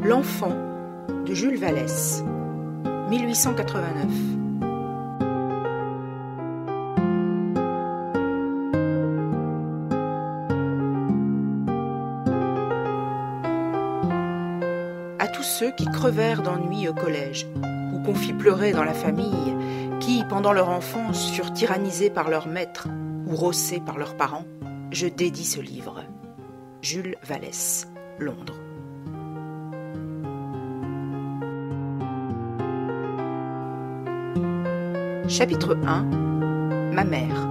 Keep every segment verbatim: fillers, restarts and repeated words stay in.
L'enfant de Jules Vallès, mille huit cent quatre-vingt-neuf. À tous ceux qui crevèrent d'ennui au collège, ou qu'on fit pleurer dans la famille, qui, pendant leur enfance, furent tyrannisés par leurs maîtres ou rossés par leurs parents, je dédie ce livre. Jules Vallès, Londres. Chapitre un. Ma mère.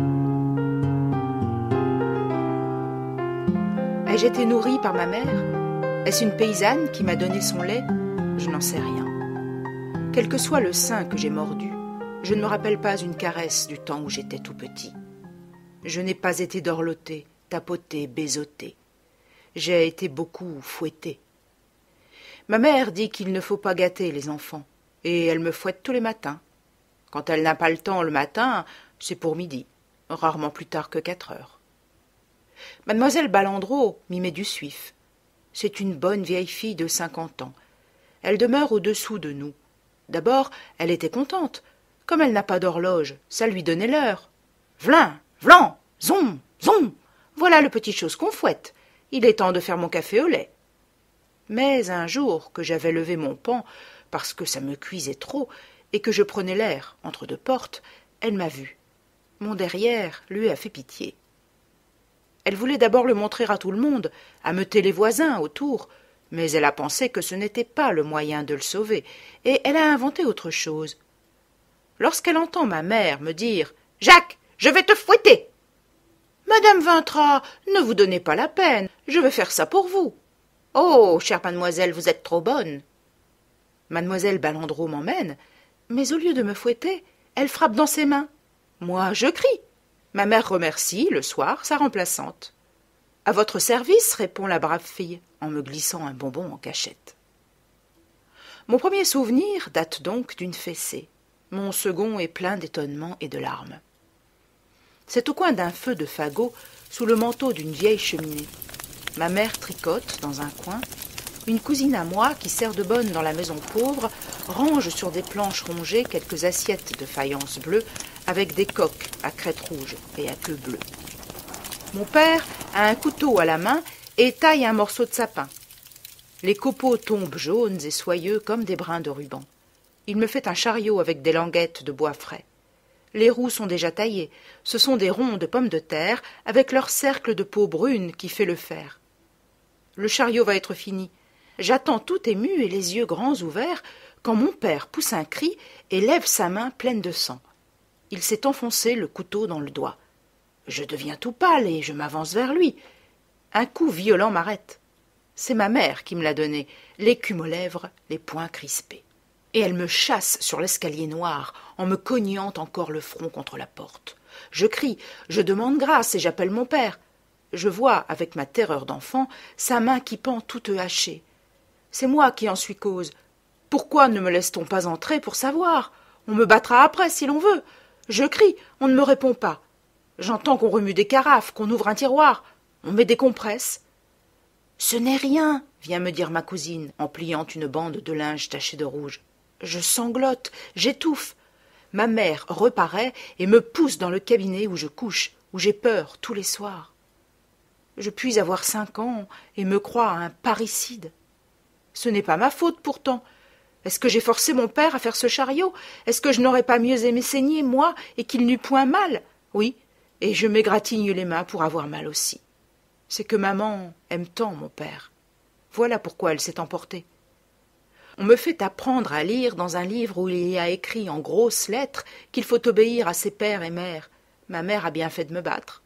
Ai-je été nourrie par ma mère? Est-ce une paysanne qui m'a donné son lait? Je n'en sais rien. Quel que soit le sein que j'ai mordu, je ne me rappelle pas une caresse du temps où j'étais tout petit. Je n'ai pas été dorlotée, tapotée, baisotée. J'ai été beaucoup fouettée. Ma mère dit qu'il ne faut pas gâter les enfants, et elle me fouette tous les matins. Quand elle n'a pas le temps le matin, c'est pour midi, rarement plus tard que quatre heures. Mademoiselle Ballandreau m'y met du suif. C'est une bonne vieille fille de cinquante ans. Elle demeure au-dessous de nous. D'abord, elle était contente. Comme elle n'a pas d'horloge, ça lui donnait l'heure. V'lin, v'lan, zon, zon, voilà le petit chose qu'on fouette. Il est temps de faire mon café au lait. Mais un jour que j'avais levé mon pan, parce que ça me cuisait trop, et que je prenais l'air entre deux portes, elle m'a vue. Mon derrière lui a fait pitié. Elle voulait d'abord le montrer à tout le monde, ameuter les voisins autour, mais elle a pensé que ce n'était pas le moyen de le sauver, et elle a inventé autre chose. Lorsqu'elle entend ma mère me dire « Jacques, je vais te fouetter !»« Madame Vintra, ne vous donnez pas la peine, je vais faire ça pour vous. »« Oh, chère mademoiselle, vous êtes trop bonne. » Mademoiselle Ballandreau m'emmène, mais au lieu de me fouetter, elle frappe dans ses mains. Moi, je crie. Ma mère remercie, le soir, sa remplaçante. « À votre service, répond la brave fille, en me glissant un bonbon en cachette. Mon premier souvenir date donc d'une fessée. Mon second est plein d'étonnement et de larmes. C'est au coin d'un feu de fagot, sous le manteau d'une vieille cheminée. Ma mère tricote dans un coin. Une cousine à moi, qui sert de bonne dans la maison pauvre, range sur des planches rongées quelques assiettes de faïence bleue avec des coques à crête rouge et à queue bleue. Mon père a un couteau à la main et taille un morceau de sapin. Les copeaux tombent jaunes et soyeux comme des brins de ruban. Il me fait un chariot avec des languettes de bois frais. Les roues sont déjà taillées. Ce sont des ronds de pommes de terre avec leur cercle de peau brune qui fait le fer. Le chariot va être fini. J'attends tout ému et les yeux grands ouverts quand mon père pousse un cri et lève sa main pleine de sang. Il s'est enfoncé le couteau dans le doigt. Je deviens tout pâle et je m'avance vers lui. Un coup violent m'arrête. C'est ma mère qui me l'a donné, l'écume aux lèvres, les poings crispés. Et elle me chasse sur l'escalier noir en me cognant encore le front contre la porte. Je crie, je demande grâce et j'appelle mon père. Je vois, avec ma terreur d'enfant, sa main qui pend toute hachée. C'est moi qui en suis cause. Pourquoi ne me laisse-t-on pas entrer pour savoir? On me battra après si l'on veut. Je crie, on ne me répond pas. J'entends qu'on remue des carafes, qu'on ouvre un tiroir. On met des compresses. Ce n'est rien, vient me dire ma cousine, en pliant une bande de linge tachée de rouge. Je sanglote, j'étouffe. Ma mère reparaît et me pousse dans le cabinet où je couche, où j'ai peur tous les soirs. Je puis avoir cinq ans et me crois un parricide. Ce n'est pas ma faute pourtant. Est-ce que j'ai forcé mon père à faire ce chariot? Est-ce que je n'aurais pas mieux aimé saigner, moi, et qu'il n'eût point mal? Oui, et je m'égratigne les mains pour avoir mal aussi. C'est que maman aime tant mon père. Voilà pourquoi elle s'est emportée. On me fait apprendre à lire dans un livre où il y a écrit en grosses lettres qu'il faut obéir à ses pères et mères. Ma mère a bien fait de me battre.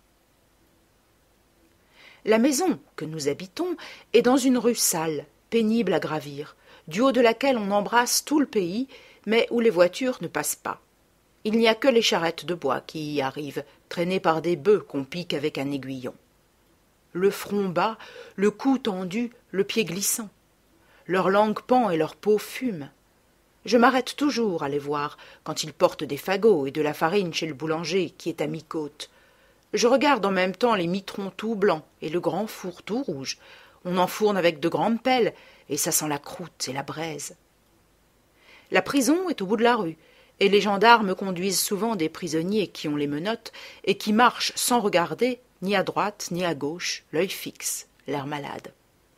La maison que nous habitons est dans une rue sale, pénible à gravir, du haut de laquelle on embrasse tout le pays, mais où les voitures ne passent pas. Il n'y a que les charrettes de bois qui y arrivent, traînées par des bœufs qu'on pique avec un aiguillon. Le front bas, le cou tendu, le pied glissant. Leur langue pend et leur peau fume. Je m'arrête toujours à les voir quand ils portent des fagots et de la farine chez le boulanger qui est à mi-côte. Je regarde en même temps les mitrons tout blancs et le grand four tout rouge, On enfourne avec de grandes pelles, et ça sent la croûte et la braise. La prison est au bout de la rue, et les gendarmes conduisent souvent des prisonniers qui ont les menottes et qui marchent sans regarder, ni à droite ni à gauche, l'œil fixe, l'air malade.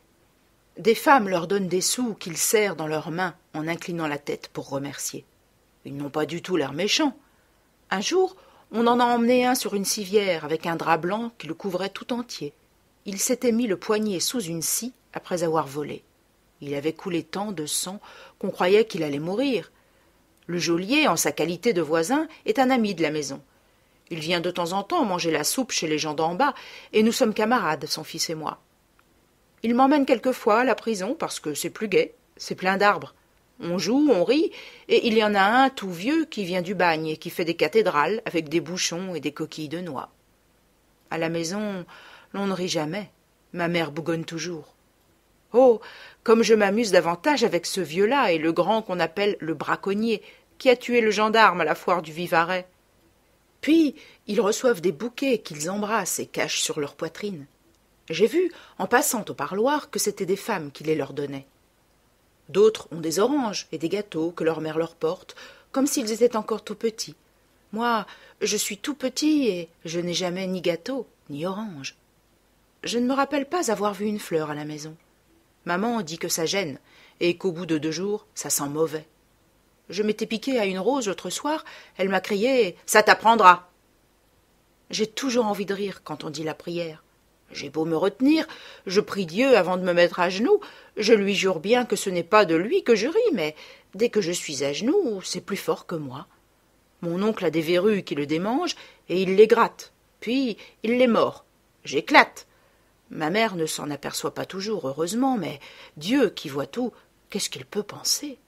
Des femmes leur donnent des sous qu'ils serrent dans leurs mains en inclinant la tête pour remercier. Ils n'ont pas du tout l'air méchants. Un jour, on en a emmené un sur une civière avec un drap blanc qui le couvrait tout entier. Il s'était mis le poignet sous une scie après avoir volé. Il avait coulé tant de sang qu'on croyait qu'il allait mourir. Le geôlier, en sa qualité de voisin, est un ami de la maison. Il vient de temps en temps manger la soupe chez les gens d'en bas, et nous sommes camarades, son fils et moi. Il m'emmène quelquefois à la prison parce que c'est plus gai, c'est plein d'arbres. On joue, on rit, et il y en a un tout vieux qui vient du bagne et qui fait des cathédrales avec des bouchons et des coquilles de noix. À la maison, l'on ne rit jamais. Ma mère bougonne toujours. Oh, comme je m'amuse davantage avec ce vieux-là et le grand qu'on appelle le braconnier, qui a tué le gendarme à la foire du Vivarais. Puis, ils reçoivent des bouquets qu'ils embrassent et cachent sur leur poitrine. J'ai vu, en passant au parloir, que c'étaient des femmes qui les leur donnaient. D'autres ont des oranges et des gâteaux que leur mère leur porte, comme s'ils étaient encore tout petits. Moi, je suis tout petit et je n'ai jamais ni gâteau, ni orange. Je ne me rappelle pas avoir vu une fleur à la maison. Maman dit que ça gêne, et qu'au bout de deux jours, ça sent mauvais. Je m'étais piquée à une rose l'autre soir, elle m'a crié « Ça t'apprendra !» J'ai toujours envie de rire quand on dit la prière. J'ai beau me retenir, je prie Dieu avant de me mettre à genoux, je lui jure bien que ce n'est pas de lui que je ris, mais dès que je suis à genoux, c'est plus fort que moi. Mon oncle a des verrues qui le démangent, et il les gratte, puis il les mord. J'éclate. Ma mère ne s'en aperçoit pas toujours, heureusement, mais Dieu qui voit tout, qu'est-ce qu'il peut penser?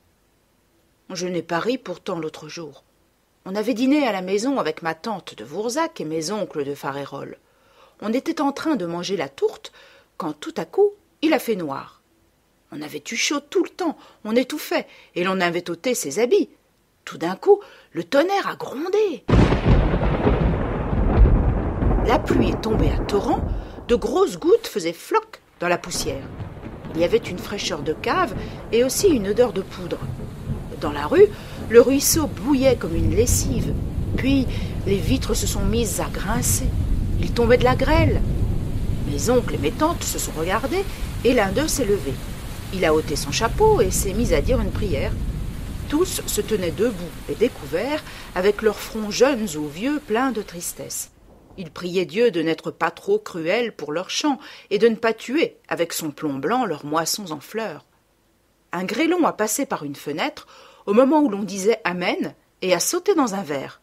Je n'ai pas ri pourtant l'autre jour. On avait dîné à la maison avec ma tante de Vourzac et mes oncles de Farérols. On était en train de manger la tourte, quand tout à coup, il a fait noir. On avait eu chaud tout le temps, on étouffait, et l'on avait ôté ses habits. Tout d'un coup, le tonnerre a grondé. La pluie est tombée à torrents, de grosses gouttes faisaient floc dans la poussière. Il y avait une fraîcheur de cave et aussi une odeur de poudre. Dans la rue, le ruisseau bouillait comme une lessive. Puis, les vitres se sont mises à grincer. Il tombait de la grêle. Mes oncles et mes tantes se sont regardés et l'un d'eux s'est levé. Il a ôté son chapeau et s'est mis à dire une prière. Tous se tenaient debout et découverts, avec leurs fronts jeunes ou vieux pleins de tristesse. Ils priaient Dieu de n'être pas trop cruel pour leurs champs et de ne pas tuer, avec son plomb blanc, leurs moissons en fleurs. Un grêlon a passé par une fenêtre au moment où l'on disait Amen et a sauté dans un verre.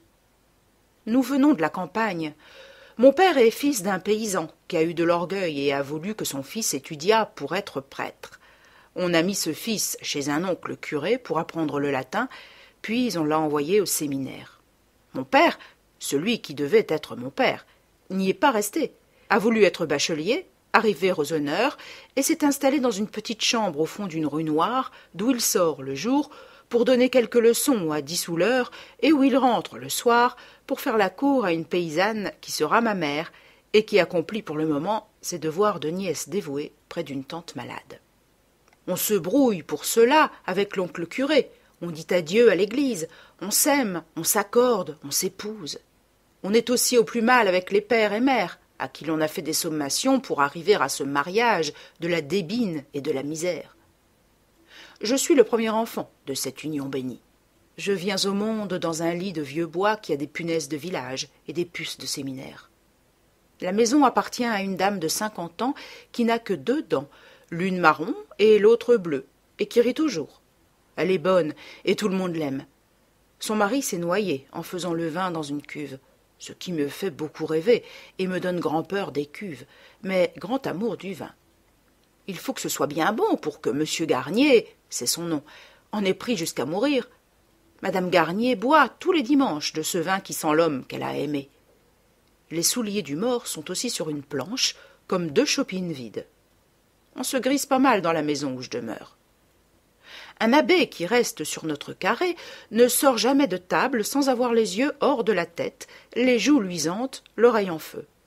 Nous venons de la campagne. Mon père est fils d'un paysan qui a eu de l'orgueil et a voulu que son fils étudiât pour être prêtre. On a mis ce fils chez un oncle curé pour apprendre le latin, puis on l'a envoyé au séminaire. Mon père, celui qui devait être mon père, n'y est pas resté, a voulu être bachelier, arriver aux honneurs, et s'est installé dans une petite chambre au fond d'une rue noire, d'où il sort le jour pour donner quelques leçons à dix sous l'heure, et où il rentre le soir pour faire la cour à une paysanne qui sera ma mère, et qui accomplit pour le moment ses devoirs de nièce dévouée près d'une tante malade. On se brouille pour cela avec l'oncle curé, on dit adieu à l'église, on s'aime, on s'accorde, on s'épouse. On est aussi au plus mal avec les pères et mères, à qui l'on a fait des sommations pour arriver à ce mariage de la débine et de la misère. Je suis le premier enfant de cette union bénie. Je viens au monde dans un lit de vieux bois qui a des punaises de village et des puces de séminaire. La maison appartient à une dame de cinquante ans qui n'a que deux dents, l'une marron et l'autre bleue, et qui rit toujours. Elle est bonne et tout le monde l'aime. Son mari s'est noyé en faisant le vin dans une cuve, ce qui me fait beaucoup rêver et me donne grand-peur des cuves, mais grand amour du vin. Il faut que ce soit bien bon pour que Monsieur Garnier, c'est son nom, en ait pris jusqu'à mourir. Madame Garnier boit tous les dimanches de ce vin qui sent l'homme qu'elle a aimé. Les souliers du mort sont aussi sur une planche, comme deux chopines vides. On se grise pas mal dans la maison où je demeure. Un abbé qui reste sur notre carré ne sort jamais de table sans avoir les yeux hors de la tête, les joues luisantes, l'oreille en feu.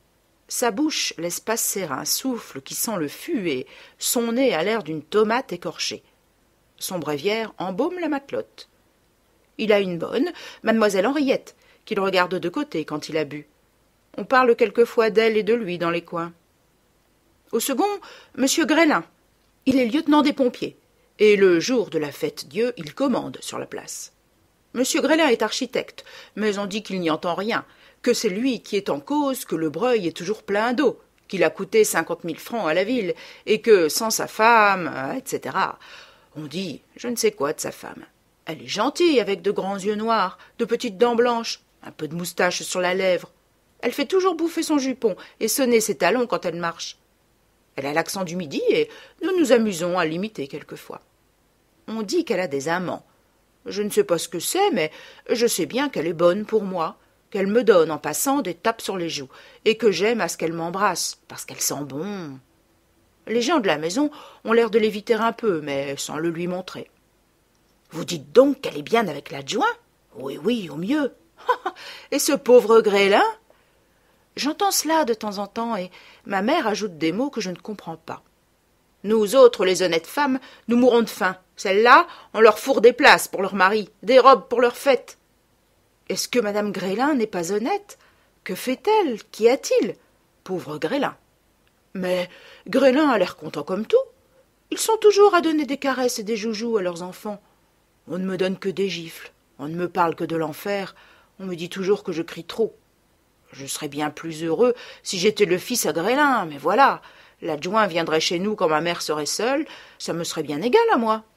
Sa bouche laisse passer un souffle qui sent le fût et son nez a l'air d'une tomate écorchée. Son bréviaire embaume la matelote. Il a une bonne, mademoiselle Henriette, qui le regarde de côté quand il a bu. On parle quelquefois d'elle et de lui dans les coins. Au second, monsieur Grélin. Il est lieutenant des pompiers, et le jour de la fête-Dieu, il commande sur la place. Monsieur Grélin est architecte, mais on dit qu'il n'y entend rien, que c'est lui qui est en cause que le Breuil est toujours plein d'eau, qu'il a coûté cinquante mille francs à la ville, et que sans sa femme, et cetera. On dit je ne sais quoi de sa femme. Elle est gentille, avec de grands yeux noirs, de petites dents blanches, un peu de moustache sur la lèvre. Elle fait toujours bouffer son jupon et sonner ses talons quand elle marche. Elle a l'accent du Midi et nous nous amusons à l'imiter quelquefois. On dit qu'elle a des amants. Je ne sais pas ce que c'est, mais je sais bien qu'elle est bonne pour moi, qu'elle me donne en passant des tapes sur les joues, et que j'aime à ce qu'elle m'embrasse, parce qu'elle sent bon. Les gens de la maison ont l'air de l'éviter un peu, mais sans le lui montrer. Vous dites donc qu'elle est bien avec l'adjoint? Oui, oui, au mieux. Et ce pauvre Grélin? J'entends cela de temps en temps, et ma mère ajoute des mots que je ne comprends pas. Nous autres, les honnêtes femmes, nous mourrons de faim. Celles-là, on leur fourre des places pour leurs maris, des robes pour leurs fêtes. Est-ce que madame Grélin n'est pas honnête? Que fait-elle? Qu'y a-t-il? Pauvre Grélin. Mais Grélin a l'air content comme tout. Ils sont toujours à donner des caresses et des joujoux à leurs enfants. On ne me donne que des gifles, on ne me parle que de l'enfer, on me dit toujours que je crie trop. Je serais bien plus heureux si j'étais le fils à Grélin, mais voilà, l'adjoint viendrait chez nous quand ma mère serait seule, ça me serait bien égal à moi.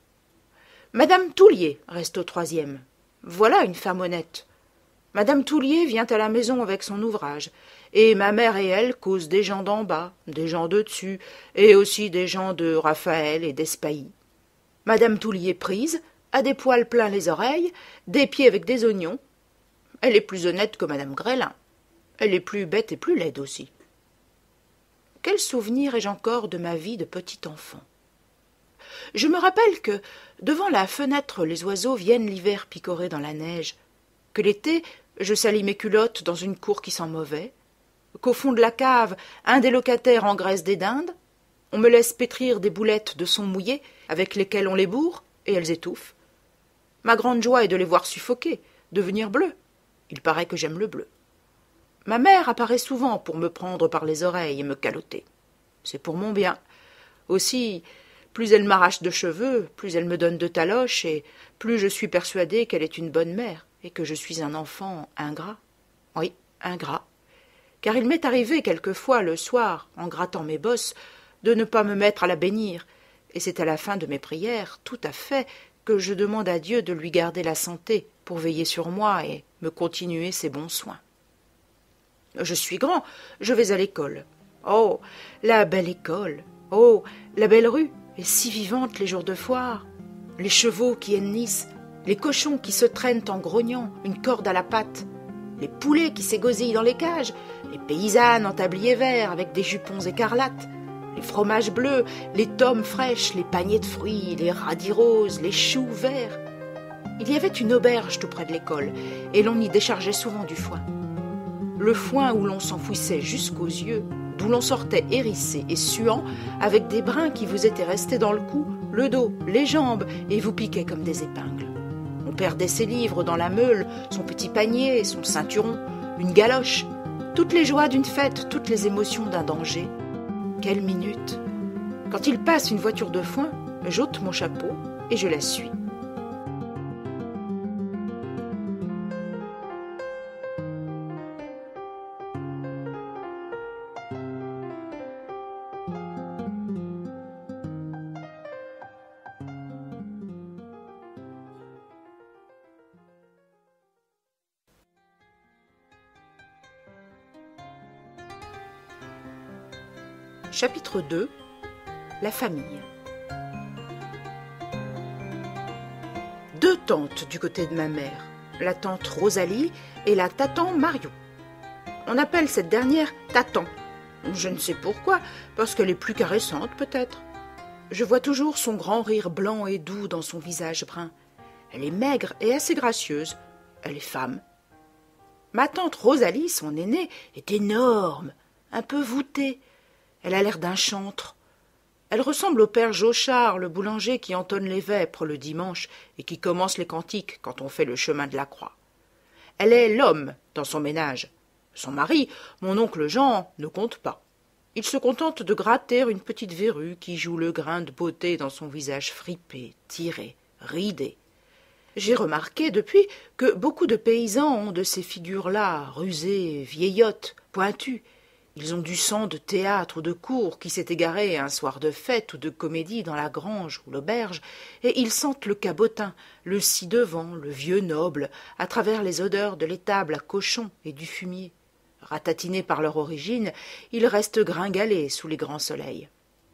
Madame Toulier reste au troisième. Voilà une femme honnête. Madame Toulier vient à la maison avec son ouvrage, et ma mère et elle causent des gens d'en bas, des gens de dessus, et aussi des gens de Raphaël et d'Espailly. Madame Toulier prise, a des poils pleins les oreilles, des pieds avec des oignons. Elle est plus honnête que madame Grélin. Elle est plus bête et plus laide aussi. Quel souvenir ai-je encore de ma vie de petit enfant? Je me rappelle que, devant la fenêtre, les oiseaux viennent l'hiver picorer dans la neige, que l'été, je salis mes culottes dans une cour qui sent mauvais, qu'au fond de la cave, un des locataires engraisse des dindes, on me laisse pétrir des boulettes de son mouillé avec lesquelles on les bourre, et elles étouffent. Ma grande joie est de les voir suffoquer, devenir bleues. Il paraît que j'aime le bleu. Ma mère apparaît souvent pour me prendre par les oreilles et me caloter. C'est pour mon bien. Aussi, plus elle m'arrache de cheveux, plus elle me donne de taloches, et plus je suis persuadée qu'elle est une bonne mère, et que je suis un enfant ingrat. Oui, ingrat. Car il m'est arrivé quelquefois, le soir, en grattant mes bosses, de ne pas me mettre à la bénir, et c'est à la fin de mes prières, tout à fait, que je demande à Dieu de lui garder la santé pour veiller sur moi et me continuer ses bons soins. Je suis grand, je vais à l'école. Oh, la belle école! Oh, la belle rue, et si vivante les jours de foire! Les chevaux qui hennissent, les cochons qui se traînent en grognant, une corde à la patte, les poulets qui s'égosillent dans les cages, les paysannes en tablier vert avec des jupons écarlates, les fromages bleus, les tomes fraîches, les paniers de fruits, les radis roses, les choux verts. Il y avait une auberge tout près de l'école, et l'on y déchargeait souvent du foin. Le foin où l'on s'enfouissait jusqu'aux yeux, d'où l'on sortait hérissé et suant, avec des brins qui vous étaient restés dans le cou, le dos, les jambes, et vous piquaient comme des épingles. On perdait ses livres dans la meule, son petit panier, son ceinturon, une galoche, toutes les joies d'une fête, toutes les émotions d'un danger. Quelle minute! Quand il passe une voiture de foin, j'ôte mon chapeau et je la suis. Chapitre deux. La famille. Deux tantes du côté de ma mère, la tante Rosalie et la tatan Marion. On appelle cette dernière tatan. Je ne sais pourquoi, parce qu'elle est plus caressante peut-être. Je vois toujours son grand rire blanc et doux dans son visage brun. Elle est maigre et assez gracieuse. Elle est femme. Ma tante Rosalie, son aînée, est énorme. un peu voûtée. Elle a l'air d'un chantre. Elle ressemble au père Jochard, le boulanger qui entonne les vêpres le dimanche et qui commence les cantiques quand on fait le chemin de la croix. Elle est l'homme dans son ménage. Son mari, mon oncle Jean, ne compte pas. Il se contente de gratter une petite verrue qui joue le grain de beauté dans son visage fripé, tiré, ridé. J'ai remarqué depuis que beaucoup de paysans ont de ces figures-là, rusées, vieillottes, pointues. Ils ont du sang de théâtre ou de cour qui s'est égaré un soir de fête ou de comédie dans la grange ou l'auberge, et ils sentent le cabotin, le ci-devant, le vieux noble, à travers les odeurs de l'étable à cochon et du fumier. Ratatinés par leur origine, ils restent gringalés sous les grands soleils.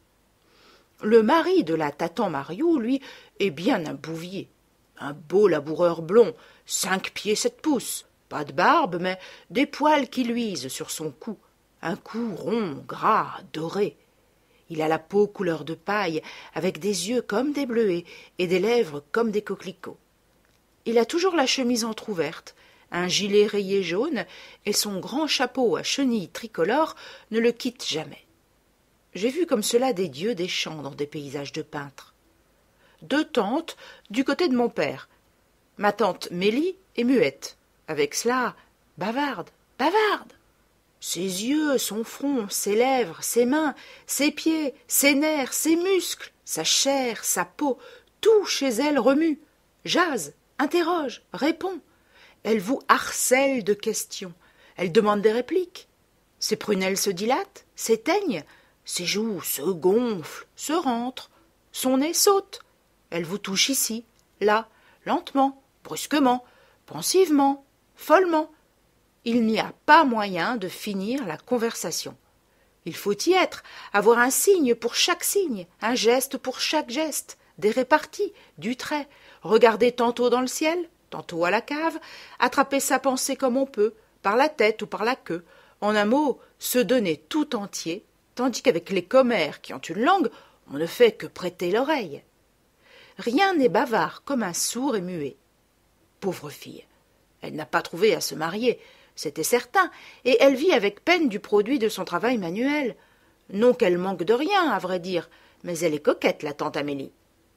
Le mari de la tatan Mariou, lui, est bien un bouvier. Un beau laboureur blond, cinq pieds sept pouces, pas de barbe, mais des poils qui luisent sur son cou, un cou rond, gras, doré. Il a la peau couleur de paille, avec des yeux comme des bleuets et des lèvres comme des coquelicots. Il a toujours la chemise entr'ouverte, un gilet rayé jaune, et son grand chapeau à chenilles tricolores ne le quitte jamais. J'ai vu comme cela des dieux des champs dans des paysages de peintres. Deux tantes du côté de mon père. Ma tante Mélie est muette. Avec cela, bavarde, bavarde. Ses yeux, son front, ses lèvres, ses mains, ses pieds, ses nerfs, ses muscles, sa chair, sa peau, tout chez elle remue, jase, interroge, répond. Elle vous harcèle de questions, elle demande des répliques. Ses prunelles se dilatent, s'éteignent, ses joues se gonflent, se rentrent, son nez saute. Elle vous touche ici, là, lentement, brusquement, pensivement, follement. Il n'y a pas moyen de finir la conversation. Il faut y être, avoir un signe pour chaque signe, un geste pour chaque geste, des réparties, du trait, regarder tantôt dans le ciel, tantôt à la cave, attraper sa pensée comme on peut, par la tête ou par la queue, en un mot, se donner tout entier, tandis qu'avec les commères qui ont une langue, on ne fait que prêter l'oreille. Rien n'est bavard comme un sourd et muet. Pauvre fille, elle n'a pas trouvé à se marier, c'était certain, et elle vit avec peine du produit de son travail manuel. Non qu'elle manque de rien, à vrai dire, mais elle est coquette, la tante Amélie.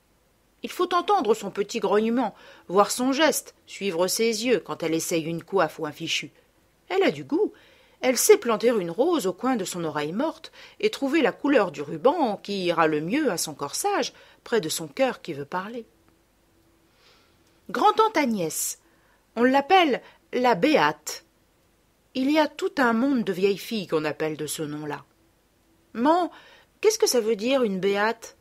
Il faut entendre son petit grognement, voir son geste, suivre ses yeux quand elle essaye une coiffe ou un fichu. Elle a du goût, elle sait planter une rose au coin de son oreille morte et trouver la couleur du ruban qui ira le mieux à son corsage, près de son cœur qui veut parler. Grand-tante Agnès, on l'appelle la Béate. Il y a tout un monde de vieilles filles qu'on appelle de ce nom-là. Man, qu'est-ce que ça veut dire une béate?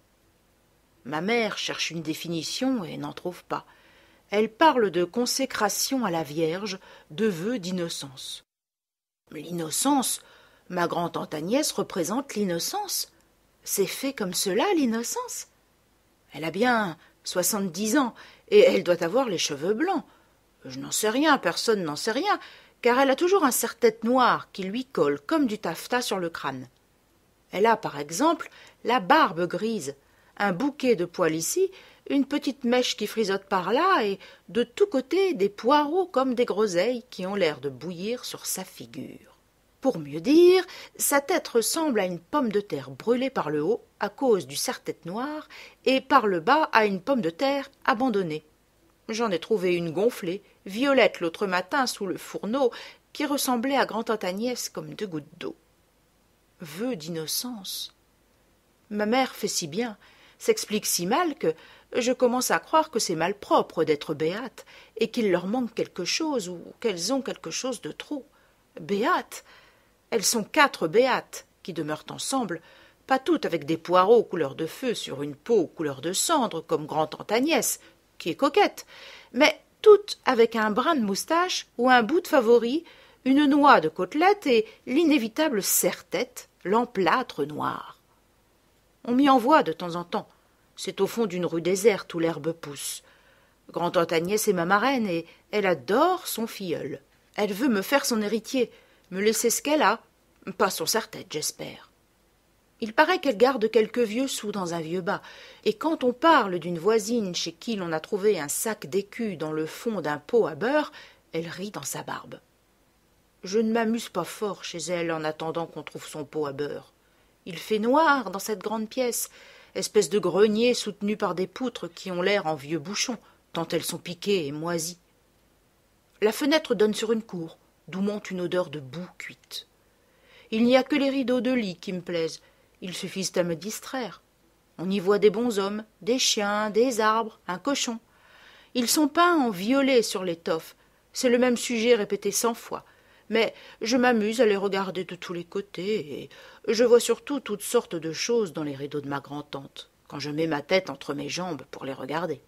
Ma mère cherche une définition et n'en trouve pas. Elle parle de consécration à la Vierge, de vœux d'innocence. L'innocence, ma grand-tante Agnès représente l'innocence. C'est fait comme cela, l'innocence. Elle a bien soixante-dix ans, et elle doit avoir les cheveux blancs. Je n'en sais rien, personne n'en sait rien, car elle a toujours un serre-tête noir qui lui colle comme du taffetas sur le crâne. Elle a, par exemple, la barbe grise, un bouquet de poils ici, une petite mèche qui frisote par là, et de tous côtés des poireaux comme des groseilles qui ont l'air de bouillir sur sa figure. Pour mieux dire, sa tête ressemble à une pomme de terre brûlée par le haut à cause du serre-tête noir, et par le bas à une pomme de terre abandonnée. J'en ai trouvé une gonflée, violette l'autre matin sous le fourneau, qui ressemblait à grand-tante Agnès comme deux gouttes d'eau. Vœu d'innocence. Ma mère fait si bien, s'explique si mal que je commence à croire que c'est malpropre d'être béate, et qu'il leur manque quelque chose, ou qu'elles ont quelque chose de trop. Béates, elles sont quatre béates, qui demeurent ensemble, pas toutes avec des poireaux couleur de feu sur une peau couleur de cendre, comme grand-tante Agnès, qui est coquette, mais toutes avec un brin de moustache ou un bout de favori, une noix de côtelette et l'inévitable serre-tête, l'emplâtre noir. On m'y envoie de temps en temps. C'est au fond d'une rue déserte où l'herbe pousse. Grand-tante Agnès est ma marraine et elle adore son filleul. Elle veut me faire son héritier, me laisser ce qu'elle a, pas son serre-tête, j'espère. Il paraît qu'elle garde quelques vieux sous dans un vieux bas, et quand on parle d'une voisine chez qui l'on a trouvé un sac d'écus dans le fond d'un pot à beurre, elle rit dans sa barbe. Je ne m'amuse pas fort chez elle en attendant qu'on trouve son pot à beurre. Il fait noir dans cette grande pièce, espèce de grenier soutenu par des poutres qui ont l'air en vieux bouchons, tant elles sont piquées et moisies. La fenêtre donne sur une cour, d'où monte une odeur de boue cuite. Il n'y a que les rideaux de lit qui me plaisent, ils suffisent à me distraire. On y voit des bonshommes, des chiens, des arbres, un cochon. Ils sont peints en violet sur l'étoffe, c'est le même sujet répété cent fois, mais je m'amuse à les regarder de tous les côtés, et je vois surtout toutes sortes de choses dans les rideaux de ma grand-tante, quand je mets ma tête entre mes jambes pour les regarder.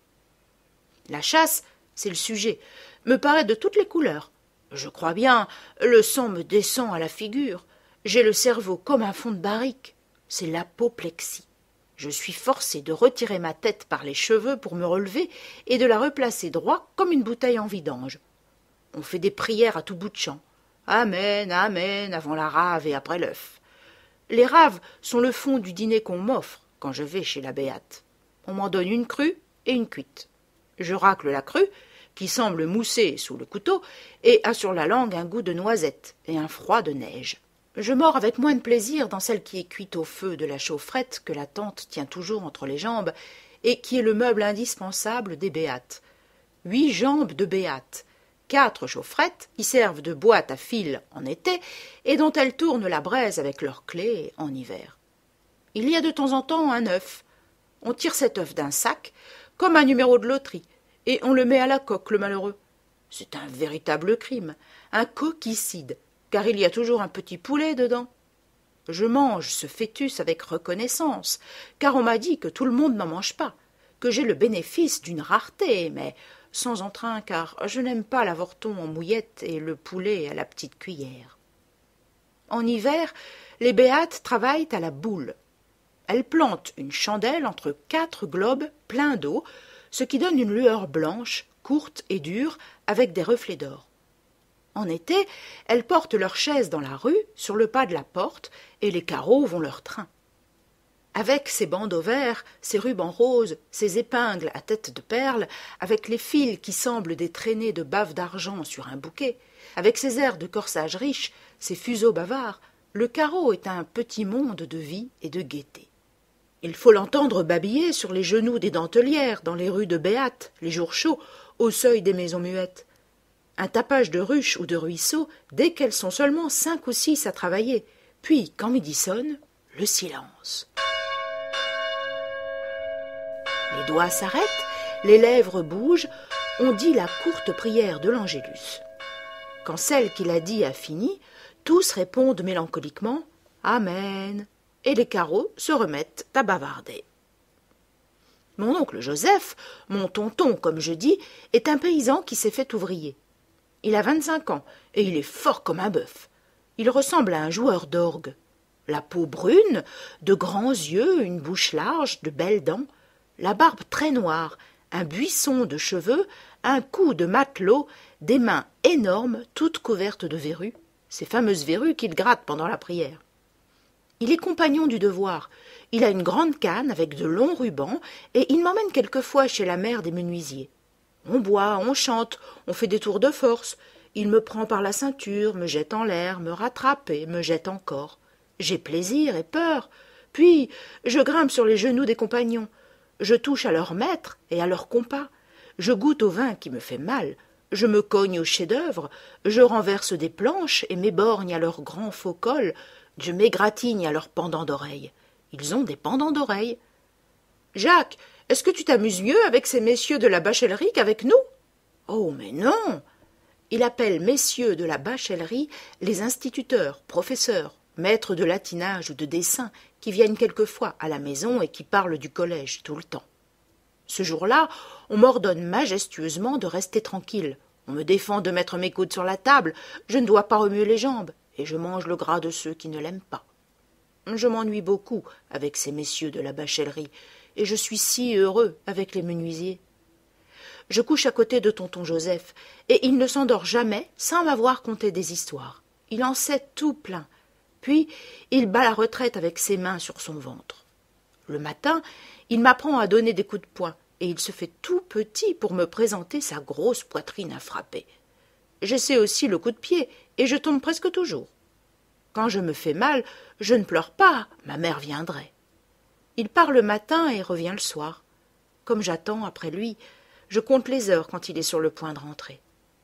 La chasse, c'est le sujet, me paraît de toutes les couleurs. Je crois bien, le sang me descend à la figure. J'ai le cerveau comme un fond de barrique. C'est l'apoplexie. Je suis forcé de retirer ma tête par les cheveux pour me relever et de la replacer droit comme une bouteille en vidange. On fait des prières à tout bout de champ. Amen, amen, avant la rave et après l'œuf. Les raves sont le fond du dîner qu'on m'offre quand je vais chez la Béate. On m'en donne une crue et une cuite. Je racle la crue, qui semble mousser sous le couteau, et a sur la langue un goût de noisette et un froid de neige. Je mords avec moins de plaisir dans celle qui est cuite au feu de la chaufferette que la tante tient toujours entre les jambes, et qui est le meuble indispensable des Béates. Huit jambes de Béates, quatre chaufferettes qui servent de boîte à fil en été, et dont elles tournent la braise avec leurs clés en hiver. Il y a de temps en temps un œuf. On tire cet œuf d'un sac, comme un numéro de loterie, et on le met à la coque, le malheureux. C'est un véritable crime, un coquicide, car il y a toujours un petit poulet dedans. Je mange ce fœtus avec reconnaissance, car on m'a dit que tout le monde n'en mange pas, que j'ai le bénéfice d'une rareté, mais sans entrain, car je n'aime pas l'avorton en mouillette et le poulet à la petite cuillère. En hiver, les Béates travaillent à la boule. Elles plantent une chandelle entre quatre globes pleins d'eau, ce qui donne une lueur blanche, courte et dure, avec des reflets d'or. En été, elles portent leurs chaises dans la rue, sur le pas de la porte, et les carreaux vont leur train. Avec ses bandeaux verts, ses rubans roses, ses épingles à tête de perles, avec les fils qui semblent des traînées de bave d'argent sur un bouquet, avec ses airs de corsage riche, ses fuseaux bavards, le carreau est un petit monde de vie et de gaieté. Il faut l'entendre babiller sur les genoux des dentelières, dans les rues de Béate, les jours chauds, au seuil des maisons muettes. Un tapage de ruches ou de ruisseaux dès qu'elles sont seulement cinq ou six à travailler, puis, quand midi sonne, le silence. Les doigts s'arrêtent, les lèvres bougent, on dit la courte prière de l'Angélus. Quand celle qui l'a dit a fini, tous répondent mélancoliquement « Amen », et les carreaux se remettent à bavarder. Mon oncle Joseph, mon tonton comme je dis, est un paysan qui s'est fait ouvrier. Il a vingt-cinq ans et il est fort comme un bœuf. Il ressemble à un joueur d'orgue. La peau brune, de grands yeux, une bouche large, de belles dents, la barbe très noire, un buisson de cheveux, un cou de matelot, des mains énormes, toutes couvertes de verrues, ces fameuses verrues qu'il gratte pendant la prière. Il est compagnon du devoir. Il a une grande canne avec de longs rubans et il m'emmène quelquefois chez la mère des menuisiers. On boit, on chante, on fait des tours de force. Il me prend par la ceinture, me jette en l'air, me rattrape et me jette encore. J'ai plaisir et peur. Puis je grimpe sur les genoux des compagnons. Je touche à leur maître et à leur compas. Je goûte au vin qui me fait mal. Je me cogne au chef-d'œuvre. Je renverse des planches et m'éborgne à leurs grands faux cols. Je m'égratigne à leurs pendants d'oreilles. Ils ont des pendants d'oreilles. « Jacques, est-ce que tu t'amuses mieux avec ces messieurs de la bachellerie qu'avec nous ?»« Oh, mais non !» Il appelle messieurs de la bachellerie les instituteurs, professeurs, maîtres de latinage ou de dessin, qui viennent quelquefois à la maison et qui parlent du collège tout le temps. Ce jour-là, on m'ordonne majestueusement de rester tranquille. On me défend de mettre mes coudes sur la table. Je ne dois pas remuer les jambes. Et je mange le gras de ceux qui ne l'aiment pas. Je m'ennuie beaucoup avec ces messieurs de la bachellerie, et je suis si heureux avec les menuisiers. Je couche à côté de tonton Joseph, et il ne s'endort jamais sans m'avoir conté des histoires. Il en sait tout plein. Puis il bat la retraite avec ses mains sur son ventre. Le matin, il m'apprend à donner des coups de poing, et il se fait tout petit pour me présenter sa grosse poitrine à frapper. J'essaie aussi le coup de pied, et je tombe presque toujours. Quand je me fais mal, je ne pleure pas, ma mère viendrait. Il part le matin et revient le soir. Comme j'attends après lui, je compte les heures quand il est sur le point de rentrer.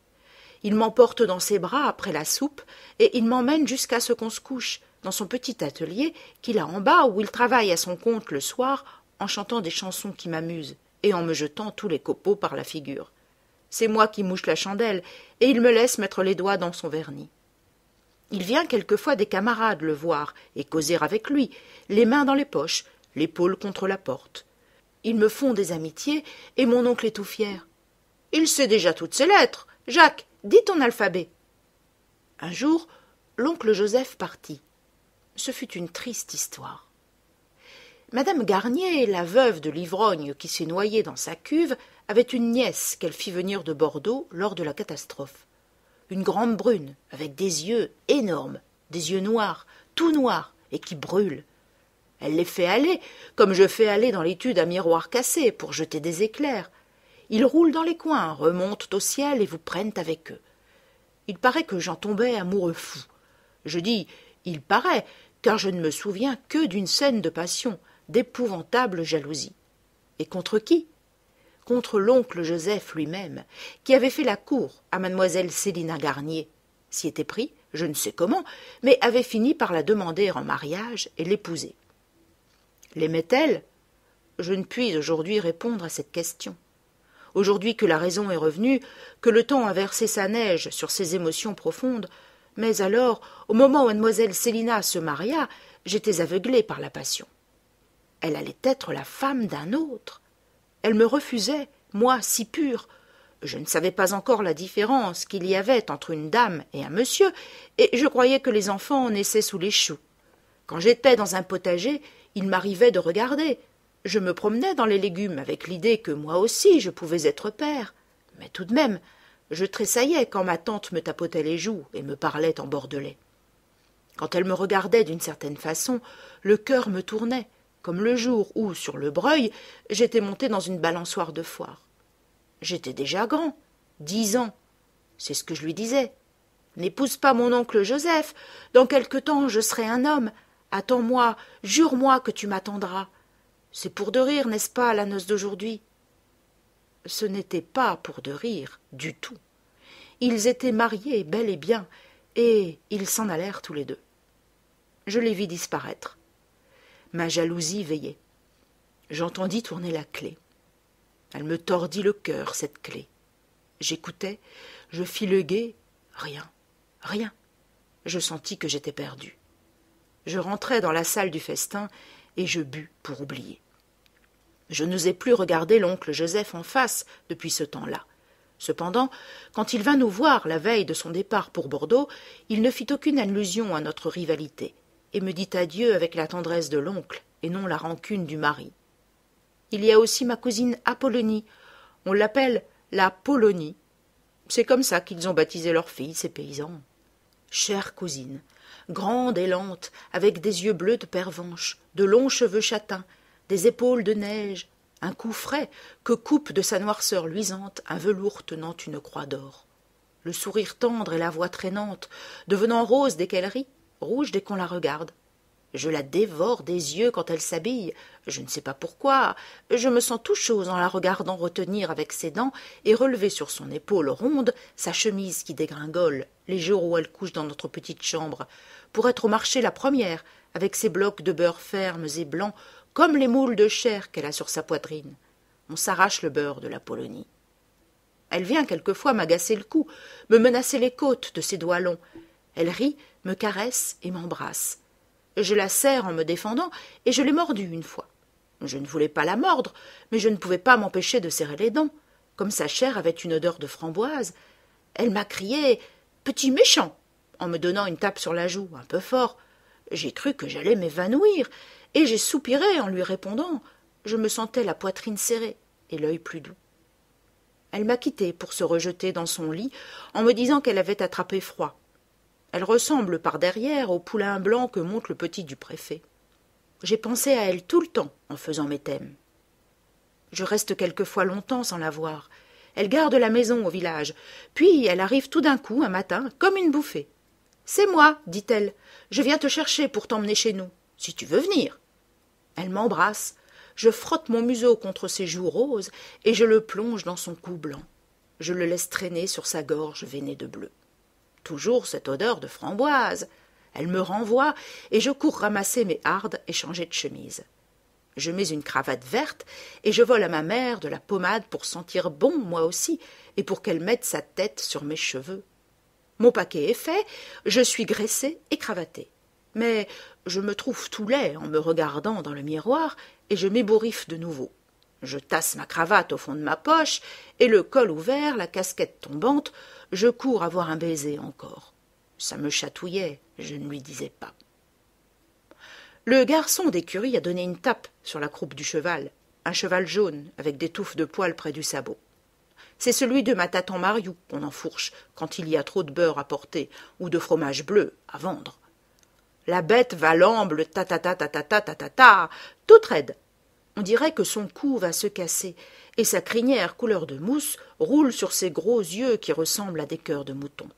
Il m'emporte dans ses bras après la soupe, et il m'emmène jusqu'à ce qu'on se couche, dans son petit atelier qu'il a en bas où il travaille à son compte le soir en chantant des chansons qui m'amusent et en me jetant tous les copeaux par la figure. C'est moi qui mouche la chandelle, et il me laisse mettre les doigts dans son vernis. Il vient quelquefois des camarades le voir et causer avec lui, les mains dans les poches, l'épaule contre la porte. Ils me font des amitiés, et mon oncle est tout fier. « Il sait déjà toutes ses lettres. Jacques, dis ton alphabet. » Un jour, l'oncle Joseph partit. Ce fut une triste histoire. Madame Garnier, la veuve de l'ivrogne qui s'est noyée dans sa cuve, avait une nièce qu'elle fit venir de Bordeaux lors de la catastrophe. Une grande brune, avec des yeux énormes, des yeux noirs, tout noirs, et qui brûlent. Elle les fait aller, comme je fais aller dans l'étude un miroir cassé pour jeter des éclairs. Ils roulent dans les coins, remontent au ciel et vous prennent avec eux. Il paraît que j'en tombais amoureux fou. Je dis « il paraît », car je ne me souviens que d'une scène de passion, d'épouvantable jalousie. Et contre qui? Contre l'oncle Joseph lui-même, qui avait fait la cour à mademoiselle Célina Garnier, s'y était pris, je ne sais comment, mais avait fini par la demander en mariage et l'épouser. L'aimait-elle? Je ne puis aujourd'hui répondre à cette question. Aujourd'hui que la raison est revenue, que le temps a versé sa neige sur ses émotions profondes, mais alors, au moment où mademoiselle Célina se maria, j'étais aveuglée par la passion. Elle allait être la femme d'un autre. Elle me refusait, moi si pure. Je ne savais pas encore la différence qu'il y avait entre une dame et un monsieur, et je croyais que les enfants naissaient sous les choux. Quand j'étais dans un potager, il m'arrivait de regarder. Je me promenais dans les légumes avec l'idée que moi aussi je pouvais être père. Mais tout de même, je tressaillais quand ma tante me tapotait les joues et me parlait en bordelais. Quand elle me regardait d'une certaine façon, le cœur me tournait, comme le jour où, sur le Breuil, j'étais monté dans une balançoire de foire. J'étais déjà grand, dix ans. C'est ce que je lui disais. N'épouse pas mon oncle Joseph, dans quelque temps je serai un homme. Attends-moi, jure-moi que tu m'attendras. C'est pour de rire, n'est-ce pas, la noce d'aujourd'hui? Ce n'était pas pour de rire, du tout. Ils étaient mariés, bel et bien, et ils s'en allèrent tous les deux. Je les vis disparaître. Ma jalousie veillait. J'entendis tourner la clé. Elle me tordit le cœur, cette clé. J'écoutais, je fis le guet, rien, rien. Je sentis que j'étais perdu. Je rentrai dans la salle du festin et je bus pour oublier. Je n'osais plus regarder l'oncle Joseph en face depuis ce temps-là. Cependant, quand il vint nous voir la veille de son départ pour Bordeaux, il ne fit aucune allusion à notre rivalité et me dit adieu avec la tendresse de l'oncle et non la rancune du mari. Il y a aussi ma cousine Apollonie. On l'appelle la Polonie. C'est comme ça qu'ils ont baptisé leur fille, ces paysans. Chère cousine, grande et lente, avec des yeux bleus de pervenche, de longs cheveux châtains, des épaules de neige, un cou frais que coupe de sa noirceur luisante un velours tenant une croix d'or. Le sourire tendre et la voix traînante, devenant rose dès qu'elle rit, rouge dès qu'on la regarde. Je la dévore des yeux quand elle s'habille, je ne sais pas pourquoi, je me sens tout chose en la regardant retenir avec ses dents et relever sur son épaule ronde sa chemise qui dégringole, les jours où elle couche dans notre petite chambre, pour être au marché la première, avec ses blocs de beurre fermes et blancs, comme les moules de chair qu'elle a sur sa poitrine. On s'arrache le beurre de la Polonie. Elle vient quelquefois m'agacer le cou, me menacer les côtes de ses doigts longs. Elle rit, me caresse et m'embrasse. Je la serre en me défendant, et je l'ai mordue une fois. Je ne voulais pas la mordre, mais je ne pouvais pas m'empêcher de serrer les dents. Comme sa chair avait une odeur de framboise, elle m'a crié « Petit méchant !» en me donnant une tape sur la joue, un peu fort. J'ai cru que j'allais m'évanouir, et j'ai soupiré en lui répondant. Je me sentais la poitrine serrée et l'œil plus doux. Elle m'a quitté pour se rejeter dans son lit en me disant qu'elle avait attrapé froid. Elle ressemble par derrière au poulain blanc que monte le petit du préfet. J'ai pensé à elle tout le temps en faisant mes thèmes. Je reste quelquefois longtemps sans la voir. Elle garde la maison au village. Puis elle arrive tout d'un coup, un matin, comme une bouffée. « C'est moi, dit-elle. Je viens te chercher pour t'emmener chez nous, si tu veux venir. » Elle m'embrasse. Je frotte mon museau contre ses joues roses et je le plonge dans son cou blanc. Je le laisse traîner sur sa gorge veinée de bleu. Toujours cette odeur de framboise. Elle me renvoie et je cours ramasser mes hardes et changer de chemise. Je mets une cravate verte et je vole à ma mère de la pommade pour sentir bon moi aussi et pour qu'elle mette sa tête sur mes cheveux. Mon paquet est fait, je suis graissée et cravatée. Mais je me trouve tout laid en me regardant dans le miroir et je m'ébouriffe de nouveau. Je tasse ma cravate au fond de ma poche et le col ouvert, la casquette tombante, je cours avoir un baiser encore. Ça me chatouillait, je ne lui disais pas. Le garçon d'écurie a donné une tape sur la croupe du cheval, un cheval jaune avec des touffes de poils près du sabot. C'est celui de ma tante Mariou qu'on enfourche quand il y a trop de beurre à porter ou de fromage bleu à vendre. La bête va lamble ta-ta-ta-ta-ta-ta-ta-ta, toute raide. On dirait que son cou va se casser et sa crinière couleur de mousse roule sur ses gros yeux qui ressemblent à des cœurs de mouton.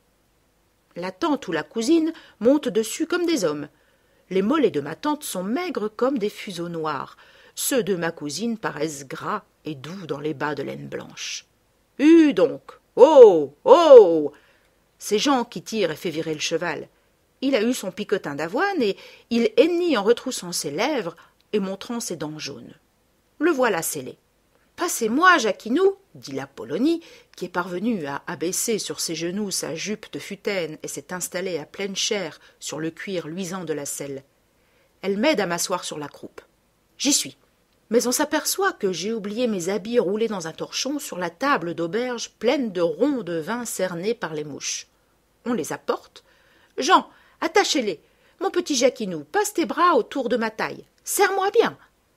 La tante ou la cousine monte dessus comme des hommes. Les mollets de ma tante sont maigres comme des fuseaux noirs. Ceux de ma cousine paraissent gras et doux dans les bas de laine blanche. « Hue donc! Oh! Oh !» C'est Jean qui tire et fait virer le cheval. Il a eu son picotin d'avoine et il hennit en retroussant ses lèvres et montrant ses dents jaunes. Le voilà scellé. « Passez-moi, Jacquinou !» dit l'Apollonie, qui est parvenue à abaisser sur ses genoux sa jupe de futaine et s'est installée à pleine chair sur le cuir luisant de la selle. Elle m'aide à m'asseoir sur la croupe. J'y suis. Mais on s'aperçoit que j'ai oublié mes habits roulés dans un torchon sur la table d'auberge pleine de ronds de vin cernés par les mouches. On les apporte. « Jean, attachez-les. Mon petit Jacquinou, passe tes bras autour de ma taille. Serre-moi bien. »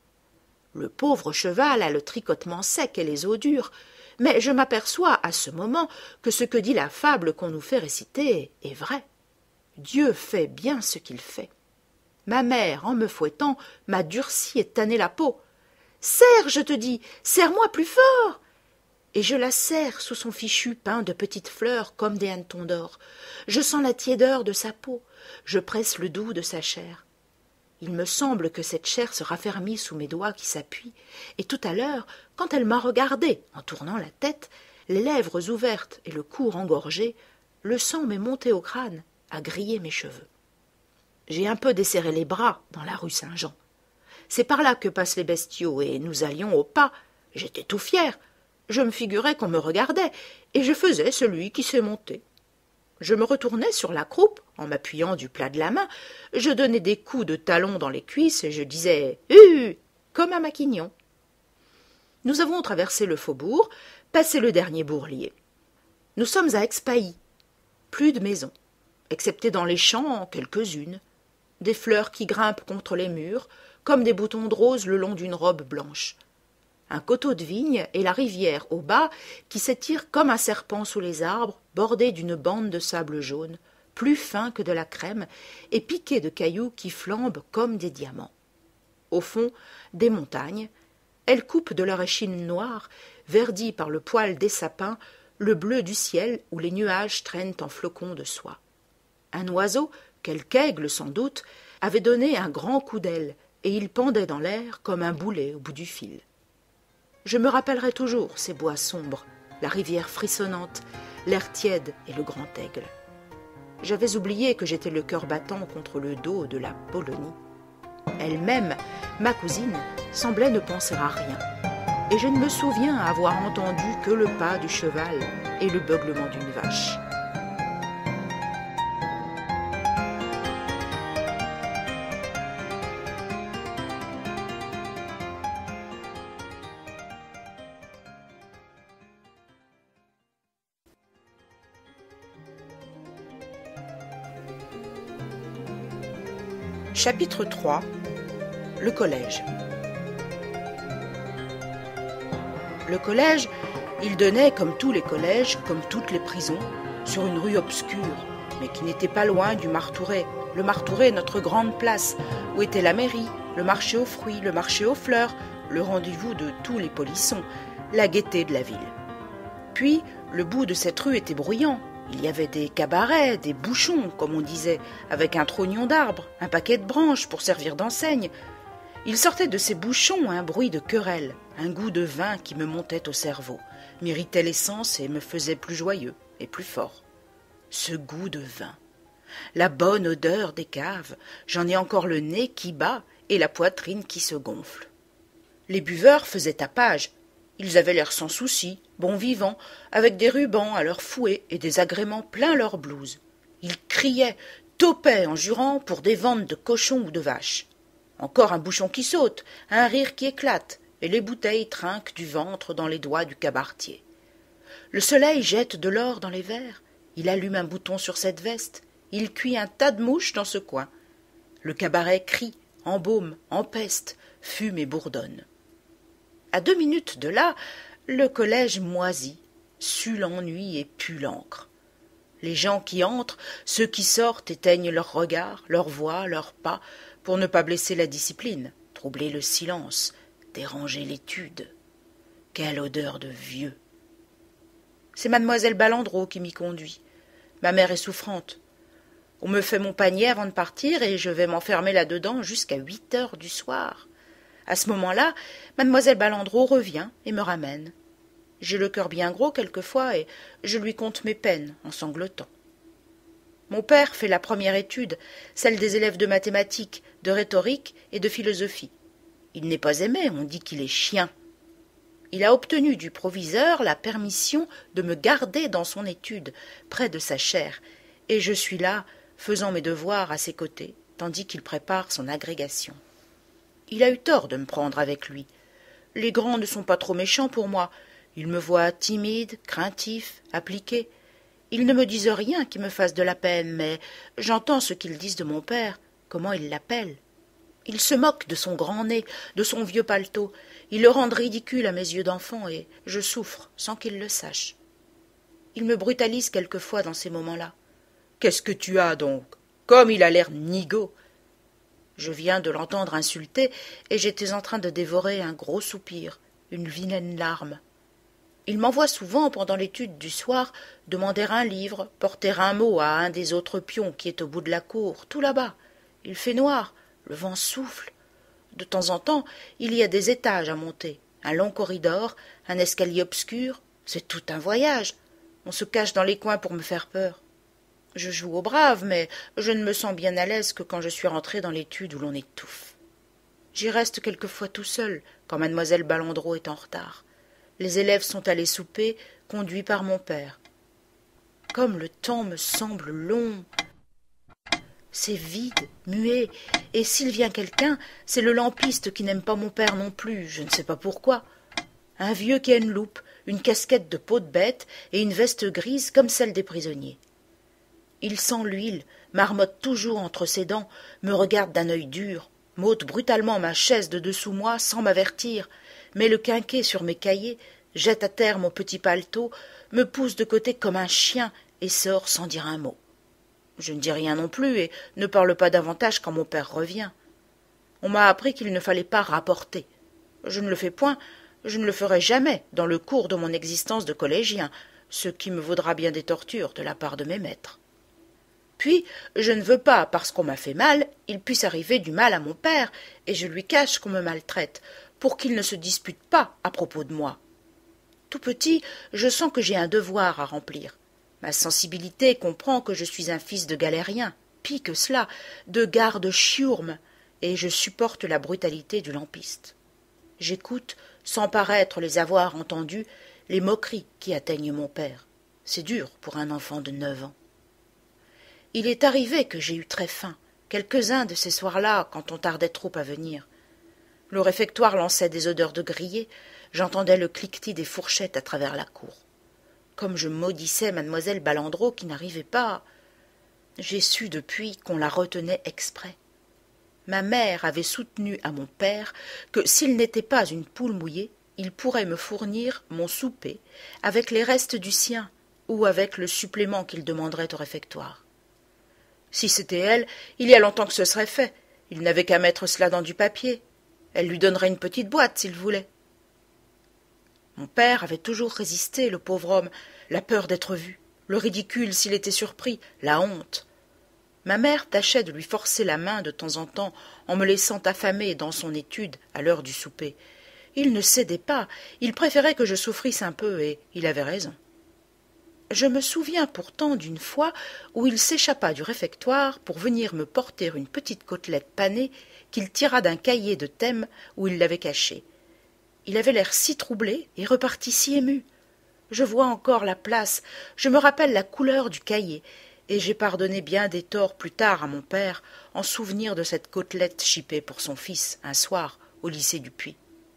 Le pauvre cheval a le tricotement sec et les os durs, mais je m'aperçois à ce moment que ce que dit la fable qu'on nous fait réciter est vrai. Dieu fait bien ce qu'il fait. Ma mère, en me fouettant, m'a durci et tanné la peau. « Serre, je te dis, serre-moi plus fort !» Et je la serre sous son fichu peint de petites fleurs comme des hannetons d'or. Je sens la tiédeur de sa peau, je presse le doux de sa chair. Il me semble que cette chair se raffermit sous mes doigts qui s'appuient, et tout à l'heure, quand elle m'a regardé en tournant la tête, les lèvres ouvertes et le cou engorgé, le sang m'est monté au crâne, a grillé mes cheveux. J'ai un peu desserré les bras dans la rue Saint-Jean. C'est par là que passent les bestiaux, et nous allions au pas. J'étais tout fier. Je me figurais qu'on me regardait, et je faisais celui qui s'est monté. Je me retournais sur la croupe, en m'appuyant du plat de la main, je donnais des coups de talon dans les cuisses, et je disais « Hu !» comme un maquignon. Nous avons traversé le faubourg, passé le dernier bourlier. Nous sommes à Expailly. Plus de maisons, excepté dans les champs quelques-unes. Des fleurs qui grimpent contre les murs, comme des boutons de rose le long d'une robe blanche. Un coteau de vigne et la rivière au bas qui s'étire comme un serpent sous les arbres, bordé d'une bande de sable jaune, plus fin que de la crème, et piqué de cailloux qui flambent comme des diamants. Au fond, des montagnes. Elles coupent de leur échine noire, verdies par le poil des sapins, le bleu du ciel où les nuages traînent en flocons de soie. Un oiseau, quelque aigle sans doute, avait donné un grand coup d'aile, et il pendait dans l'air comme un boulet au bout du fil. Je me rappellerai toujours ces bois sombres, la rivière frissonnante, l'air tiède et le grand aigle. J'avais oublié que j'étais le cœur battant contre le dos de la Polonie. Elle-même, ma cousine, semblait ne penser à rien, et je ne me souviens avoir entendu que le pas du cheval et le beuglement d'une vache. Chapitre trois. Le collège. Le collège, il donnait, comme tous les collèges, comme toutes les prisons, sur une rue obscure, mais qui n'était pas loin du Martouret. Le Martouret, notre grande place, où était la mairie, le marché aux fruits, le marché aux fleurs, le rendez-vous de tous les polissons, la gaieté de la ville. Puis, le bout de cette rue était bruyant. Il y avait des cabarets, des bouchons, comme on disait, avec un trognon d'arbre, un paquet de branches pour servir d'enseigne. Il sortait de ces bouchons un bruit de querelle, un goût de vin qui me montait au cerveau, m'irritait les sens et me faisait plus joyeux et plus fort. Ce goût de vin, la bonne odeur des caves, j'en ai encore le nez qui bat et la poitrine qui se gonfle. Les buveurs faisaient tapage. Ils avaient l'air sans souci, bons vivants, avec des rubans à leurs fouets et des agréments plein leurs blouses. Ils criaient, topaient en jurant pour des ventes de cochons ou de vaches. Encore un bouchon qui saute, un rire qui éclate, et les bouteilles trinquent du ventre dans les doigts du cabaretier. Le soleil jette de l'or dans les verres, il allume un bouton sur cette veste, il cuit un tas de mouches dans ce coin. Le cabaret crie, embaume, empeste, fume et bourdonne. À deux minutes de là, le collège moisit, sue l'ennui et pue l'encre. Les gens qui entrent, ceux qui sortent éteignent leurs regards, leurs voix, leurs pas, pour ne pas blesser la discipline, troubler le silence, déranger l'étude. Quelle odeur de vieux! C'est mademoiselle Ballandreau qui m'y conduit. Ma mère est souffrante. On me fait mon panier avant de partir et je vais m'enfermer là-dedans jusqu'à huit heures du soir. À ce moment-là, mademoiselle Ballandreau revient et me ramène. J'ai le cœur bien gros quelquefois et je lui conte mes peines en sanglotant. Mon père fait la première étude, celle des élèves de mathématiques, de rhétorique et de philosophie. Il n'est pas aimé, on dit qu'il est chien. Il a obtenu du proviseur la permission de me garder dans son étude, près de sa chaire, et je suis là, faisant mes devoirs à ses côtés, tandis qu'il prépare son agrégation. Il a eu tort de me prendre avec lui. Les grands ne sont pas trop méchants pour moi. Ils me voient timide, craintif, appliqué. Ils ne me disent rien qui me fasse de la peine, mais j'entends ce qu'ils disent de mon père, comment ils l'appellent. Ils se moquent de son grand nez, de son vieux paletot. Ils le rendent ridicule à mes yeux d'enfant, et je souffre sans qu'ils le sachent. Ils me brutalisent quelquefois dans ces moments-là. « Qu'est-ce que tu as donc? Comme il a l'air nigaud !» Je viens de l'entendre insulter, et j'étais en train de dévorer un gros soupir, une vilaine larme. Il m'envoie souvent, pendant l'étude du soir, demander un livre, porter un mot à un des autres pions qui est au bout de la cour, tout là-bas. Il fait noir, le vent souffle. De temps en temps, il y a des étages à monter, un long corridor, un escalier obscur. C'est tout un voyage. On se cache dans les coins pour me faire peur. Je joue au brave, mais je ne me sens bien à l'aise que quand je suis rentré dans l'étude où l'on étouffe. J'y reste quelquefois tout seul, quand mademoiselle Ballandreau est en retard. Les élèves sont allés souper, conduits par mon père. Comme le temps me semble long. C'est vide, muet, et s'il vient quelqu'un, c'est le lampiste qui n'aime pas mon père non plus, je ne sais pas pourquoi. Un vieux qui a une loupe, une casquette de peau de bête et une veste grise comme celle des prisonniers. Il sent l'huile, marmotte toujours entre ses dents, me regarde d'un œil dur, m'ôte brutalement ma chaise de dessous moi sans m'avertir, met le quinquet sur mes cahiers, jette à terre mon petit paletot, me pousse de côté comme un chien et sort sans dire un mot. Je ne dis rien non plus et ne parle pas davantage quand mon père revient. On m'a appris qu'il ne fallait pas rapporter. Je ne le fais point, je ne le ferai jamais dans le cours de mon existence de collégien, ce qui me vaudra bien des tortures de la part de mes maîtres. Puis, je ne veux pas, parce qu'on m'a fait mal, il puisse arriver du mal à mon père, et je lui cache qu'on me maltraite, pour qu'il ne se dispute pas à propos de moi. Tout petit, je sens que j'ai un devoir à remplir. Ma sensibilité comprend que je suis un fils de galérien, pis que cela, de garde chiourme, et je supporte la brutalité du lampiste. J'écoute, sans paraître les avoir entendus, les moqueries qui atteignent mon père. C'est dur pour un enfant de neuf ans. Il est arrivé que j'ai eu très faim, quelques-uns de ces soirs-là, quand on tardait trop à venir. Le réfectoire lançait des odeurs de grillé, j'entendais le cliquetis des fourchettes à travers la cour. Comme je maudissais mademoiselle Ballandreau qui n'arrivait pas, j'ai su depuis qu'on la retenait exprès. Ma mère avait soutenu à mon père que s'il n'était pas une poule mouillée, il pourrait me fournir mon souper avec les restes du sien ou avec le supplément qu'il demanderait au réfectoire. Si c'était elle, il y a longtemps que ce serait fait. Il n'avait qu'à mettre cela dans du papier. Elle lui donnerait une petite boîte s'il voulait. Mon père avait toujours résisté, le pauvre homme, la peur d'être vu, le ridicule s'il était surpris, la honte. Ma mère tâchait de lui forcer la main de temps en temps en me laissant affamer dans son étude à l'heure du souper. Il ne cédait pas, il préférait que je souffrisse un peu, et il avait raison. Je me souviens pourtant d'une fois où il s'échappa du réfectoire pour venir me porter une petite côtelette panée qu'il tira d'un cahier de thème où il l'avait cachée. Il avait l'air si troublé et repartit si ému. Je vois encore la place, je me rappelle la couleur du cahier, et j'ai pardonné bien des torts plus tard à mon père en souvenir de cette côtelette chipée pour son fils un soir au lycée du Puy.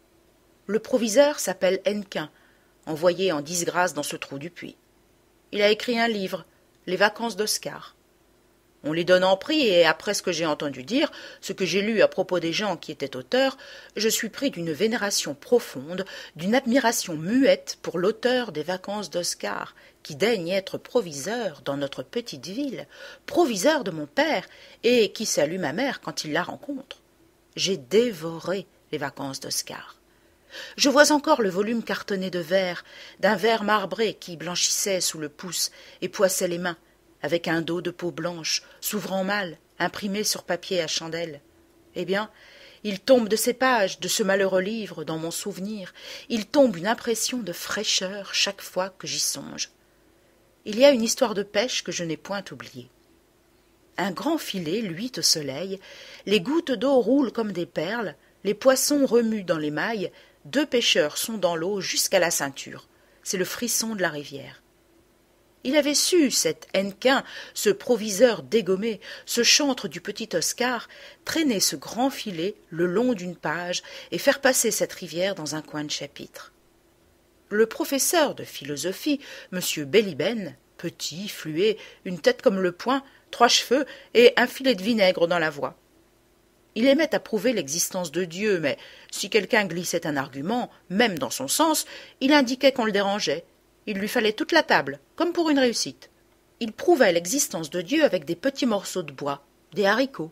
Le proviseur s'appelle Hennequin, envoyé en disgrâce dans ce trou du Puy. Il a écrit un livre, Les vacances d'Oscar. On les donne en prix, et après ce que j'ai entendu dire, ce que j'ai lu à propos des gens qui étaient auteurs, je suis pris d'une vénération profonde, d'une admiration muette pour l'auteur des vacances d'Oscar, qui daigne être proviseur dans notre petite ville, proviseur de mon père, et qui salue ma mère quand il la rencontre. J'ai dévoré les vacances d'Oscar. Je vois encore le volume cartonné de verre, d'un verre marbré qui blanchissait sous le pouce et poissait les mains, avec un dos de peau blanche, s'ouvrant mal, imprimé sur papier à chandelle. Eh bien, il tombe de ces pages, de ce malheureux livre, dans mon souvenir, il tombe une impression de fraîcheur chaque fois que j'y songe. Il y a une histoire de pêche que je n'ai point oubliée. Un grand filet luit au soleil, les gouttes d'eau roulent comme des perles, les poissons remuent dans les mailles, deux pêcheurs sont dans l'eau jusqu'à la ceinture. C'est le frisson de la rivière. Il avait su, cet Hennequin, ce proviseur dégommé, ce chantre du petit Oscar, traîner ce grand filet le long d'une page et faire passer cette rivière dans un coin de chapitre. Le professeur de philosophie, M. Bélibène, petit, fluet, une tête comme le poing, trois cheveux et un filet de vinaigre dans la voix. Il aimait à prouver l'existence de Dieu, mais si quelqu'un glissait un argument, même dans son sens, il indiquait qu'on le dérangeait. Il lui fallait toute la table, comme pour une réussite. Il prouvait l'existence de Dieu avec des petits morceaux de bois, des haricots.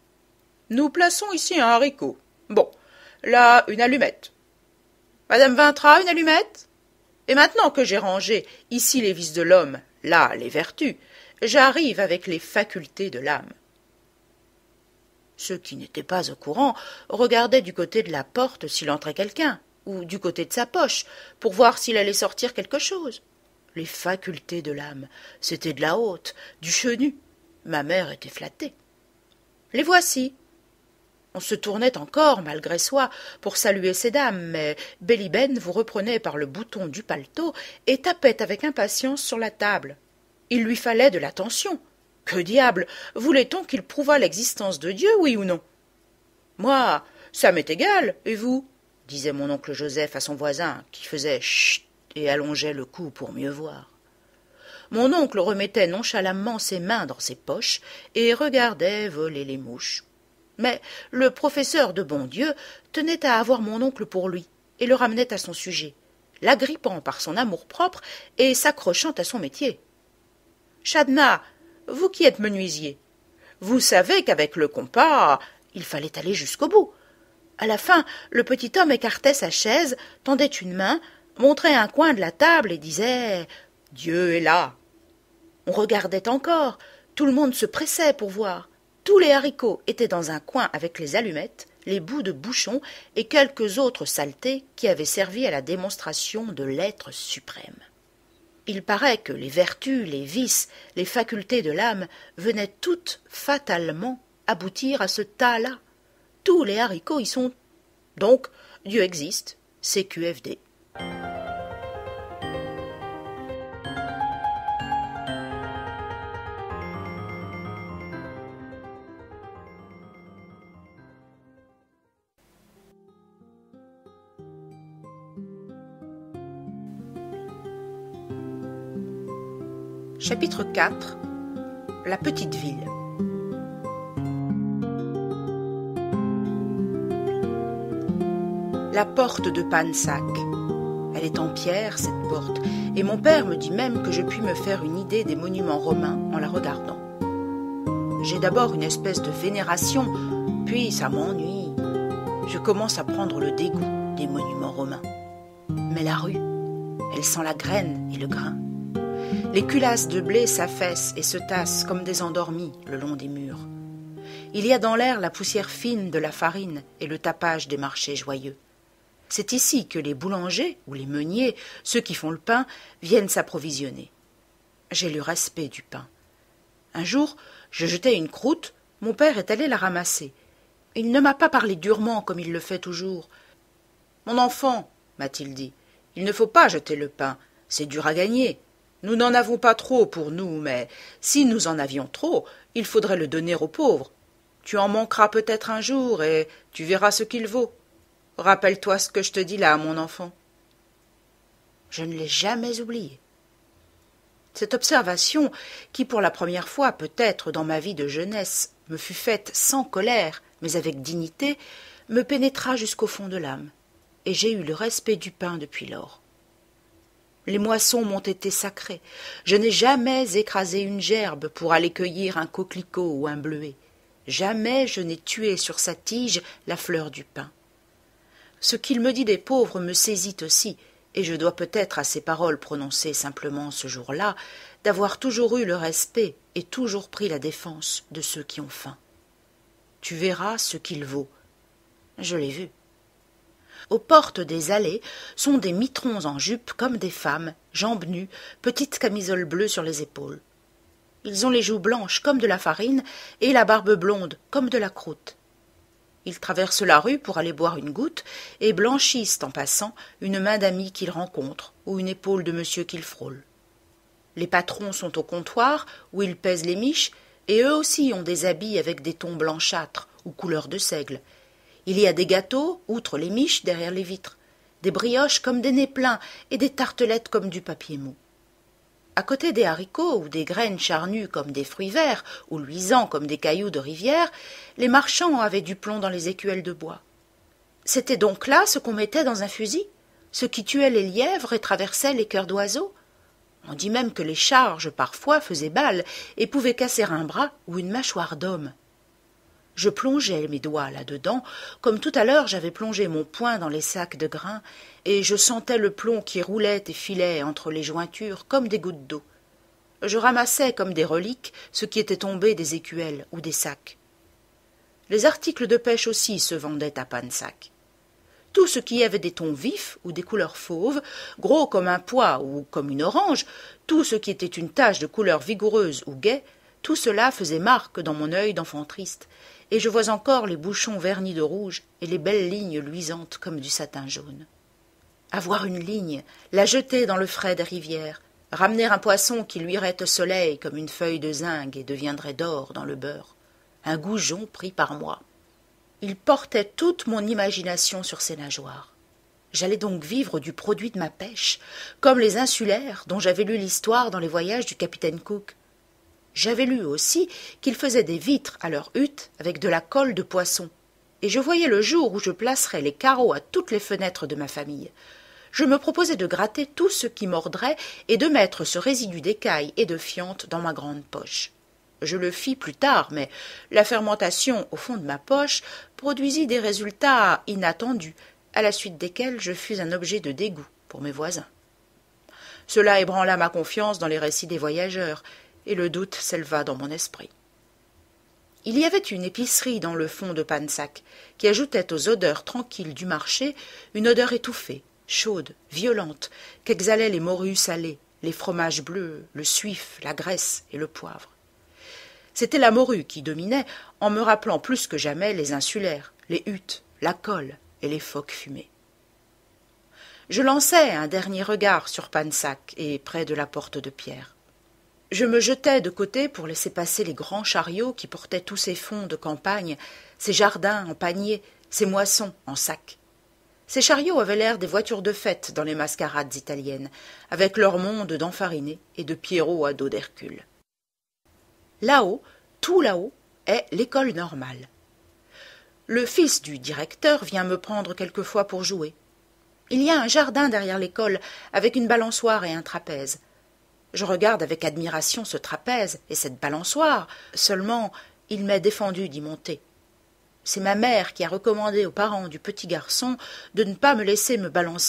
Nous plaçons ici un haricot. Bon, là, une allumette. Madame Vintra, une allumette? Et maintenant que j'ai rangé ici les vices de l'homme, là les vertus, j'arrive avec les facultés de l'âme. Ceux qui n'étaient pas au courant regardaient du côté de la porte s'il entrait quelqu'un, ou du côté de sa poche, pour voir s'il allait sortir quelque chose. Les facultés de l'âme, c'était de la haute, du chenu. Ma mère était flattée. Les voici. On se tournait encore, malgré soi, pour saluer ces dames, mais Bélibène vous reprenait par le bouton du paletot et tapait avec impatience sur la table. Il lui fallait de l'attention. Que diable, voulait-on qu'il prouvât l'existence de Dieu, oui ou non? Moi, ça m'est égal, et vous? Disait mon oncle Joseph à son voisin, qui faisait chut et allongeait le cou pour mieux voir. Mon oncle remettait nonchalamment ses mains dans ses poches et regardait voler les mouches. Mais le professeur de bon Dieu tenait à avoir mon oncle pour lui et le ramenait à son sujet, l'agrippant par son amour-propre et s'accrochant à son métier. « Chadna, vous qui êtes menuisier, vous savez qu'avec le compas, il fallait aller jusqu'au bout. À la fin, le petit homme écartait sa chaise, tendait une main, montrait un coin de la table et disait « Dieu est là ». On regardait encore, tout le monde se pressait pour voir. Tous les haricots étaient dans un coin avec les allumettes, les bouts de bouchon et quelques autres saletés qui avaient servi à la démonstration de l'être suprême. Il paraît que les vertus, les vices, les facultés de l'âme venaient toutes fatalement aboutir à ce tas-là. Tous les haricots y sont. Donc, Dieu existe, C Q F D. Chapitre quatre. La petite ville. La porte de Pansac. Elle est en pierre, cette porte, et mon père me dit même que je puis me faire une idée des monuments romains en la regardant. J'ai d'abord une espèce de vénération, puis ça m'ennuie. Je commence à prendre le dégoût des monuments romains. est la rue. Elle sent la graine et le grain. Les culasses de blé s'affaissent et se tassent comme des endormis le long des murs. Il y a dans l'air la poussière fine de la farine et le tapage des marchés joyeux. C'est ici que les boulangers ou les meuniers, ceux qui font le pain, viennent s'approvisionner. J'ai le respect du pain. Un jour, je jetais une croûte, mon père est allé la ramasser. Il ne m'a pas parlé durement comme il le fait toujours. « Mon enfant, m'a-t-il dit, il ne faut pas jeter le pain, c'est dur à gagner. Nous n'en avons pas trop pour nous, mais si nous en avions trop, il faudrait le donner aux pauvres. Tu en manqueras peut-être un jour et tu verras ce qu'il vaut. Rappelle-toi ce que je te dis là, mon enfant. » Je ne l'ai jamais oublié. Cette observation, qui pour la première fois peut-être dans ma vie de jeunesse me fut faite sans colère, mais avec dignité, me pénétra jusqu'au fond de l'âme, et j'ai eu le respect du pain depuis lors. Les moissons m'ont été sacrées. Je n'ai jamais écrasé une gerbe pour aller cueillir un coquelicot ou un bleuet. Jamais je n'ai tué sur sa tige la fleur du pain. Ce qu'il me dit des pauvres me saisit aussi, et je dois peut-être à ces paroles prononcées simplement ce jour-là d'avoir toujours eu le respect et toujours pris la défense de ceux qui ont faim. Tu verras ce qu'il vaut. Je l'ai vu. Aux portes des allées sont des mitrons en jupe comme des femmes, jambes nues, petites camisoles bleues sur les épaules. Ils ont les joues blanches comme de la farine et la barbe blonde comme de la croûte. Ils traversent la rue pour aller boire une goutte et blanchissent en passant une main d'ami qu'ils rencontrent ou une épaule de monsieur qu'ils frôlent. Les patrons sont au comptoir où ils pèsent les miches et eux aussi ont des habits avec des tons blanchâtres ou couleur de seigle. Il y a des gâteaux, outre les miches, derrière les vitres, des brioches comme des nez pleins et des tartelettes comme du papier mou. À côté des haricots ou des graines charnues comme des fruits verts ou luisants comme des cailloux de rivière, les marchands avaient du plomb dans les écuelles de bois. C'était donc là ce qu'on mettait dans un fusil, ce qui tuait les lièvres et traversait les cœurs d'oiseaux. On dit même que les charges parfois faisaient balle et pouvaient casser un bras ou une mâchoire d'homme. Je plongeais mes doigts là-dedans, comme tout à l'heure j'avais plongé mon poing dans les sacs de grains, et je sentais le plomb qui roulait et filait entre les jointures comme des gouttes d'eau. Je ramassais comme des reliques ce qui était tombé des écuelles ou des sacs. Les articles de pêche aussi se vendaient à Pansac. Tout ce qui avait des tons vifs ou des couleurs fauves, gros comme un pois ou comme une orange, tout ce qui était une tache de couleur vigoureuse ou gaie, tout cela faisait marque dans mon œil d'enfant triste, et je vois encore les bouchons vernis de rouge et les belles lignes luisantes comme du satin jaune. Avoir une ligne, la jeter dans le frais des rivières, ramener un poisson qui luirait au soleil comme une feuille de zinc et deviendrait d'or dans le beurre, un goujon pris par moi. Il portait toute mon imagination sur ses nageoires. J'allais donc vivre du produit de ma pêche, comme les insulaires dont j'avais lu l'histoire dans les voyages du capitaine Cook. J'avais lu aussi qu'ils faisaient des vitres à leur hutte avec de la colle de poisson, et je voyais le jour où je placerais les carreaux à toutes les fenêtres de ma famille. Je me proposais de gratter tout ce qui mordrait et de mettre ce résidu d'écailles et de fientes dans ma grande poche. Je le fis plus tard, mais la fermentation au fond de ma poche produisit des résultats inattendus, à la suite desquels je fus un objet de dégoût pour mes voisins. Cela ébranla ma confiance dans les récits des voyageurs, et le doute s'éleva dans mon esprit. Il y avait une épicerie dans le fond de Pansac, qui ajoutait aux odeurs tranquilles du marché une odeur étouffée, chaude, violente, qu'exhalaient les morues salées, les fromages bleus, le suif, la graisse et le poivre. C'était la morue qui dominait, en me rappelant plus que jamais les insulaires, les huttes, la colle et les phoques fumés. Je lançai un dernier regard sur Pansac et près de la porte de pierre. Je me jetai de côté pour laisser passer les grands chariots qui portaient tous ces fonds de campagne, ces jardins en paniers, ces moissons en sacs. Ces chariots avaient l'air des voitures de fête dans les mascarades italiennes, avec leur monde d'enfarinés et de pierrots à dos d'Hercule. Là-haut, tout là-haut, est l'école normale. Le fils du directeur vient me prendre quelquefois pour jouer. Il y a un jardin derrière l'école, avec une balançoire et un trapèze. Je regarde avec admiration ce trapèze et cette balançoire, seulement il m'est défendu d'y monter. C'est ma mère qui a recommandé aux parents du petit garçon de ne pas me laisser me balancer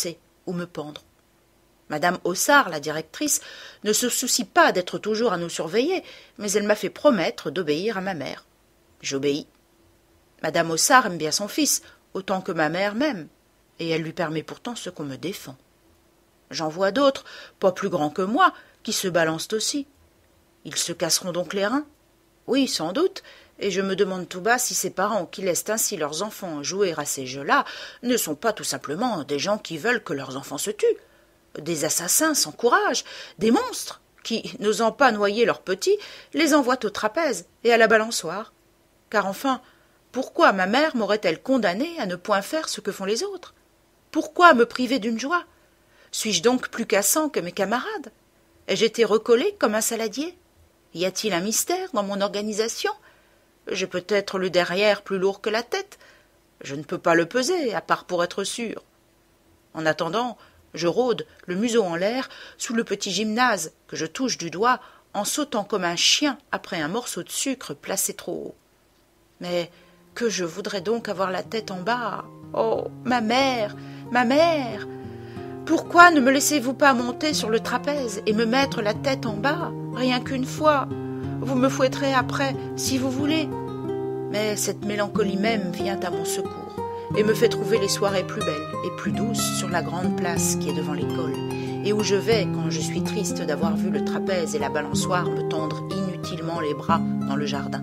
ou me pendre. Madame Haussard, la directrice, ne se soucie pas d'être toujours à nous surveiller, mais elle m'a fait promettre d'obéir à ma mère. J'obéis. Madame Haussard aime bien son fils, autant que ma mère m'aime, et elle lui permet pourtant ce qu'on me défend. J'en vois d'autres, pas plus grands que moi, qui se balancent aussi. Ils se casseront donc les reins? Oui, sans doute, et je me demande tout bas si ces parents qui laissent ainsi leurs enfants jouer à ces jeux-là ne sont pas tout simplement des gens qui veulent que leurs enfants se tuent, des assassins sans courage, des monstres qui, n'osant pas noyer leurs petits, les envoient au trapèze et à la balançoire. Car enfin, pourquoi ma mère m'aurait-elle condamnée à ne point faire ce que font les autres? Pourquoi me priver d'une joie? Suis-je donc plus cassant que mes camarades? Ai-je été recollé comme un saladier? Y a-t-il un mystère dans mon organisation? J'ai peut-être le derrière plus lourd que la tête. Je ne peux pas le peser, à part pour être sûr. En attendant, je rôde, le museau en l'air, sous le petit gymnase que je touche du doigt en sautant comme un chien après un morceau de sucre placé trop haut. Mais que je voudrais donc avoir la tête en bas. Oh, ma mère, ma mère! Pourquoi ne me laissez-vous pas monter sur le trapèze et me mettre la tête en bas, rien qu'une fois? Vous me fouetterez après, si vous voulez. Mais cette mélancolie même vient à mon secours et me fait trouver les soirées plus belles et plus douces sur la grande place qui est devant l'école et où je vais quand je suis triste d'avoir vu le trapèze et la balançoire me tendre inutilement les bras dans le jardin.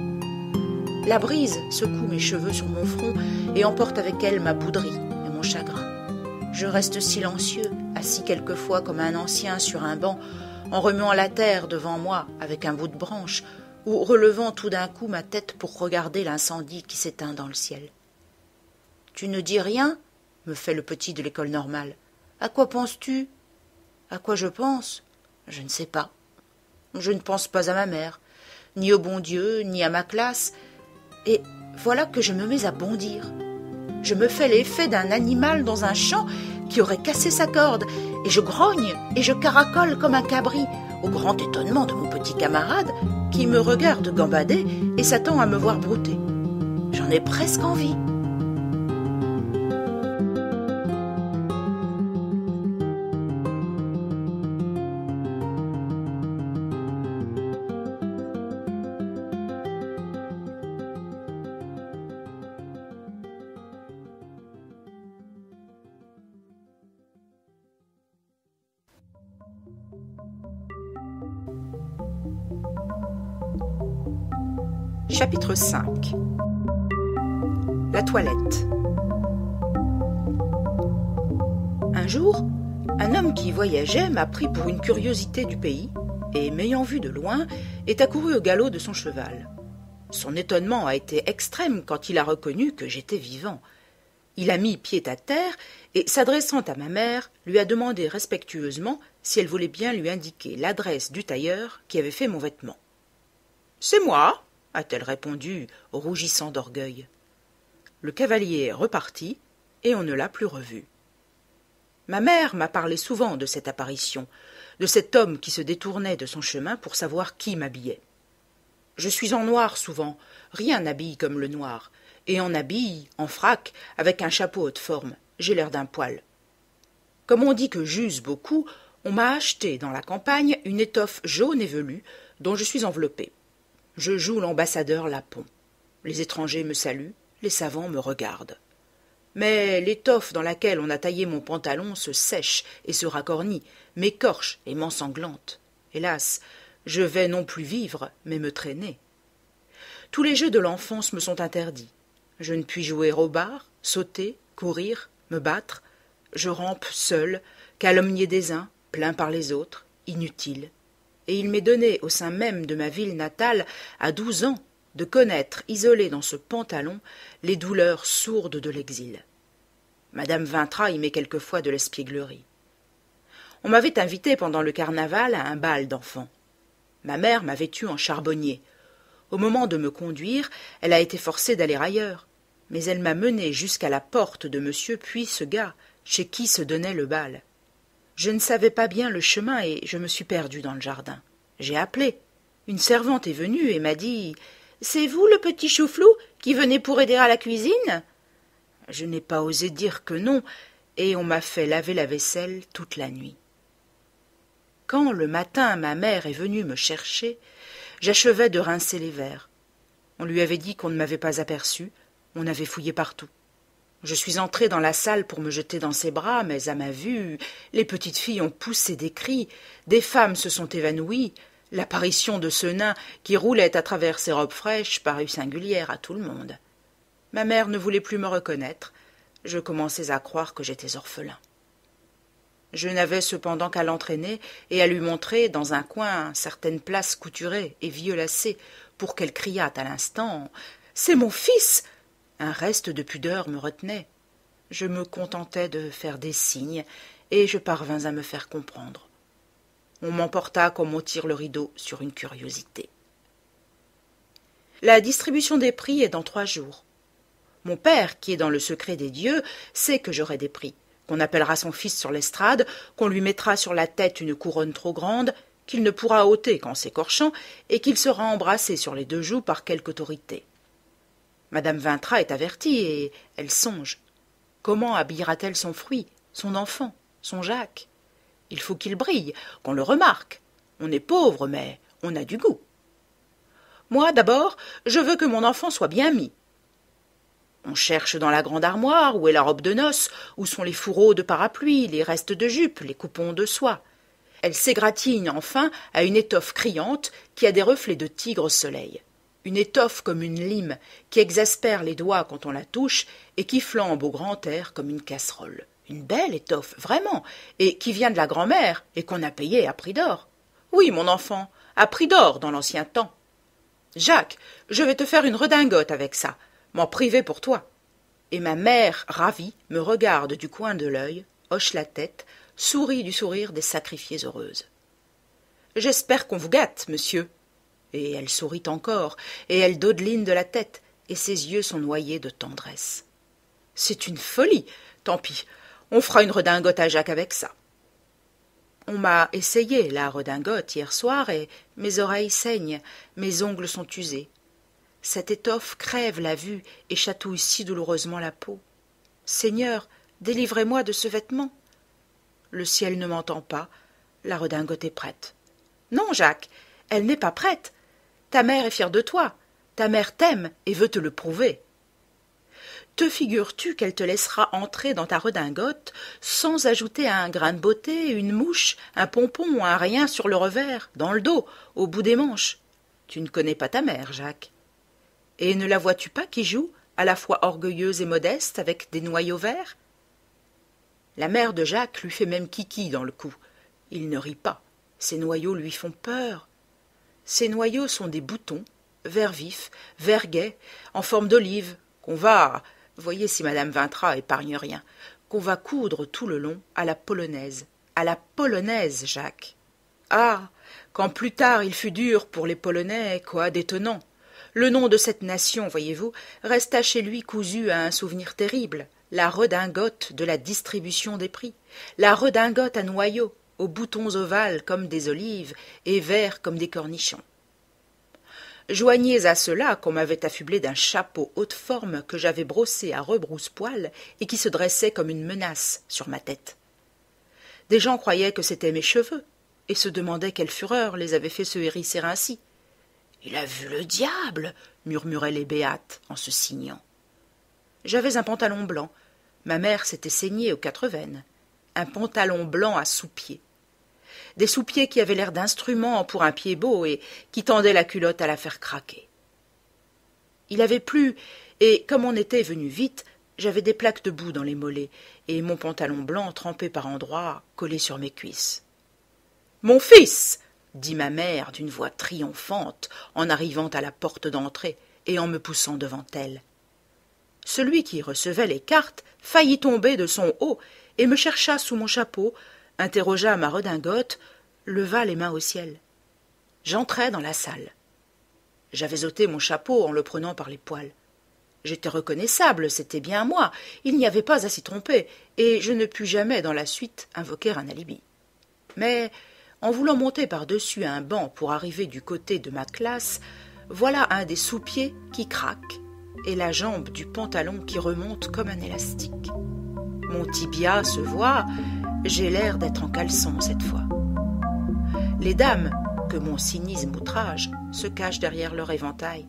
La brise secoue mes cheveux sur mon front et emporte avec elle ma bouderie et mon chagrin. Je reste silencieux, assis quelquefois comme un ancien sur un banc, en remuant la terre devant moi avec un bout de branche, ou relevant tout d'un coup ma tête pour regarder l'incendie qui s'éteint dans le ciel. « Tu ne dis rien ?» me fait le petit de l'école normale. « À quoi penses-tu ?»« À quoi je pense ? Je ne sais pas. Je ne pense pas à ma mère, ni au bon Dieu, ni à ma classe, et voilà que je me mets à bondir. Je me fais l'effet d'un animal dans un champ qui aurait cassé sa corde, et je grogne et je caracole comme un cabri, au grand étonnement de mon petit camarade, qui me regarde gambader et s'attend à me voir brouter. J'en ai presque envie. Chapitre cinq. La toilette. Un jour, un homme qui voyageait m'a pris pour une curiosité du pays et, m'ayant vu de loin, est accouru au galop de son cheval. Son étonnement a été extrême quand il a reconnu que j'étais vivant. Il a mis pied à terre et, s'adressant à ma mère, lui a demandé respectueusement si elle voulait bien lui indiquer l'adresse du tailleur qui avait fait mon vêtement. « C'est moi !» a-t-elle répondu, rougissant d'orgueil. Le cavalier est reparti, et on ne l'a plus revu. Ma mère m'a parlé souvent de cette apparition, de cet homme qui se détournait de son chemin pour savoir qui m'habillait. Je suis en noir souvent, rien n'habille comme le noir, et en habille, en frac, avec un chapeau haute forme, j'ai l'air d'un poil. Comme on dit que j'use beaucoup, on m'a acheté dans la campagne une étoffe jaune et velue dont je suis enveloppée. Je joue l'ambassadeur Lapon. Les étrangers me saluent, les savants me regardent. Mais l'étoffe dans laquelle on a taillé mon pantalon se sèche et se racornit, m'écorche et m'ensanglante. Hélas, je vais non plus vivre, mais me traîner. Tous les jeux de l'enfance me sont interdits. Je ne puis jouer au bar, sauter, courir, me battre. Je rampe seul, calomnié des uns, plaint par les autres, inutile. Et il m'est donné, au sein même de ma ville natale, à douze ans, de connaître, isolé dans ce pantalon, les douleurs sourdes de l'exil. Madame Vintra y met quelquefois de l'espièglerie. On m'avait invité pendant le carnaval à un bal d'enfants. Ma mère m'a vêtue en charbonnier. Au moment de me conduire, elle a été forcée d'aller ailleurs, mais elle m'a menée jusqu'à la porte de monsieur Puissegat, chez qui se donnait le bal. Je ne savais pas bien le chemin et je me suis perdue dans le jardin. J'ai appelé. Une servante est venue et m'a dit « C'est vous le petit chou-flou qui venez pour aider à la cuisine ?» Je n'ai pas osé dire que non, et on m'a fait laver la vaisselle toute la nuit. Quand, le matin, ma mère est venue me chercher, j'achevais de rincer les verres. On lui avait dit qu'on ne m'avait pas aperçu, on avait fouillé partout. Je suis entrée dans la salle pour me jeter dans ses bras, mais à ma vue, les petites filles ont poussé des cris, des femmes se sont évanouies, l'apparition de ce nain qui roulait à travers ses robes fraîches parut singulière à tout le monde. Ma mère ne voulait plus me reconnaître, je commençais à croire que j'étais orphelin. Je n'avais cependant qu'à l'entraîner et à lui montrer dans un coin certaines places couturées et violacées pour qu'elle criât à l'instant « C'est mon fils !» Un reste de pudeur me retenait. Je me contentais de faire des signes et je parvins à me faire comprendre. On m'emporta comme on tire le rideau sur une curiosité. La distribution des prix est dans trois jours. Mon père, qui est dans le secret des dieux, sait que j'aurai des prix, qu'on appellera son fils sur l'estrade, qu'on lui mettra sur la tête une couronne trop grande, qu'il ne pourra ôter qu'en s'écorchant, et qu'il sera embrassé sur les deux joues par quelque autorité. Madame Vintra est avertie, et elle songe. Comment habillera-t-elle son fruit, son enfant, son Jacques? Il faut qu'il brille, qu'on le remarque. On est pauvre, mais on a du goût. Moi, d'abord, je veux que mon enfant soit bien mis. On cherche dans la grande armoire où est la robe de noces, où sont les fourreaux de parapluie, les restes de jupe, les coupons de soie. Elle s'égratigne enfin à une étoffe criante qui a des reflets de tigre au soleil. Une étoffe comme une lime qui exaspère les doigts quand on la touche et qui flambe au grand air comme une casserole. Une belle étoffe, vraiment, et qui vient de la grand-mère et qu'on a payée à prix d'or. Oui, mon enfant, à prix d'or dans l'ancien temps. Jacques, je vais te faire une redingote avec ça, m'en priver pour toi. Et ma mère, ravie, me regarde du coin de l'œil, hoche la tête, sourit du sourire des sacrifiées heureuses. J'espère qu'on vous gâte, monsieur. Et elle sourit encore, et elle dodeline de la tête, et ses yeux sont noyés de tendresse. C'est une folie, tant pis, on fera une redingote à Jacques avec ça. On m'a essayé la redingote hier soir, et mes oreilles saignent, mes ongles sont usés. Cette étoffe crève la vue et chatouille si douloureusement la peau. Seigneur, délivrez-moi de ce vêtement. Le ciel ne m'entend pas, la redingote est prête. Non, Jacques, elle n'est pas prête. Ta mère est fière de toi, ta mère t'aime et veut te le prouver. Te figures-tu qu'elle te laissera entrer dans ta redingote sans ajouter à un grain de beauté, une mouche, un pompon, un rien sur le revers, dans le dos, au bout des manches? Tu ne connais pas ta mère, Jacques. Et ne la vois-tu pas qui joue, à la fois orgueilleuse et modeste, avec des noyaux verts? La mère de Jacques lui fait même kiki dans le cou. Il ne rit pas, ces noyaux lui font peur. Ces noyaux sont des boutons, vert vif, vert gai, en forme d'olive, qu'on va, voyez si madame Vintra épargne rien, qu'on va coudre tout le long à la polonaise, à la polonaise, Jacques. Ah, quand plus tard il fut dur pour les Polonais, quoi d'étonnant. Le nom de cette nation, voyez-vous, resta chez lui cousu à un souvenir terrible, la redingote de la distribution des prix, la redingote à noyaux, aux boutons ovales comme des olives et verts comme des cornichons. Joignez à cela qu'on m'avait affublé d'un chapeau haute forme que j'avais brossé à rebrousse-poil et qui se dressait comme une menace sur ma tête. Des gens croyaient que c'étaient mes cheveux et se demandaient quelle fureur les avait fait se hérisser ainsi. « Il a vu le diable !» murmuraient les béates en se signant. J'avais un pantalon blanc. Ma mère s'était saignée aux quatre veines. Un pantalon blanc à sous-pieds. Des sous-pieds qui avaient l'air d'instruments pour un pied beau et qui tendaient la culotte à la faire craquer. Il avait plu, et comme on était venu vite, j'avais des plaques de boue dans les mollets, et mon pantalon blanc trempé par endroits, collé sur mes cuisses. « Mon fils !» dit ma mère d'une voix triomphante, en arrivant à la porte d'entrée et en me poussant devant elle. Celui qui recevait les cartes faillit tomber de son haut et me chercha sous mon chapeau, interrogea ma redingote, leva les mains au ciel. J'entrai dans la salle. J'avais ôté mon chapeau en le prenant par les poils. J'étais reconnaissable, c'était bien moi, il n'y avait pas à s'y tromper, et je ne pus jamais dans la suite invoquer un alibi. Mais, en voulant monter par-dessus un banc pour arriver du côté de ma classe, voilà un des sous-pieds qui craque, et la jambe du pantalon qui remonte comme un élastique. Mon tibia se voit, j'ai l'air d'être en caleçon cette fois. Les dames, que mon cynisme outrage, se cachent derrière leur éventail.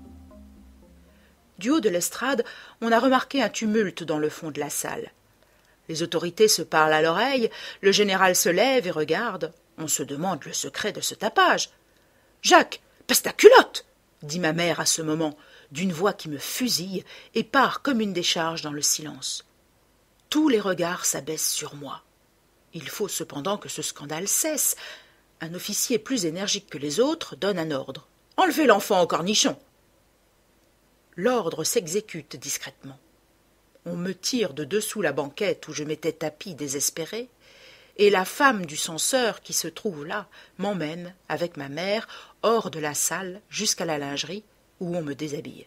Du haut de l'estrade, on a remarqué un tumulte dans le fond de la salle. Les autorités se parlent à l'oreille, le général se lève et regarde. On se demande le secret de ce tapage. « Jacques, baisse ta culotte !» dit ma mère à ce moment, d'une voix qui me fusille et part comme une décharge dans le silence. Tous les regards s'abaissent sur moi. Il faut cependant que ce scandale cesse. Un officier plus énergique que les autres donne un ordre. « Enlevez l'enfant au cornichon !» L'ordre s'exécute discrètement. On me tire de dessous la banquette où je m'étais tapi désespéré, et la femme du censeur qui se trouve là m'emmène, avec ma mère, hors de la salle jusqu'à la lingerie où on me déshabille.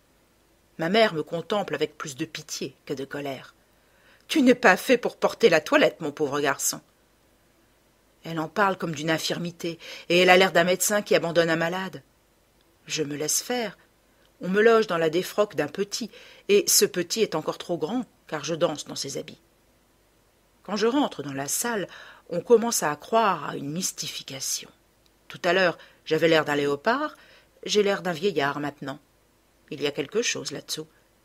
Ma mère me contemple avec plus de pitié que de colère. « Tu n'es pas fait pour porter la toilette, mon pauvre garçon. » Elle en parle comme d'une infirmité, et elle a l'air d'un médecin qui abandonne un malade. Je me laisse faire. On me loge dans la défroque d'un petit, et ce petit est encore trop grand, car je danse dans ses habits. Quand je rentre dans la salle, on commence à croire à une mystification. Tout à l'heure, j'avais l'air d'un léopard, j'ai l'air d'un vieillard maintenant. Il y a quelque chose là-dessous.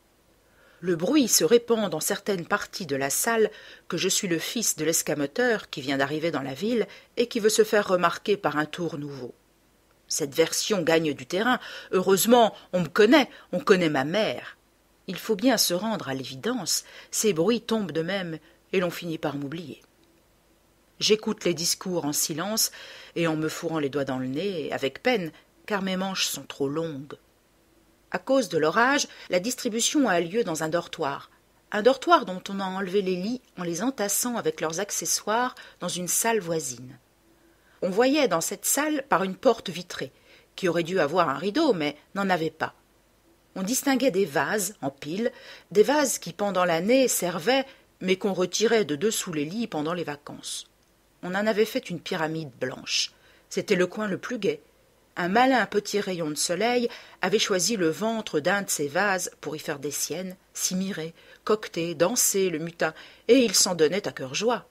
Le bruit se répand dans certaines parties de la salle que je suis le fils de l'escamoteur qui vient d'arriver dans la ville et qui veut se faire remarquer par un tour nouveau. Cette version gagne du terrain. Heureusement, on me connaît, on connaît ma mère. Il faut bien se rendre à l'évidence. Ces bruits tombent de même et l'on finit par m'oublier. J'écoute les discours en silence et en me fourrant les doigts dans le nez, avec peine, car mes manches sont trop longues. À cause de l'orage, la distribution a lieu dans un dortoir. Un dortoir dont on a enlevé les lits en les entassant avec leurs accessoires dans une salle voisine. On voyait dans cette salle par une porte vitrée, qui aurait dû avoir un rideau, mais n'en avait pas. On distinguait des vases en pile, des vases qui pendant l'année servaient, mais qu'on retirait de dessous les lits pendant les vacances. On en avait fait une pyramide blanche. C'était le coin le plus gai. Un malin petit rayon de soleil avait choisi le ventre d'un de ces vases pour y faire des siennes, s'y mirer, coqueter, danser le mutin, et il s'en donnait à cœur joie.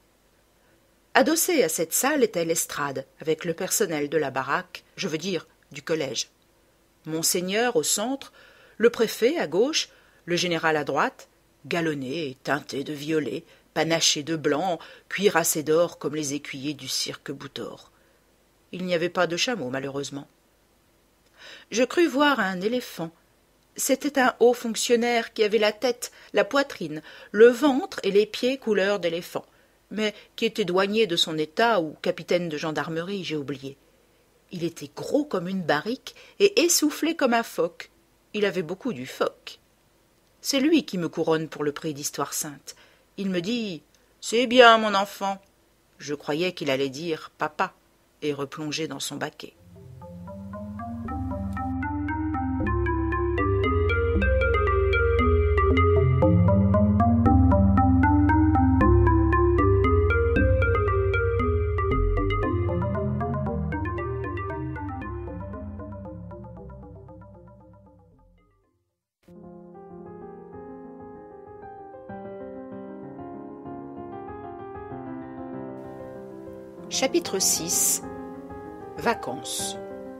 Adossée à cette salle était l'estrade, avec le personnel de la baraque, je veux dire du collège. Monseigneur au centre, le préfet à gauche, le général à droite, galonné et teinté de violet, panaché de blanc, cuirassé d'or comme les écuyers du cirque Bouthor. Il n'y avait pas de chameau, malheureusement. Je crus voir un éléphant. C'était un haut fonctionnaire qui avait la tête, la poitrine, le ventre et les pieds couleur d'éléphant, mais qui était douanier de son état ou capitaine de gendarmerie, j'ai oublié. Il était gros comme une barrique et essoufflé comme un phoque. Il avait beaucoup du phoque. C'est lui qui me couronne pour le prix d'Histoire sainte. Il me dit « C'est bien, mon enfant !» Je croyais qu'il allait dire « Papa !» et replonger dans son baquet. Chapitre six. Vacances.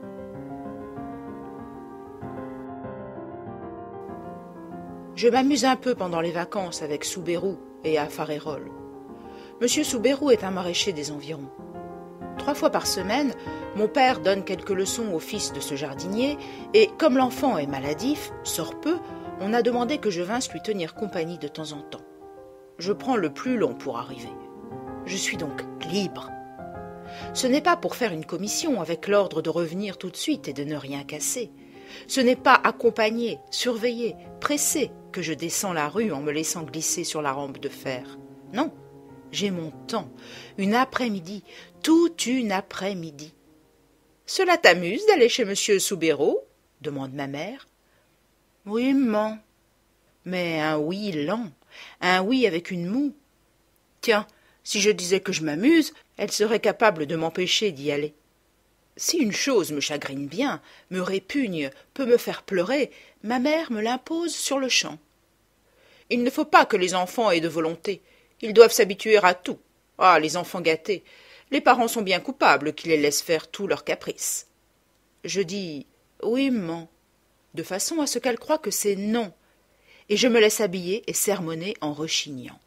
Je m'amuse un peu pendant les vacances avec Soubérou et à Farérols. Monsieur Soubérou est un maraîcher des environs. Trois fois par semaine, mon père donne quelques leçons au fils de ce jardinier et, comme l'enfant est maladif, sort peu, on a demandé que je vinsse lui tenir compagnie de temps en temps. Je prends le plus long pour arriver. Je suis donc libre. Ce n'est pas pour faire une commission avec l'ordre de revenir tout de suite et de ne rien casser. Ce n'est pas accompagné, surveillé, pressé que je descends la rue en me laissant glisser sur la rampe de fer. Non, j'ai mon temps, une après-midi, toute une après-midi. « Cela t'amuse d'aller chez monsieur Soubérou ?» demande ma mère. « Oui, maman. » Mais un oui lent, un oui avec une moue. Tiens, si je disais que je m'amuse, elle serait capable de m'empêcher d'y aller. Si une chose me chagrine bien, me répugne, peut me faire pleurer, ma mère me l'impose sur le champ. Il ne faut pas que les enfants aient de volonté. Ils doivent s'habituer à tout. Ah, les enfants gâtés. Les parents sont bien coupables qui les laissent faire tous leurs caprices. Je dis « oui, maman », de façon à ce qu'elle croie que c'est non, et je me laisse habiller et sermonner en rechignant.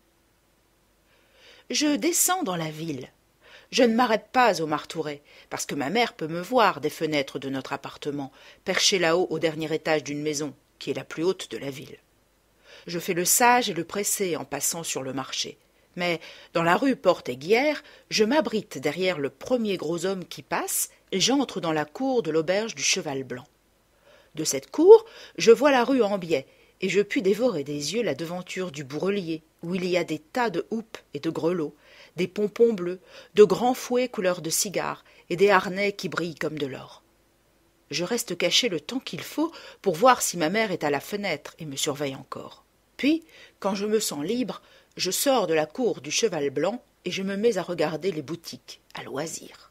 Je descends dans la ville. Je ne m'arrête pas au Martourret, parce que ma mère peut me voir des fenêtres de notre appartement, perché là-haut au dernier étage d'une maison, qui est la plus haute de la ville. Je fais le sage et le pressé en passant sur le marché. Mais dans la rue Porte-Aiguière, je m'abrite derrière le premier gros homme qui passe et j'entre dans la cour de l'auberge du Cheval Blanc. De cette cour, je vois la rue en biais et je puis dévorer des yeux la devanture du Bourrelier, où il y a des tas de houppes et de grelots, des pompons bleus, de grands fouets couleur de cigare et des harnais qui brillent comme de l'or. Je reste caché le temps qu'il faut pour voir si ma mère est à la fenêtre et me surveille encore. Puis, quand je me sens libre, je sors de la cour du Cheval Blanc et je me mets à regarder les boutiques, à loisir.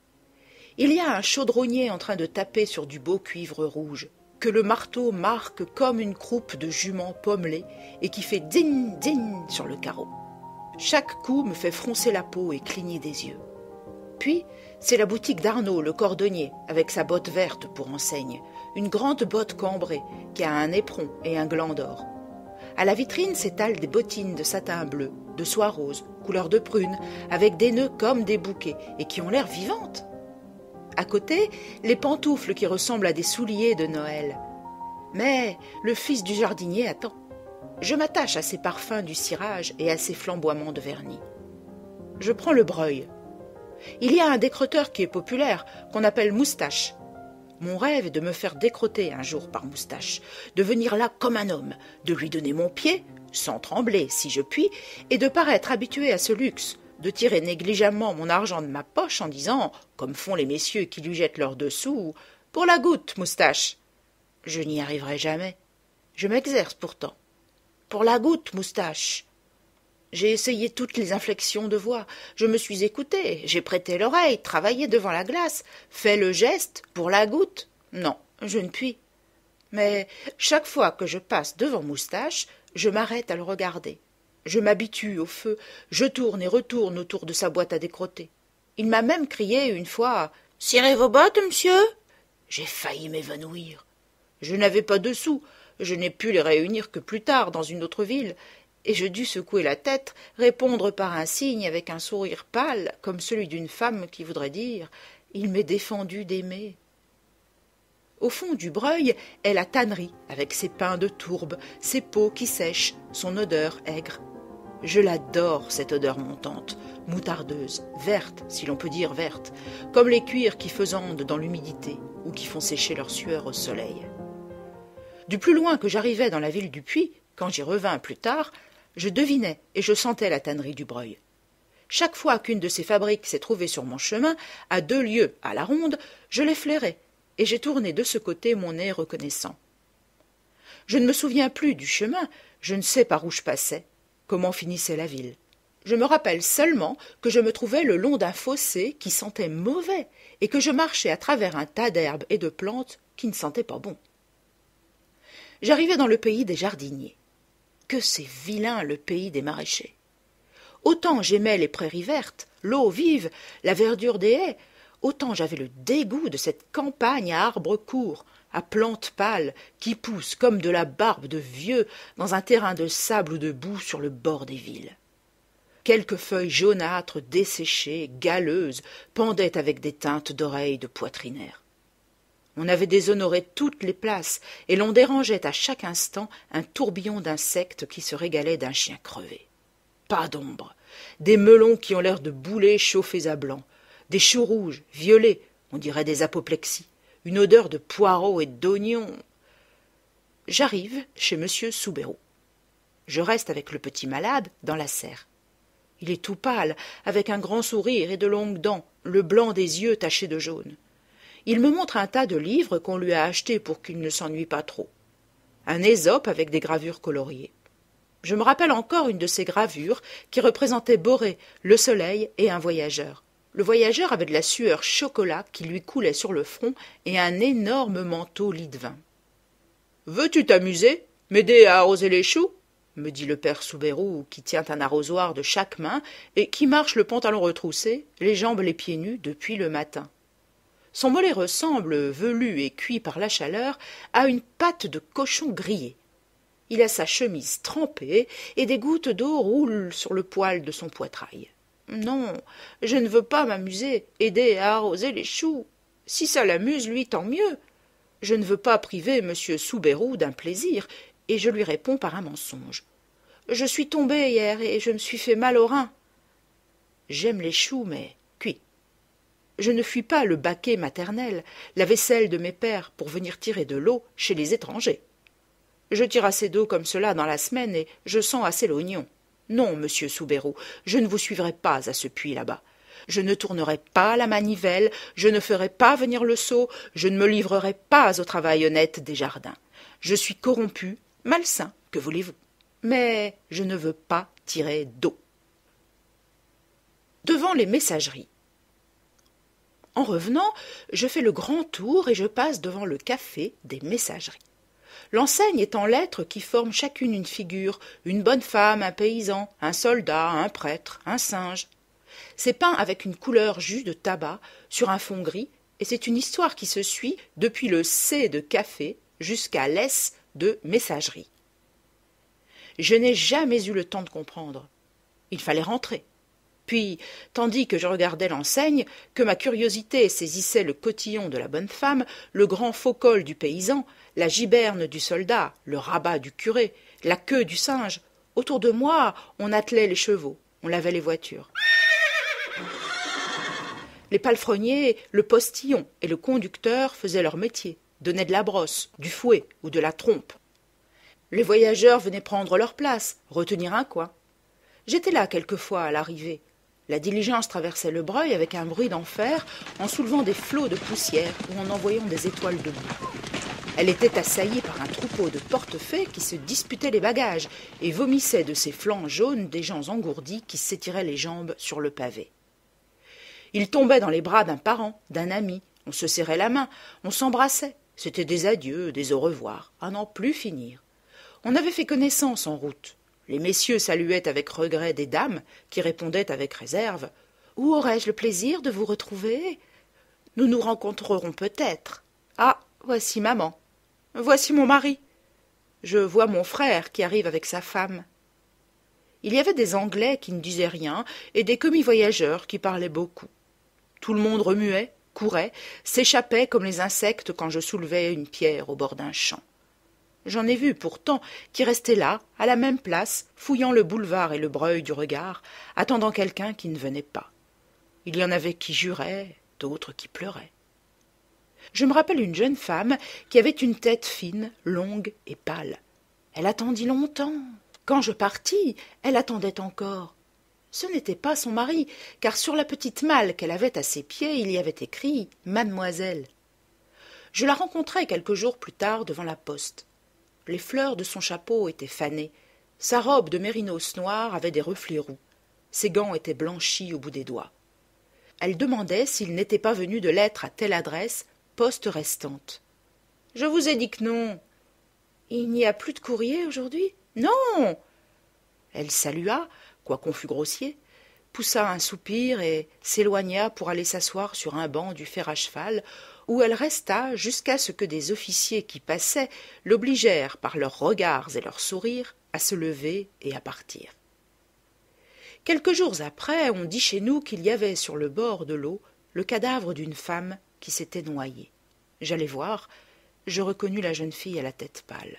Il y a un chaudronnier en train de taper sur du beau cuivre rouge, que le marteau marque comme une croupe de juments pommelés et qui fait ding ding sur le carreau. Chaque coup me fait froncer la peau et cligner des yeux. Puis, c'est la boutique d'Arnaud, le cordonnier, avec sa botte verte pour enseigne, une grande botte cambrée qui a un éperon et un gland d'or. À la vitrine s'étalent des bottines de satin bleu, de soie rose, couleur de prune, avec des nœuds comme des bouquets et qui ont l'air vivantes. À côté, les pantoufles qui ressemblent à des souliers de Noël. Mais le fils du jardinier attend. Je m'attache à ses parfums du cirage et à ses flamboiements de vernis. Je prends le Breuil. Il y a un décrotteur qui est populaire, qu'on appelle Moustache. Mon rêve est de me faire décrotter un jour par Moustache, de venir là comme un homme, de lui donner mon pied, sans trembler si je puis, et de paraître habitué à ce luxe, de tirer négligemment mon argent de ma poche en disant, comme font les messieurs qui lui jettent leurs dessous, « Pour la goutte, Moustache !» Je n'y arriverai jamais. Je m'exerce pourtant. « Pour la goutte, Moustache !» J'ai essayé toutes les inflexions de voix, je me suis écouté, j'ai prêté l'oreille, travaillé devant la glace, fait le geste pour la goutte. Non, je ne puis. Mais chaque fois que je passe devant Moustache, je m'arrête à le regarder. Je m'habitue au feu, je tourne et retourne autour de sa boîte à décrotter. Il m'a même crié une fois « Cirez vos bottes, monsieur ?» J'ai failli m'évanouir. Je n'avais pas de sous, je n'ai pu les réunir que plus tard dans une autre ville, et je dus secouer la tête, répondre par un signe avec un sourire pâle, comme celui d'une femme qui voudrait dire « Il m'est défendu d'aimer ». Au fond du Breuil est la tannerie, avec ses pains de tourbe, ses peaux qui sèchent, son odeur aigre. Je l'adore, cette odeur montante, moutardeuse, verte, si l'on peut dire verte, comme les cuirs qui faisandent dans l'humidité ou qui font sécher leur sueur au soleil. Du plus loin que j'arrivais dans la ville du Puy, quand j'y revins plus tard, je devinais et je sentais la tannerie du Breuil. Chaque fois qu'une de ces fabriques s'est trouvée sur mon chemin, à deux lieues à la ronde, je les flairais, et j'ai tourné de ce côté mon nez reconnaissant. Je ne me souviens plus du chemin, je ne sais par où je passais, comment finissait la ville. Je me rappelle seulement que je me trouvais le long d'un fossé qui sentait mauvais, et que je marchais à travers un tas d'herbes et de plantes qui ne sentaient pas bon. J'arrivais dans le pays des jardiniers. Que c'est vilain, le pays des maraîchers. Autant j'aimais les prairies vertes, l'eau vive, la verdure des haies, autant j'avais le dégoût de cette campagne à arbres courts, à plantes pâles, qui poussent comme de la barbe de vieux dans un terrain de sable ou de boue sur le bord des villes. Quelques feuilles jaunâtres, desséchées, galeuses, pendaient avec des teintes d'oreilles de poitrinaires. On avait déshonoré toutes les places, et l'on dérangeait à chaque instant un tourbillon d'insectes qui se régalaient d'un chien crevé. Pas d'ombre, des melons qui ont l'air de boulets chauffés à blanc, des choux rouges, violets, on dirait des apoplexies, une odeur de poireaux et d'oignons. J'arrive chez monsieur Soubéraud. Je reste avec le petit malade dans la serre. Il est tout pâle, avec un grand sourire et de longues dents, le blanc des yeux tachés de jaune. Il me montre un tas de livres qu'on lui a achetés pour qu'il ne s'ennuie pas trop. Un Ésope avec des gravures coloriées. Je me rappelle encore une de ces gravures qui représentait Borée, le soleil et un voyageur. Le voyageur avait de la sueur chocolat qui lui coulait sur le front et un énorme manteau lit de vin. « Veux-tu t'amuser, m'aider à arroser les choux ?» me dit le père Soubérou, qui tient un arrosoir de chaque main et qui marche le pantalon retroussé, les jambes les pieds nus depuis le matin. Son mollet ressemble, velu et cuit par la chaleur, à une patte de cochon grillé. Il a sa chemise trempée et des gouttes d'eau roulent sur le poil de son poitrail. Non, je ne veux pas m'amuser, aider à arroser les choux. Si ça l'amuse, lui, tant mieux. Je ne veux pas priver monsieur Soubérou d'un plaisir, et je lui réponds par un mensonge. Je suis tombée hier et je me suis fait mal au rein. J'aime les choux, mais cuits. Je ne fuis pas le baquet maternel, la vaisselle de mes pères pour venir tirer de l'eau chez les étrangers. Je tire assez d'eau comme cela dans la semaine et je sens assez l'oignon. Non, monsieur Soubérou, je ne vous suivrai pas à ce puits là-bas. Je ne tournerai pas la manivelle, je ne ferai pas venir le seau, je ne me livrerai pas au travail honnête des jardins. Je suis corrompu, malsain, que voulez-vous? Mais je ne veux pas tirer d'eau. Devant les messageries. En revenant, je fais le grand tour et je passe devant le café des messageries. L'enseigne est en lettres qui forment chacune une figure, une bonne femme, un paysan, un soldat, un prêtre, un singe. C'est peint avec une couleur jus de tabac sur un fond gris, et c'est une histoire qui se suit depuis le C de café jusqu'à l'S de messagerie. Je n'ai jamais eu le temps de comprendre. Il fallait rentrer. Puis, tandis que je regardais l'enseigne, que ma curiosité saisissait le cotillon de la bonne femme, le grand faux-col du paysan, la giberne du soldat, le rabat du curé, la queue du singe, autour de moi, on attelait les chevaux, on lavait les voitures. Les palefreniers, le postillon et le conducteur faisaient leur métier, donnaient de la brosse, du fouet ou de la trompe. Les voyageurs venaient prendre leur place, retenir un coin. J'étais là quelquefois à l'arrivée. La diligence traversait le Breuil avec un bruit d'enfer, en soulevant des flots de poussière ou en envoyant des étoiles de boue. Elle était assaillie par un troupeau de portefaix qui se disputaient les bagages et vomissaient de ses flancs jaunes des gens engourdis qui s'étiraient les jambes sur le pavé. Ils tombaient dans les bras d'un parent, d'un ami, on se serrait la main, on s'embrassait. C'était des adieux, des au revoir, à n'en plus finir. On avait fait connaissance en route. Les messieurs saluaient avec regret des dames, qui répondaient avec réserve « Où aurais-je le plaisir de vous retrouver ? Nous nous rencontrerons peut-être. Ah, voici maman. Voici mon mari. Je vois mon frère qui arrive avec sa femme. » Il y avait des Anglais qui ne disaient rien et des commis-voyageurs qui parlaient beaucoup. Tout le monde remuait, courait, s'échappait comme les insectes quand je soulevais une pierre au bord d'un champ. J'en ai vu pourtant qui restaient là, à la même place, fouillant le boulevard et le Breuil du regard, attendant quelqu'un qui ne venait pas. Il y en avait qui juraient, d'autres qui pleuraient. Je me rappelle une jeune femme qui avait une tête fine, longue et pâle. Elle attendit longtemps. Quand je partis, elle attendait encore. Ce n'était pas son mari, car sur la petite malle qu'elle avait à ses pieds, il y avait écrit « Mademoiselle ». Je la rencontrai quelques jours plus tard devant la poste. Les fleurs de son chapeau étaient fanées. Sa robe de mérinos noir avait des reflets roux. Ses gants étaient blanchis au bout des doigts. Elle demandait s'il n'était pas venu de lettre à telle adresse, poste restante. « Je vous ai dit que non. »« Il n'y a plus de courrier aujourd'hui ?»« Non !» Elle salua, quoiqu'on fût grossier, poussa un soupir et s'éloigna pour aller s'asseoir sur un banc du fer à cheval, où elle resta jusqu'à ce que des officiers qui passaient l'obligèrent par leurs regards et leurs sourires à se lever et à partir. Quelques jours après, on dit chez nous qu'il y avait sur le bord de l'eau le cadavre d'une femme qui s'était noyée. J'allai voir, je reconnus la jeune fille à la tête pâle.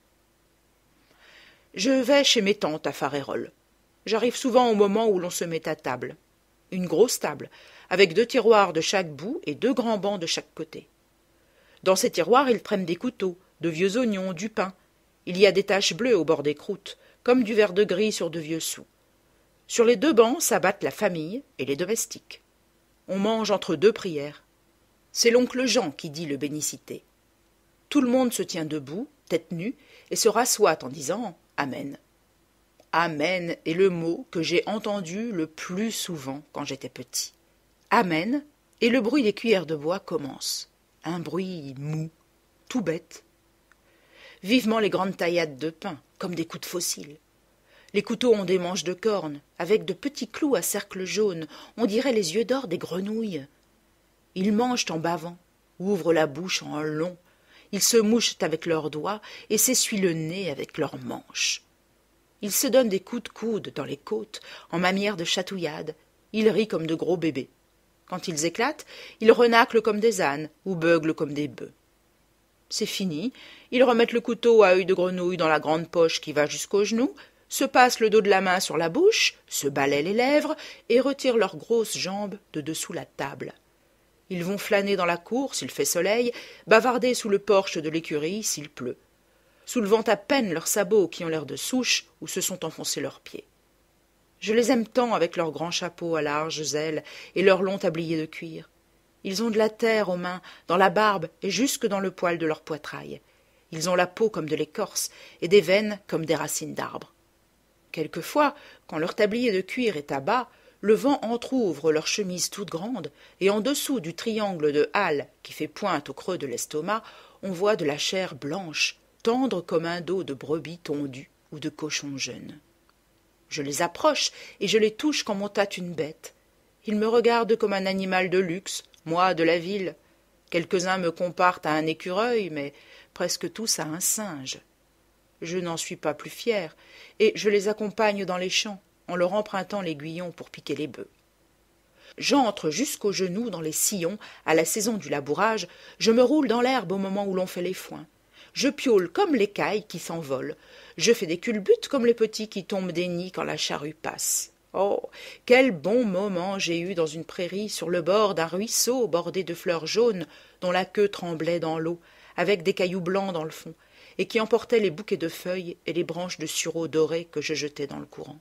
Je vais chez mes tantes à Farérols. J'arrive souvent au moment où l'on se met à table. Une grosse table, avec deux tiroirs de chaque bout et deux grands bancs de chaque côté. Dans ces tiroirs, ils prennent des couteaux, de vieux oignons, du pain. Il y a des taches bleues au bord des croûtes, comme du vert de gris sur de vieux sous. Sur les deux bancs s'abattent la famille et les domestiques. On mange entre deux prières. C'est l'oncle Jean qui dit le bénicité. Tout le monde se tient debout, tête nue, et se rassoit en disant « Amen ». Amen est le mot que j'ai entendu le plus souvent quand j'étais petit. Amen, et le bruit des cuillères de bois commence. Un bruit mou, tout bête. Vivement les grandes taillades de pain, comme des coups de fossiles. Les couteaux ont des manches de cornes, avec de petits clous à cercles jaunes, on dirait les yeux d'or des grenouilles. Ils mangent en bavant, ouvrent la bouche en long, ils se mouchent avec leurs doigts et s'essuient le nez avec leurs manches. Ils se donnent des coups de coude dans les côtes, en manière de chatouillade, ils rient comme de gros bébés. Quand ils éclatent, ils renâclent comme des ânes ou beuglent comme des bœufs. C'est fini, ils remettent le couteau à œil de grenouille dans la grande poche qui va jusqu'au genou, se passent le dos de la main sur la bouche, se balaient les lèvres et retirent leurs grosses jambes de dessous la table. Ils vont flâner dans la cour s'il fait soleil, bavarder sous le porche de l'écurie s'il pleut, soulevant à peine leurs sabots qui ont l'air de souches où se sont enfoncés leurs pieds. Je les aime tant avec leurs grands chapeaux à larges ailes et leurs longs tabliers de cuir. Ils ont de la terre aux mains, dans la barbe et jusque dans le poil de leur poitrail. Ils ont la peau comme de l'écorce et des veines comme des racines d'arbres. Quelquefois, quand leur tablier de cuir est à bas, le vent entr'ouvre leur chemise toute grande, et en dessous du triangle de halle qui fait pointe au creux de l'estomac, on voit de la chair blanche, tendre comme un dos de brebis tondue ou de cochon jeune. Je les approche et je les touche comme on tâte une bête. Ils me regardent comme un animal de luxe, moi de la ville. Quelques-uns me comparent à un écureuil, mais presque tous à un singe. Je n'en suis pas plus fière, et je les accompagne dans les champs, en leur empruntant l'aiguillon pour piquer les bœufs. J'entre jusqu'aux genoux dans les sillons, à la saison du labourage, je me roule dans l'herbe au moment où l'on fait les foins. Je piaule comme les cailles qui s'envolent, je fais des culbutes comme les petits qui tombent des nids quand la charrue passe. Oh, quel bon moment j'ai eu dans une prairie sur le bord d'un ruisseau bordé de fleurs jaunes dont la queue tremblait dans l'eau, avec des cailloux blancs dans le fond, et qui emportait les bouquets de feuilles et les branches de sureau doré que je jetais dans le courant.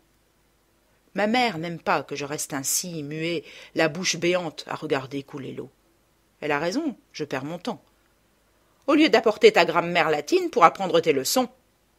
Ma mère n'aime pas que je reste ainsi, muet, la bouche béante, à regarder couler l'eau. Elle a raison, je perds mon temps. Au lieu d'apporter ta grammaire latine pour apprendre tes leçons.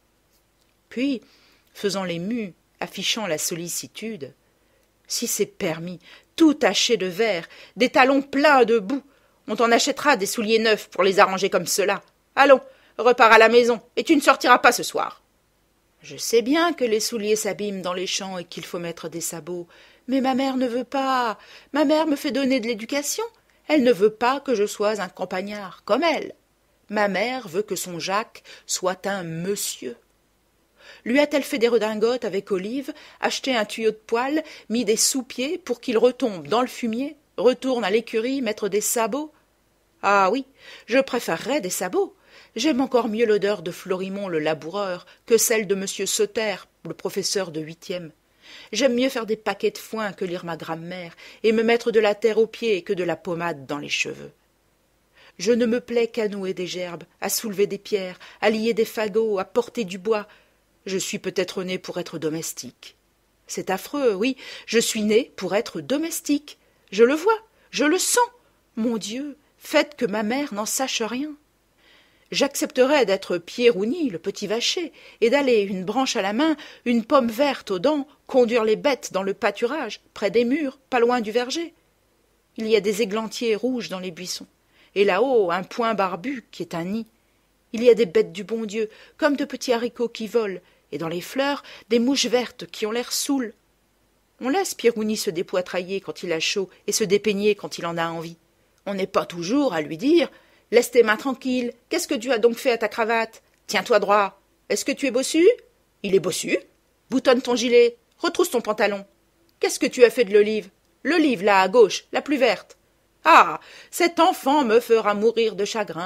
Puis, faisant les mus, affichant la sollicitude, si c'est permis, tout taché de verre, des talons pleins de boue, on t'en achètera des souliers neufs pour les arranger comme cela. Allons, repars à la maison, et tu ne sortiras pas ce soir. Je sais bien que les souliers s'abîment dans les champs et qu'il faut mettre des sabots, mais ma mère ne veut pas. Ma mère me fait donner de l'éducation. Elle ne veut pas que je sois un campagnard, comme elle. Ma mère veut que son Jacques soit un monsieur. Lui a-t-elle fait des redingotes avec Olive, acheté un tuyau de poêle, mis des sous-pieds pour qu'il retombe dans le fumier, retourne à l'écurie mettre des sabots? Ah oui, je préférerais des sabots. J'aime encore mieux l'odeur de Florimond le laboureur que celle de monsieur Sauter, le professeur de huitième. J'aime mieux faire des paquets de foin que lire ma grammaire et me mettre de la terre aux pieds que de la pommade dans les cheveux. Je ne me plais qu'à nouer des gerbes, à soulever des pierres, à lier des fagots, à porter du bois. Je suis peut-être né pour être domestique. C'est affreux, oui, je suis né pour être domestique. Je le vois, je le sens. Mon Dieu, faites que ma mère n'en sache rien. J'accepterais d'être Pierrouni, le petit vacher, et d'aller, une branche à la main, une pomme verte aux dents, conduire les bêtes dans le pâturage, près des murs, pas loin du verger. Il y a des églantiers rouges dans les buissons, et là-haut un point barbu qui est un nid. Il y a des bêtes du bon Dieu, comme de petits haricots qui volent, et dans les fleurs, des mouches vertes qui ont l'air saoules. On laisse Pierrouni se dépoitrailler quand il a chaud et se dépeigner quand il en a envie. On n'est pas toujours à lui dire « Laisse tes mains tranquilles, qu'est-ce que tu as donc fait à ta cravate? Tiens-toi droit. Est-ce que tu es bossu? Il est bossu. Boutonne ton gilet, retrousse ton pantalon. Qu'est-ce que tu as fait de l'olive? L'olive, là, à gauche, la plus verte. Ah, cet enfant me fera mourir de chagrin. »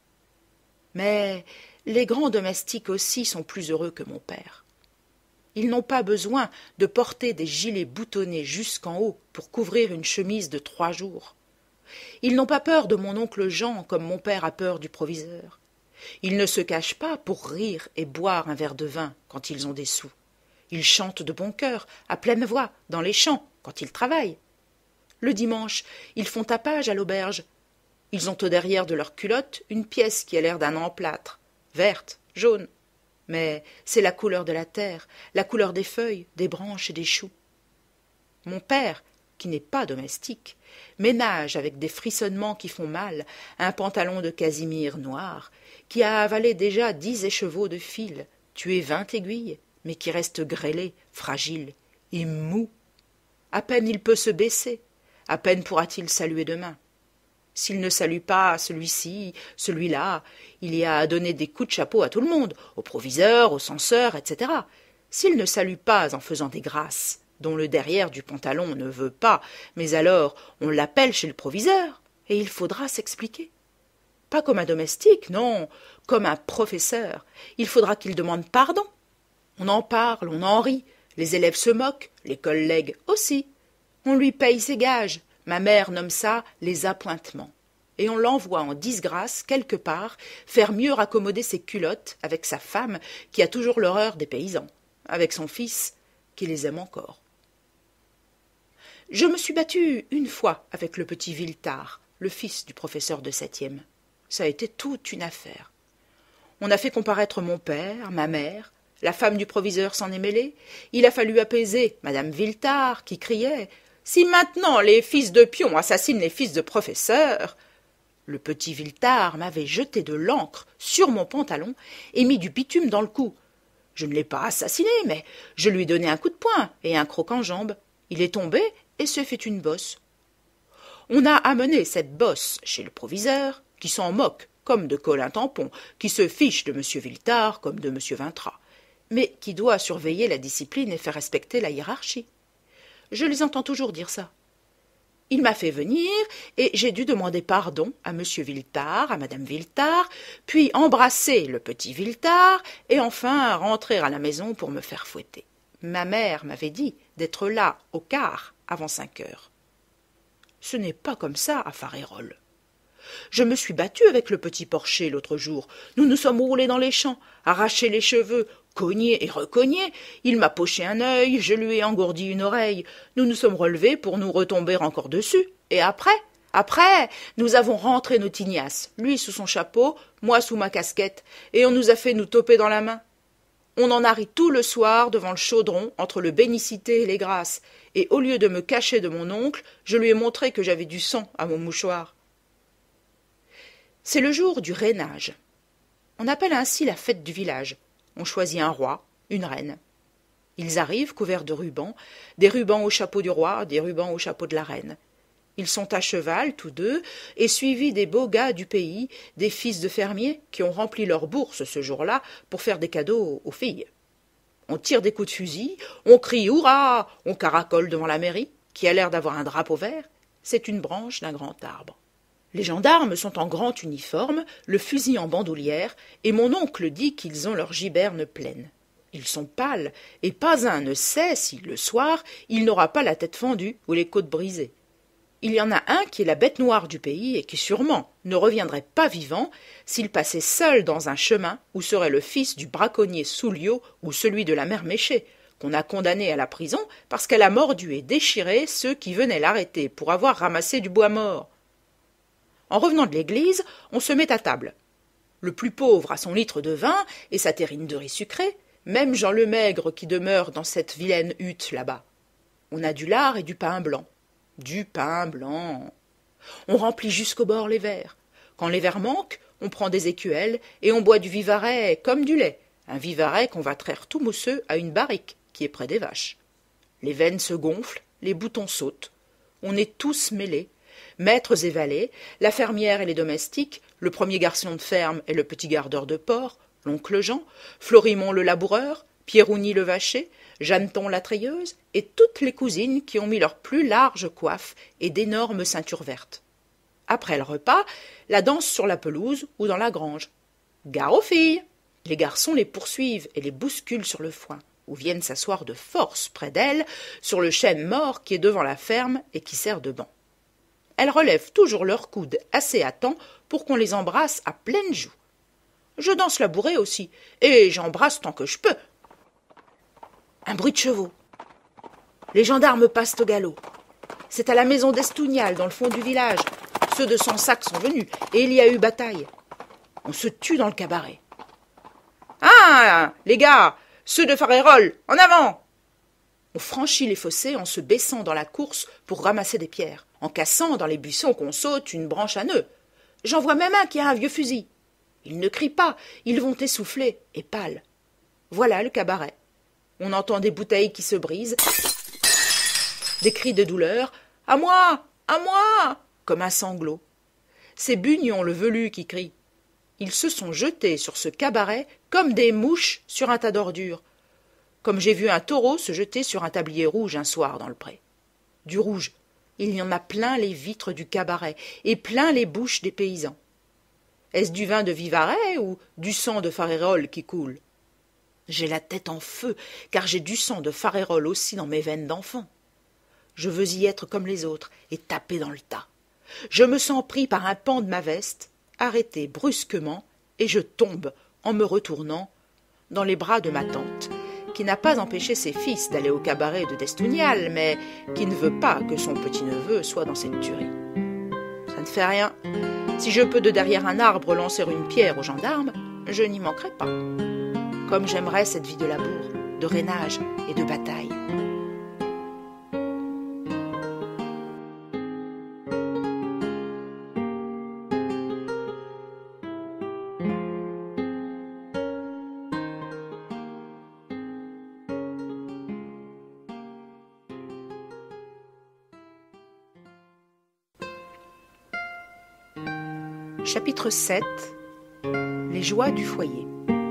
Mais les grands domestiques aussi sont plus heureux que mon père. Ils n'ont pas besoin de porter des gilets boutonnés jusqu'en haut pour couvrir une chemise de trois jours. Ils n'ont pas peur de mon oncle Jean comme mon père a peur du proviseur. Ils ne se cachent pas pour rire et boire un verre de vin quand ils ont des sous. Ils chantent de bon cœur, à pleine voix, dans les champs, quand ils travaillent. Le dimanche, ils font tapage à l'auberge. Ils ont au derrière de leur culotte une pièce qui a l'air d'un emplâtre, verte, jaune. Mais c'est la couleur de la terre, la couleur des feuilles, des branches et des choux. Mon père, qui n'est pas domestique, ménage avec des frissonnements qui font mal un pantalon de casimir noir, qui a avalé déjà dix écheveaux de fil, Tu es vingt aiguilles, mais qui reste grêlé, fragile et mou. À peine il peut se baisser, à peine pourra-t-il saluer demain. S'il ne salue pas celui-ci, celui-là, il y a à donner des coups de chapeau à tout le monde, au proviseur, au censeur, et cetera. S'il ne salue pas en faisant des grâces, dont le derrière du pantalon ne veut pas, mais alors on l'appelle chez le proviseur, et il faudra s'expliquer. Pas comme un domestique, non, comme un professeur. Il faudra qu'il demande pardon. On en parle, on en rit, les élèves se moquent, les collègues aussi. On lui paye ses gages. Ma mère nomme ça les appointements. Et on l'envoie en disgrâce quelque part faire mieux raccommoder ses culottes avec sa femme qui a toujours l'horreur des paysans, avec son fils qui les aime encore. Je me suis battue une fois avec le petit Villetard, le fils du professeur de septième. Ça a été toute une affaire. On a fait comparaître mon père, ma mère, la femme du proviseur s'en est mêlée. Il a fallu apaiser madame Villetard qui criait « Si maintenant les fils de pion assassinent les fils de professeurs !» Le petit Villetard m'avait jeté de l'encre sur mon pantalon et mis du bitume dans le cou. Je ne l'ai pas assassiné, mais je lui ai donné un coup de poing et un croc en jambe. Il est tombé et s'est fait une bosse. On a amené cette bosse chez le proviseur, qui s'en moque comme de Colin Tampon, qui se fiche de M. Villetard comme de M. Vintras, mais qui doit surveiller la discipline et faire respecter la hiérarchie. Je les entends toujours dire ça. Il m'a fait venir, et j'ai dû demander pardon à M. Villetard, à Mme Villetard, puis embrasser le petit Villetard, et enfin rentrer à la maison pour me faire fouetter. Ma mère m'avait dit d'être là au quart avant cinq heures. Ce n'est pas comme ça à Farérols. Je me suis battue avec le petit Porcher l'autre jour. Nous nous sommes roulés dans les champs, arrachés les cheveux, cognés et recognés. Il m'a poché un œil, je lui ai engourdi une oreille. Nous nous sommes relevés pour nous retomber encore dessus. Et après, après, nous avons rentré nos tignasses, lui sous son chapeau, moi sous ma casquette, et on nous a fait nous toper dans la main. On en a ri tout le soir devant le chaudron, entre le Bénicité et les Grâces, et au lieu de me cacher de mon oncle, je lui ai montré que j'avais du sang à mon mouchoir. C'est le jour du rainage. On appelle ainsi la fête du village. On choisit un roi, une reine. Ils arrivent couverts de rubans, des rubans au chapeau du roi, des rubans au chapeau de la reine. Ils sont à cheval, tous deux, et suivis des beaux gars du pays, des fils de fermiers qui ont rempli leurs bourses ce jour-là pour faire des cadeaux aux filles. On tire des coups de fusil, on crie « Hurrah !» On caracole devant la mairie, qui a l'air d'avoir un drapeau vert. C'est une branche d'un grand arbre. Les gendarmes sont en grand uniforme, le fusil en bandoulière, et mon oncle dit qu'ils ont leurs gibernes pleines. Ils sont pâles, et pas un ne sait si, le soir, il n'aura pas la tête fendue ou les côtes brisées. Il y en a un qui est la bête noire du pays et qui sûrement ne reviendrait pas vivant s'il passait seul dans un chemin où serait le fils du braconnier Souliot ou celui de la mère Méché, qu'on a condamné à la prison parce qu'elle a mordu et déchiré ceux qui venaient l'arrêter pour avoir ramassé du bois mort. En revenant de l'église, on se met à table. Le plus pauvre a son litre de vin et sa terrine de riz sucré, même Jean le Maigre qui demeure dans cette vilaine hutte là-bas. On a du lard et du pain blanc. Du pain blanc. On remplit jusqu'au bord les verres. Quand les verres manquent, on prend des écuelles et on boit du vivarais comme du lait, un vivarais qu'on va traire tout mousseux à une barrique qui est près des vaches. Les veines se gonflent, les boutons sautent. On est tous mêlés, maîtres et valets, la fermière et les domestiques, le premier garçon de ferme et le petit gardeur de porc, l'oncle Jean, Florimond le laboureur, Pierrouni le vacher, Jeanneton la treilleuse, et toutes les cousines qui ont mis leurs plus larges coiffes et d'énormes ceintures vertes. Après le repas, la danse sur la pelouse ou dans la grange. Gare aux filles! Les garçons les poursuivent et les bousculent sur le foin, ou viennent s'asseoir de force près d'elles, sur le chêne mort qui est devant la ferme et qui sert de banc. Elles relèvent toujours leurs coudes assez à temps pour qu'on les embrasse à pleines joues. Je danse la bourrée aussi, et j'embrasse tant que je peux. Un bruit de chevaux. Les gendarmes passent au galop. C'est à la maison d'Estougnal, dans le fond du village. Ceux de Sansac sont venus, et il y a eu bataille. On se tue dans le cabaret. « Ah, les gars, ceux de Farérols, en avant !» On franchit les fossés en se baissant dans la course pour ramasser des pierres, en cassant dans les buissons qu'on saute une branche à nœuds. J'en vois même un qui a un vieux fusil. Ils ne crient pas, ils vont essoufflés et pâles. Voilà le cabaret. On entend des bouteilles qui se brisent, des cris de douleur, « À moi! À moi !» comme un sanglot. C'est Bugnon le velu qui crie. Ils se sont jetés sur ce cabaret comme des mouches sur un tas d'ordures, comme j'ai vu un taureau se jeter sur un tablier rouge un soir dans le pré. Du rouge, il y en a plein les vitres du cabaret et plein les bouches des paysans. Est-ce du vin de Vivarais ou du sang de Farérols qui coule? J'ai la tête en feu, car j'ai du sang de Farérols aussi dans mes veines d'enfant. Je veux y être comme les autres et taper dans le tas. Je me sens pris par un pan de ma veste, arrêté brusquement, et je tombe, en me retournant, dans les bras de ma tante, qui n'a pas empêché ses fils d'aller au cabaret de Destounial, mais qui ne veut pas que son petit-neveu soit dans cette tuerie. Ça ne fait rien. Si je peux de derrière un arbre lancer une pierre aux gendarmes, je n'y manquerai pas. Comme j'aimerais cette vie de labour, de rainage et de bataille. Chapitre sept. Les joies du foyer.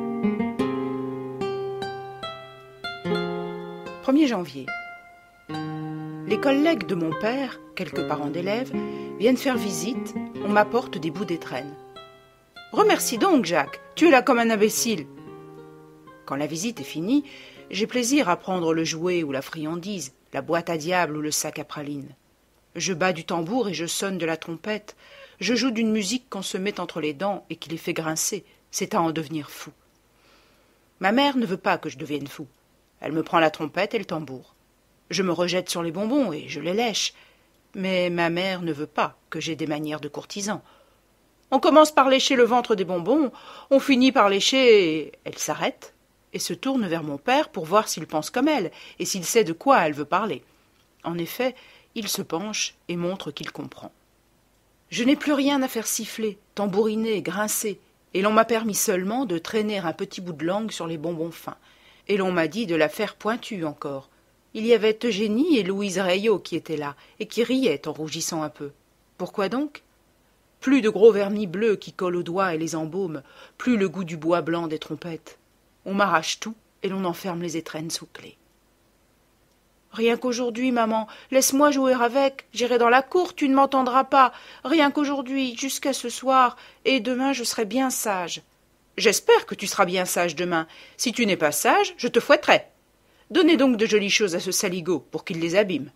premier janvier. Les collègues de mon père, quelques parents d'élèves, viennent faire visite, on m'apporte des bouts d'étrenne. « Remercie donc, Jacques, tu es là comme un imbécile !» Quand la visite est finie, j'ai plaisir à prendre le jouet ou la friandise, la boîte à diable ou le sac à pralines. Je bats du tambour et je sonne de la trompette. Je joue d'une musique qu'on se met entre les dents et qui les fait grincer. C'est à en devenir fou. Ma mère ne veut pas que je devienne fou. Elle me prend la trompette et le tambour. Je me rejette sur les bonbons et je les lèche. Mais ma mère ne veut pas que j'aie des manières de courtisan. On commence par lécher le ventre des bonbons, on finit par lécher... et elle s'arrête et se tourne vers mon père pour voir s'il pense comme elle et s'il sait de quoi elle veut parler. En effet, il se penche et montre qu'il comprend. Je n'ai plus rien à faire siffler, tambouriner, grincer, et l'on m'a permis seulement de traîner un petit bout de langue sur les bonbons fins, et l'on m'a dit de la faire pointue encore. Il y avait Eugénie et Louise Reillot qui étaient là, et qui riaient en rougissant un peu. Pourquoi donc? Plus de gros vernis bleus qui collent aux doigts et les embaument, plus le goût du bois blanc des trompettes. On m'arrache tout, et l'on enferme les étrennes sous clé. Rien qu'aujourd'hui, maman, laisse-moi jouer avec, j'irai dans la cour, tu ne m'entendras pas. Rien qu'aujourd'hui, jusqu'à ce soir, et demain je serai bien sage. J'espère que tu seras bien sage demain. Si tu n'es pas sage, je te fouetterai. Donnez donc de jolies choses à ce saligaud pour qu'il les abîme.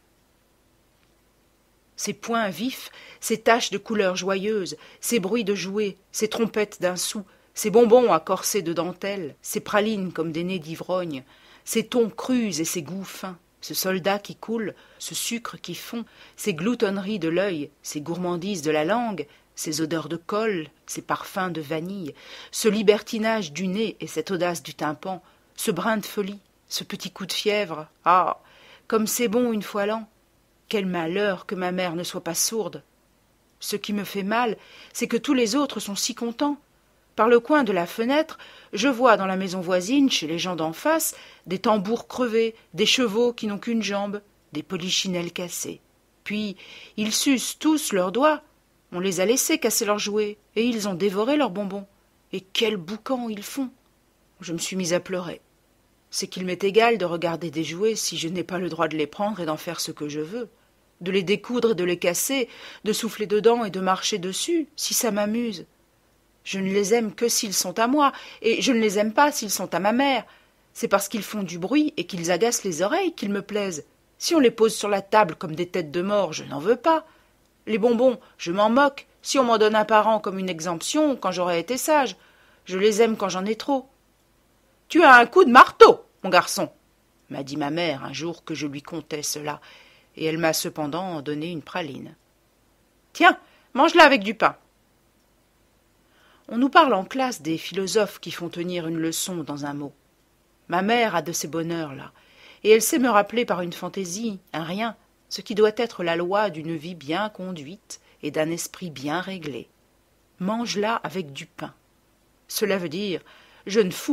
Ces points vifs, ces taches de couleurs joyeuses, ces bruits de jouets, ces trompettes d'un sou, ces bonbons à corset de dentelle, ces pralines comme des nez d'ivrogne, ces tons crus et ces goûts fins, ce soldat qui coule, ce sucre qui fond, ces gloutonneries de l'œil, ces gourmandises de la langue, ces odeurs de colle, ces parfums de vanille, ce libertinage du nez et cette audace du tympan, ce brin de folie, ce petit coup de fièvre, ah, comme c'est bon une fois l'an. Quel malheur que ma mère ne soit pas sourde. Ce qui me fait mal, c'est que tous les autres sont si contents. Par le coin de la fenêtre, je vois dans la maison voisine, chez les gens d'en face, des tambours crevés, des chevaux qui n'ont qu'une jambe, des polichinelles cassées. Puis, ils sucent tous leurs doigts. On les a laissés casser leurs jouets, et ils ont dévoré leurs bonbons. Et quels boucans ils font! Je me suis mise à pleurer. C'est qu'il m'est égal de regarder des jouets si je n'ai pas le droit de les prendre et d'en faire ce que je veux, de les découdre et de les casser, de souffler dedans et de marcher dessus, si ça m'amuse. Je ne les aime que s'ils sont à moi, et je ne les aime pas s'ils sont à ma mère. C'est parce qu'ils font du bruit et qu'ils agacent les oreilles qu'ils me plaisent. Si on les pose sur la table comme des têtes de mort, je n'en veux pas. Les bonbons, je m'en moque, si on m'en donne un par an comme une exemption, quand j'aurai été sage. Je les aime quand j'en ai trop. « Tu as un coup de marteau, mon garçon !» m'a dit ma mère un jour que je lui contais cela, et elle m'a cependant donné une praline. « Tiens, mange-la avec du pain. » On nous parle en classe des philosophes qui font tenir une leçon dans un mot. Ma mère a de ces bonheurs-là, et elle sait me rappeler par une fantaisie, un rien, ce qui doit être la loi d'une vie bien conduite et d'un esprit bien réglé. Mange-la avec du pain. Cela veut dire, jeune fou,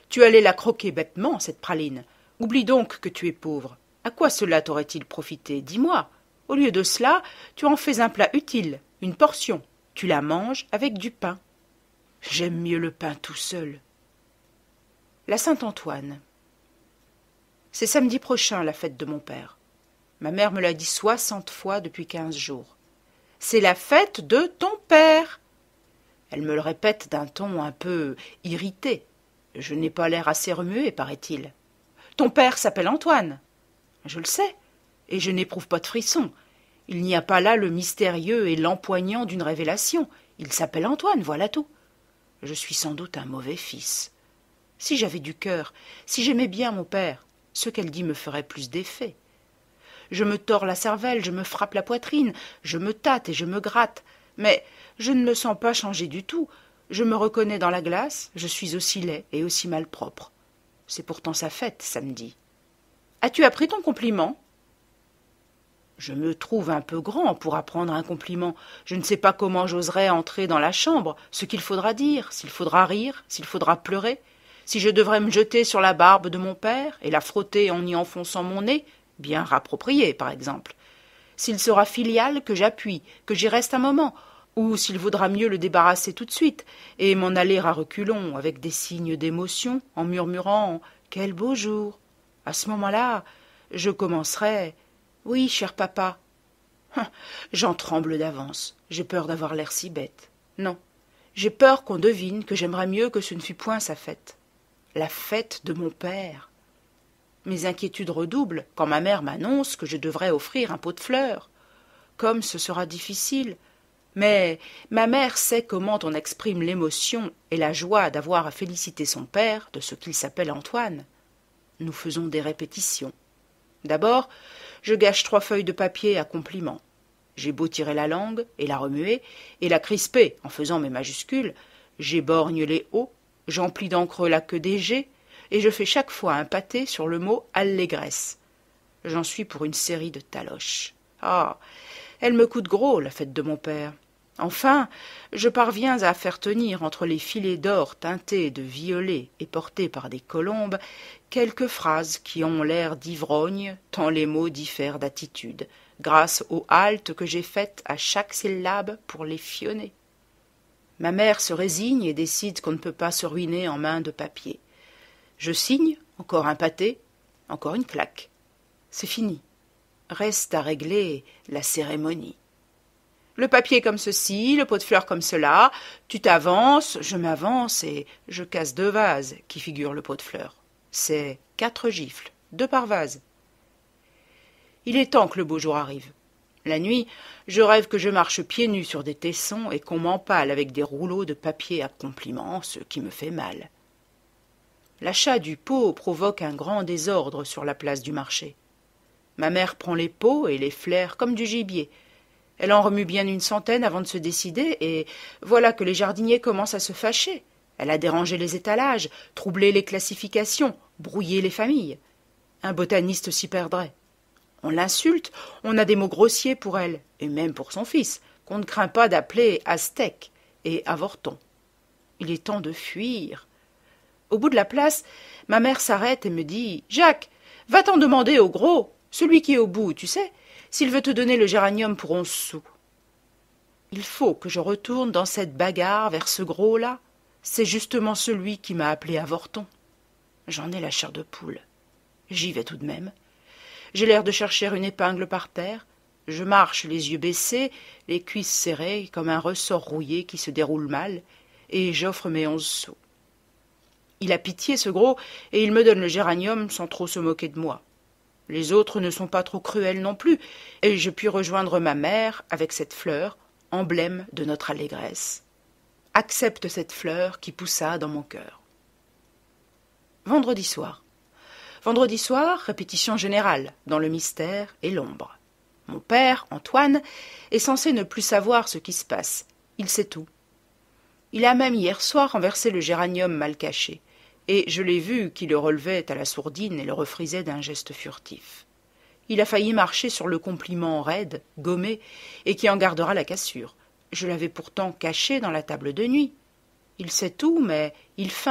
Tu allais la croquer bêtement, cette praline. Oublie donc que tu es pauvre. À quoi cela t'aurait-il profité? Dis-moi. Au lieu de cela, tu en fais un plat utile, une portion. Tu la manges avec du pain. J'aime mieux le pain tout seul. La Saint-Antoine. C'est samedi prochain la fête de mon père. Ma mère me l'a dit soixante fois depuis quinze jours. C'est la fête de ton père. Elle me le répète d'un ton un peu irrité. Je n'ai pas l'air assez remué, paraît-il. Ton père s'appelle Antoine. Je le sais, et je n'éprouve pas de frisson. Il n'y a pas là le mystérieux et l'empoignant d'une révélation. Il s'appelle Antoine, voilà tout. Je suis sans doute un mauvais fils. Si j'avais du cœur, si j'aimais bien mon père, ce qu'elle dit me ferait plus d'effet. Je me tords la cervelle, je me frappe la poitrine, je me tâte et je me gratte, mais je ne me sens pas changé du tout. Je me reconnais dans la glace, je suis aussi laid et aussi malpropre. C'est pourtant sa fête, samedi. As-tu appris ton compliment? Je me trouve un peu grand pour apprendre un compliment. Je ne sais pas comment j'oserais entrer dans la chambre, ce qu'il faudra dire, s'il faudra rire, s'il faudra pleurer, si je devrais me jeter sur la barbe de mon père et la frotter en y enfonçant mon nez, bien rapproprié par exemple, s'il sera filial que j'appuie, que j'y reste un moment, ou s'il vaudra mieux le débarrasser tout de suite et m'en aller à reculons avec des signes d'émotion en murmurant « Quel beau jour !» À ce moment-là, je commencerai « Oui, cher papa. » J'en tremble d'avance, j'ai peur d'avoir l'air si bête. Non, j'ai peur qu'on devine que j'aimerais mieux que ce ne fût point sa fête. La fête de mon père. Mes inquiétudes redoublent quand ma mère m'annonce que je devrais offrir un pot de fleurs. Comme ce sera difficile. Mais ma mère sait comment on exprime l'émotion et la joie d'avoir à féliciter son père de ce qu'il s'appelle Antoine. Nous faisons des répétitions. D'abord, je gâche trois feuilles de papier à compliment. J'ai beau tirer la langue et la remuer et la crisper en faisant mes majuscules, j'éborgne les O, j'emplis d'encre la queue des G et je fais chaque fois un pâté sur le mot allégresse. J'en suis pour une série de taloches. Ah, elle me coûte gros, la fête de mon père. Enfin, je parviens à faire tenir entre les filets d'or teintés de violet et portés par des colombes quelques phrases qui ont l'air d'ivrogne tant les mots diffèrent d'attitude, grâce aux haltes que j'ai faites à chaque syllabe pour les fionner. Ma mère se résigne et décide qu'on ne peut pas se ruiner en main de papier. Je signe, encore un pâté, encore une claque. C'est fini. Reste à régler la cérémonie. Le papier comme ceci, le pot de fleurs comme cela, tu t'avances, je m'avance et je casse deux vases qui figurent le pot de fleurs. C'est quatre gifles, deux par vase. Il est temps que le beau jour arrive. La nuit, je rêve que je marche pieds nus sur des tessons et qu'on m'empale avec des rouleaux de papier à compliment, ce qui me fait mal. L'achat du pot provoque un grand désordre sur la place du marché. Ma mère prend les pots et les flaire comme du gibier. Elle en remue bien une centaine avant de se décider, et voilà que les jardiniers commencent à se fâcher. Elle a dérangé les étalages, troublé les classifications, brouillé les familles. Un botaniste s'y perdrait. On l'insulte, on a des mots grossiers pour elle, et même pour son fils, qu'on ne craint pas d'appeler aztèque et avorton. Il est temps de fuir. Au bout de la place, ma mère s'arrête et me dit « Jacques, va t'en demander au gros, celui qui est au bout, tu sais, s'il veut te donner le géranium pour onze sous. » Il faut que je retourne dans cette bagarre vers ce gros-là. C'est justement celui qui m'a appelé avorton. J'en ai la chair de poule. J'y vais tout de même. J'ai l'air de chercher une épingle par terre. Je marche les yeux baissés, les cuisses serrées, comme un ressort rouillé qui se déroule mal, et j'offre mes onze sous. Il a pitié, ce gros, et il me donne le géranium sans trop se moquer de moi. Les autres ne sont pas trop cruels non plus, et je puis rejoindre ma mère avec cette fleur, emblème de notre allégresse. Accepte cette fleur qui poussa dans mon cœur. Vendredi soir. Vendredi soir, répétition générale, dans le mystère et l'ombre. Mon père, Antoine, est censé ne plus savoir ce qui se passe. Il sait tout. Il a même hier soir renversé le géranium mal caché, et je l'ai vu qui le relevait à la sourdine et le refrisait d'un geste furtif. Il a failli marcher sur le compliment raide, gommé, et qui en gardera la cassure. Je l'avais pourtant caché dans la table de nuit. Il sait tout, mais il feint,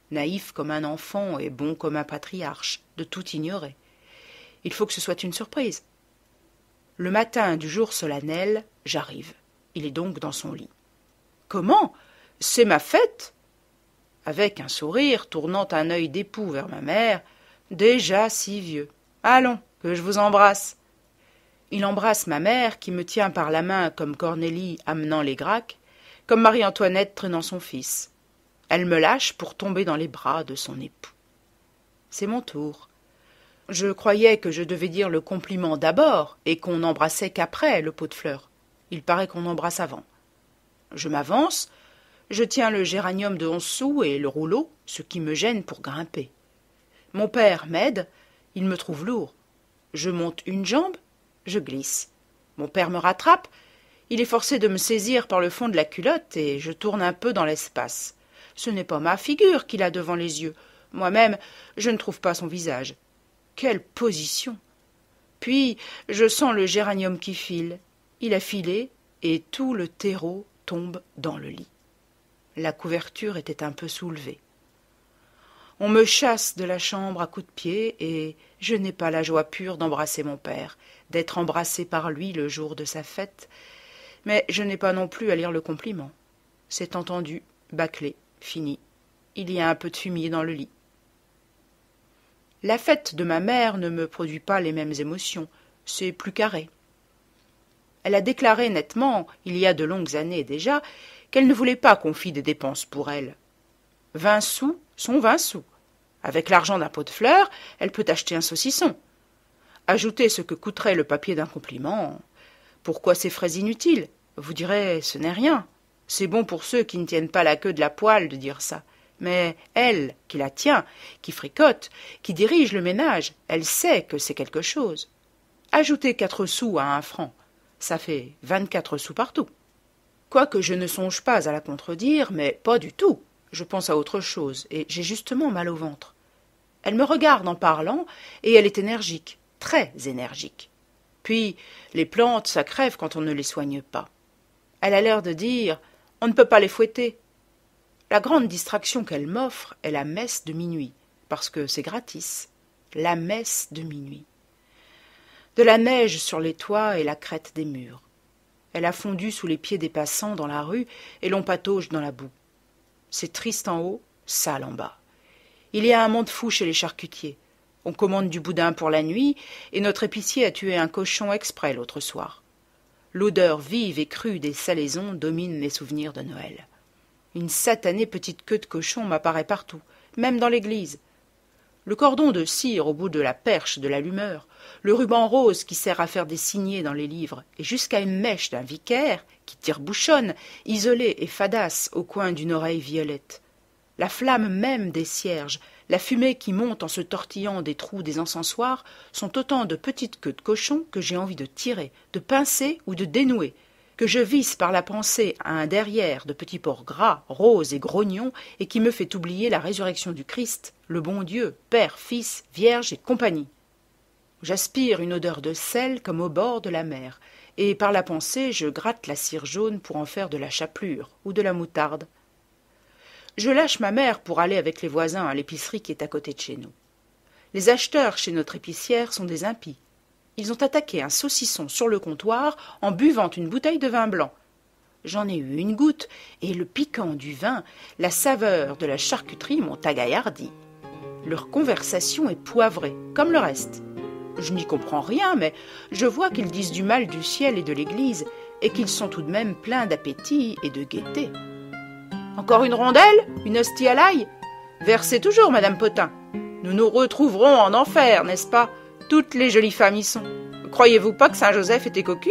naïf comme un enfant et bon comme un patriarche, de tout ignorer. Il faut que ce soit une surprise. Le matin du jour solennel, j'arrive. Il est donc dans son lit. « Comment ? C'est ma fête ?» Avec un sourire, tournant un œil d'époux vers ma mère, « Déjà si vieux. Allons, que je vous embrasse. » Il embrasse ma mère, qui me tient par la main comme Cornélie amenant les Gracques, comme Marie-Antoinette traînant son fils. Elle me lâche pour tomber dans les bras de son époux. C'est mon tour. Je croyais que je devais dire le compliment d'abord et qu'on n'embrassait qu'après le pot de fleurs. Il paraît qu'on embrasse avant. Je m'avance, je tiens le géranium de onze sous et le rouleau, ce qui me gêne pour grimper. Mon père m'aide, il me trouve lourd. Je monte une jambe, je glisse. Mon père me rattrape, il est forcé de me saisir par le fond de la culotte et je tourne un peu dans l'espace. Ce n'est pas ma figure qu'il a devant les yeux. Moi-même, je ne trouve pas son visage. Quelle position! Puis, je sens le géranium qui file. Il a filé et tout le terreau tombe dans le lit. La couverture était un peu soulevée. On me chasse de la chambre à coups de pied et je n'ai pas la joie pure d'embrasser mon père, d'être embrassé par lui le jour de sa fête, mais je n'ai pas non plus à lire le compliment. C'est entendu, bâclé, fini. Il y a un peu de fumier dans le lit. La fête de ma mère ne me produit pas les mêmes émotions, c'est plus carré. Elle a déclaré nettement, il y a de longues années déjà, qu'elle ne voulait pas qu'on fît des dépenses pour elle. Vingt sous sont vingt sous. Avec l'argent d'un pot de fleurs, elle peut acheter un saucisson. Ajoutez ce que coûterait le papier d'un compliment. Pourquoi ces frais inutiles? Vous direz, ce n'est rien. C'est bon pour ceux qui ne tiennent pas la queue de la poêle de dire ça. Mais elle, qui la tient, qui fricote, qui dirige le ménage, elle sait que c'est quelque chose. Ajoutez quatre sous à un franc, ça fait vingt-quatre sous partout. Quoique je ne songe pas à la contredire, mais pas du tout. Je pense à autre chose, et j'ai justement mal au ventre. Elle me regarde en parlant, et elle est énergique, très énergique. Puis, les plantes, ça crève quand on ne les soigne pas. Elle a l'air de dire « on ne peut pas les fouetter ». La grande distraction qu'elle m'offre est la messe de minuit, parce que c'est gratis. La messe de minuit. De la neige sur les toits et la crête des murs. Elle a fondu sous les pieds des passants dans la rue et l'on patauge dans la boue. C'est triste en haut, sale en bas. Il y a un monde fou chez les charcutiers. On commande du boudin pour la nuit et notre épicier a tué un cochon exprès l'autre soir. L'odeur vive et crue des salaisons domine les souvenirs de Noël. Une satanée petite queue de cochon m'apparaît partout, même dans l'église. Le cordon de cire au bout de la perche de l'allumeur, le ruban rose qui sert à faire des signets dans les livres, et jusqu'à une mèche d'un vicaire qui tire-bouchonne, isolée et fadasse au coin d'une oreille violette. La flamme même des cierges, la fumée qui monte en se tortillant des trous des encensoirs sont autant de petites queues de cochon que j'ai envie de tirer, de pincer ou de dénouer, que je visse par la pensée à un derrière de petits porcs gras, roses et grognons, et qui me fait oublier la résurrection du Christ, le bon Dieu, Père, Fils, Vierge et compagnie. J'aspire une odeur de sel comme au bord de la mer, et par la pensée je gratte la cire jaune pour en faire de la chapelure ou de la moutarde. Je lâche ma mère pour aller avec les voisins à l'épicerie qui est à côté de chez nous. Les acheteurs chez notre épicière sont des impies. Ils ont attaqué un saucisson sur le comptoir en buvant une bouteille de vin blanc. J'en ai eu une goutte, et le piquant du vin, la saveur de la charcuterie m'ont agaillardi. Leur conversation est poivrée, comme le reste. Je n'y comprends rien, mais je vois qu'ils disent du mal du ciel et de l'Église, et qu'ils sont tout de même pleins d'appétit et de gaieté. Encore une rondelle? Une hostie à l'ail? Versez toujours, Madame Potin. Nous nous retrouverons en enfer, n'est-ce pas? Toutes les jolies femmes y sont. Croyez-vous pas que Saint-Joseph était cocu?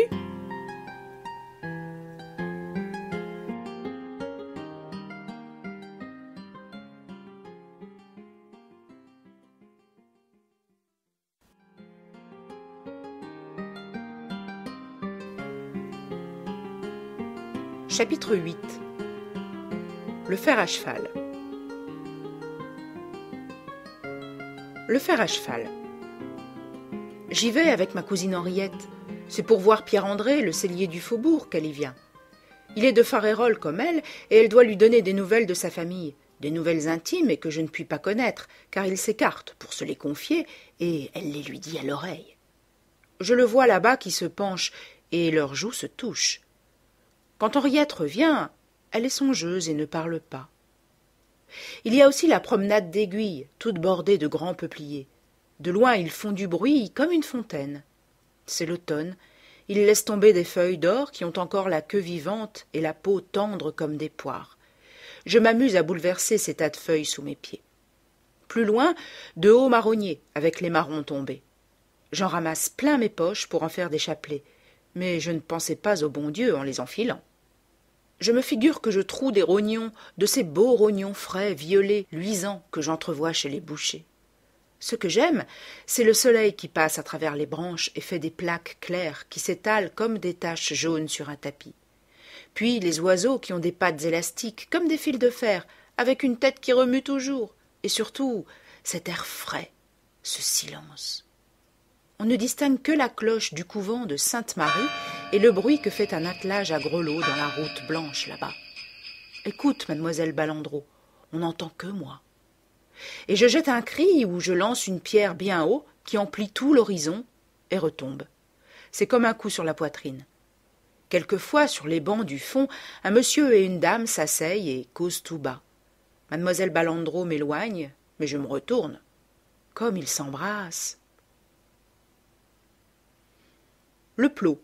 Chapitre huit. Le fer à cheval. Le fer à cheval. J'y vais avec ma cousine Henriette. C'est pour voir Pierre-André, le sellier du faubourg, qu'elle y vient. Il est de Farérols comme elle, et elle doit lui donner des nouvelles de sa famille. des nouvelles intimes et que je ne puis pas connaître, car il s'écarte pour se les confier, et elle les lui dit à l'oreille. Je le vois là-bas qui se penche, et leurs joues se touchent. Quand Henriette revient, elle est songeuse et ne parle pas. Il y a aussi la promenade d'Aiguille, toute bordée de grands peupliers. De loin, ils font du bruit comme une fontaine. C'est l'automne. Ils laissent tomber des feuilles d'or qui ont encore la queue vivante et la peau tendre comme des poires. Je m'amuse à bouleverser ces tas de feuilles sous mes pieds. Plus loin, de hauts marronniers avec les marrons tombés. J'en ramasse plein mes poches pour en faire des chapelets, mais je ne pensais pas au bon Dieu en les enfilant. Je me figure que je troue des rognons, de ces beaux rognons frais, violets, luisants que j'entrevois chez les bouchers. Ce que j'aime, c'est le soleil qui passe à travers les branches et fait des plaques claires qui s'étalent comme des taches jaunes sur un tapis. Puis les oiseaux qui ont des pattes élastiques comme des fils de fer, avec une tête qui remue toujours, et surtout cet air frais, ce silence. On ne distingue que la cloche du couvent de Sainte-Marie et le bruit que fait un attelage à grelots dans la route blanche là-bas. Écoute, mademoiselle Ballandreau, on n'entend que moi. Et je jette un cri ou je lance une pierre bien haut qui emplit tout l'horizon et retombe. C'est comme un coup sur la poitrine. Quelquefois, sur les bancs du fond, un monsieur et une dame s'asseyent et causent tout bas. Mademoiselle Ballandreau m'éloigne, mais je me retourne. Comme ils s'embrassent. Le Plot.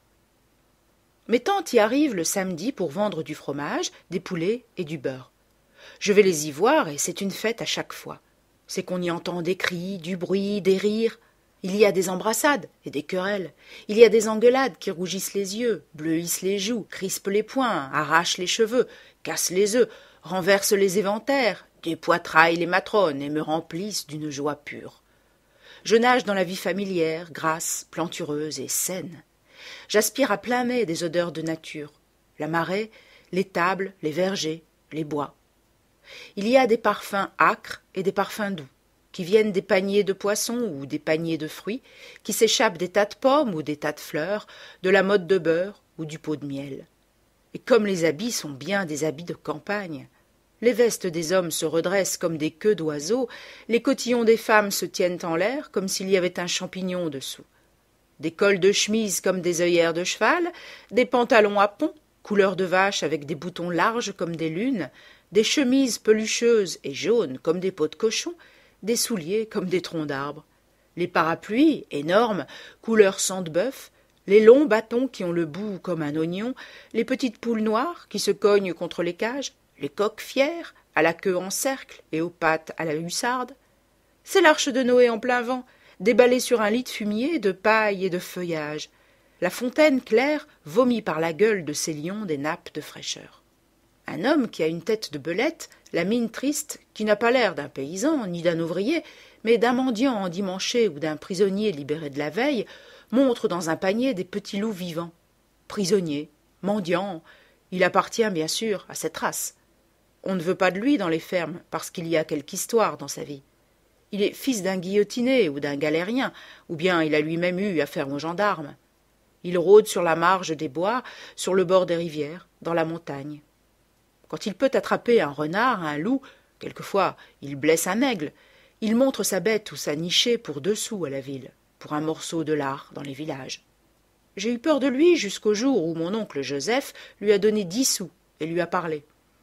Mes tantes y arrivent le samedi pour vendre du fromage, des poulets et du beurre. Je vais les y voir et c'est une fête à chaque fois. C'est qu'on y entend des cris, du bruit, des rires. Il y a des embrassades et des querelles. Il y a des engueulades qui rougissent les yeux, bleuissent les joues, crispent les poings, arrachent les cheveux, cassent les œufs, renversent les éventaires, dépoitraillent les matrones et me remplissent d'une joie pure. Je nage dans la vie familière, grasse, plantureuse et saine. J'aspire à plein nez des odeurs de nature, la marée, les tables, les vergers, les bois. Il y a des parfums âcres et des parfums doux, qui viennent des paniers de poissons ou des paniers de fruits, qui s'échappent des tas de pommes ou des tas de fleurs, de la motte de beurre ou du pot de miel. Et comme les habits sont bien des habits de campagne, les vestes des hommes se redressent comme des queues d'oiseaux, les cotillons des femmes se tiennent en l'air comme s'il y avait un champignon dessous. Des cols de chemise comme des œillères de cheval, des pantalons à pont, couleur de vache avec des boutons larges comme des lunes, des chemises pelucheuses et jaunes comme des peaux de cochon, des souliers comme des troncs d'arbres, les parapluies, énormes, couleur sang de bœuf, les longs bâtons qui ont le bout comme un oignon, les petites poules noires qui se cognent contre les cages, les coqs fiers, à la queue en cercle et aux pattes à la hussarde. C'est l'arche de Noé en plein vent, déballée sur un lit de fumier, de paille et de feuillage. La fontaine claire vomit par la gueule de ses lions des nappes de fraîcheur. Un homme qui a une tête de belette, la mine triste, qui n'a pas l'air d'un paysan ni d'un ouvrier, mais d'un mendiant endimanché ou d'un prisonnier libéré de la veille, montre dans un panier des petits loups vivants. Prisonnier, mendiant, il appartient bien sûr à cette race. On ne veut pas de lui dans les fermes parce qu'il y a quelque histoire dans sa vie. Il est fils d'un guillotiné ou d'un galérien, ou bien il a lui-même eu affaire aux gendarmes. Il rôde sur la marge des bois, sur le bord des rivières, dans la montagne. Quand il peut attraper un renard, un loup, quelquefois il blesse un aigle, il montre sa bête ou sa nichée pour deux sous à la ville, pour un morceau de lard dans les villages. J'ai eu peur de lui jusqu'au jour où mon oncle Joseph lui a donné dix sous et lui a parlé.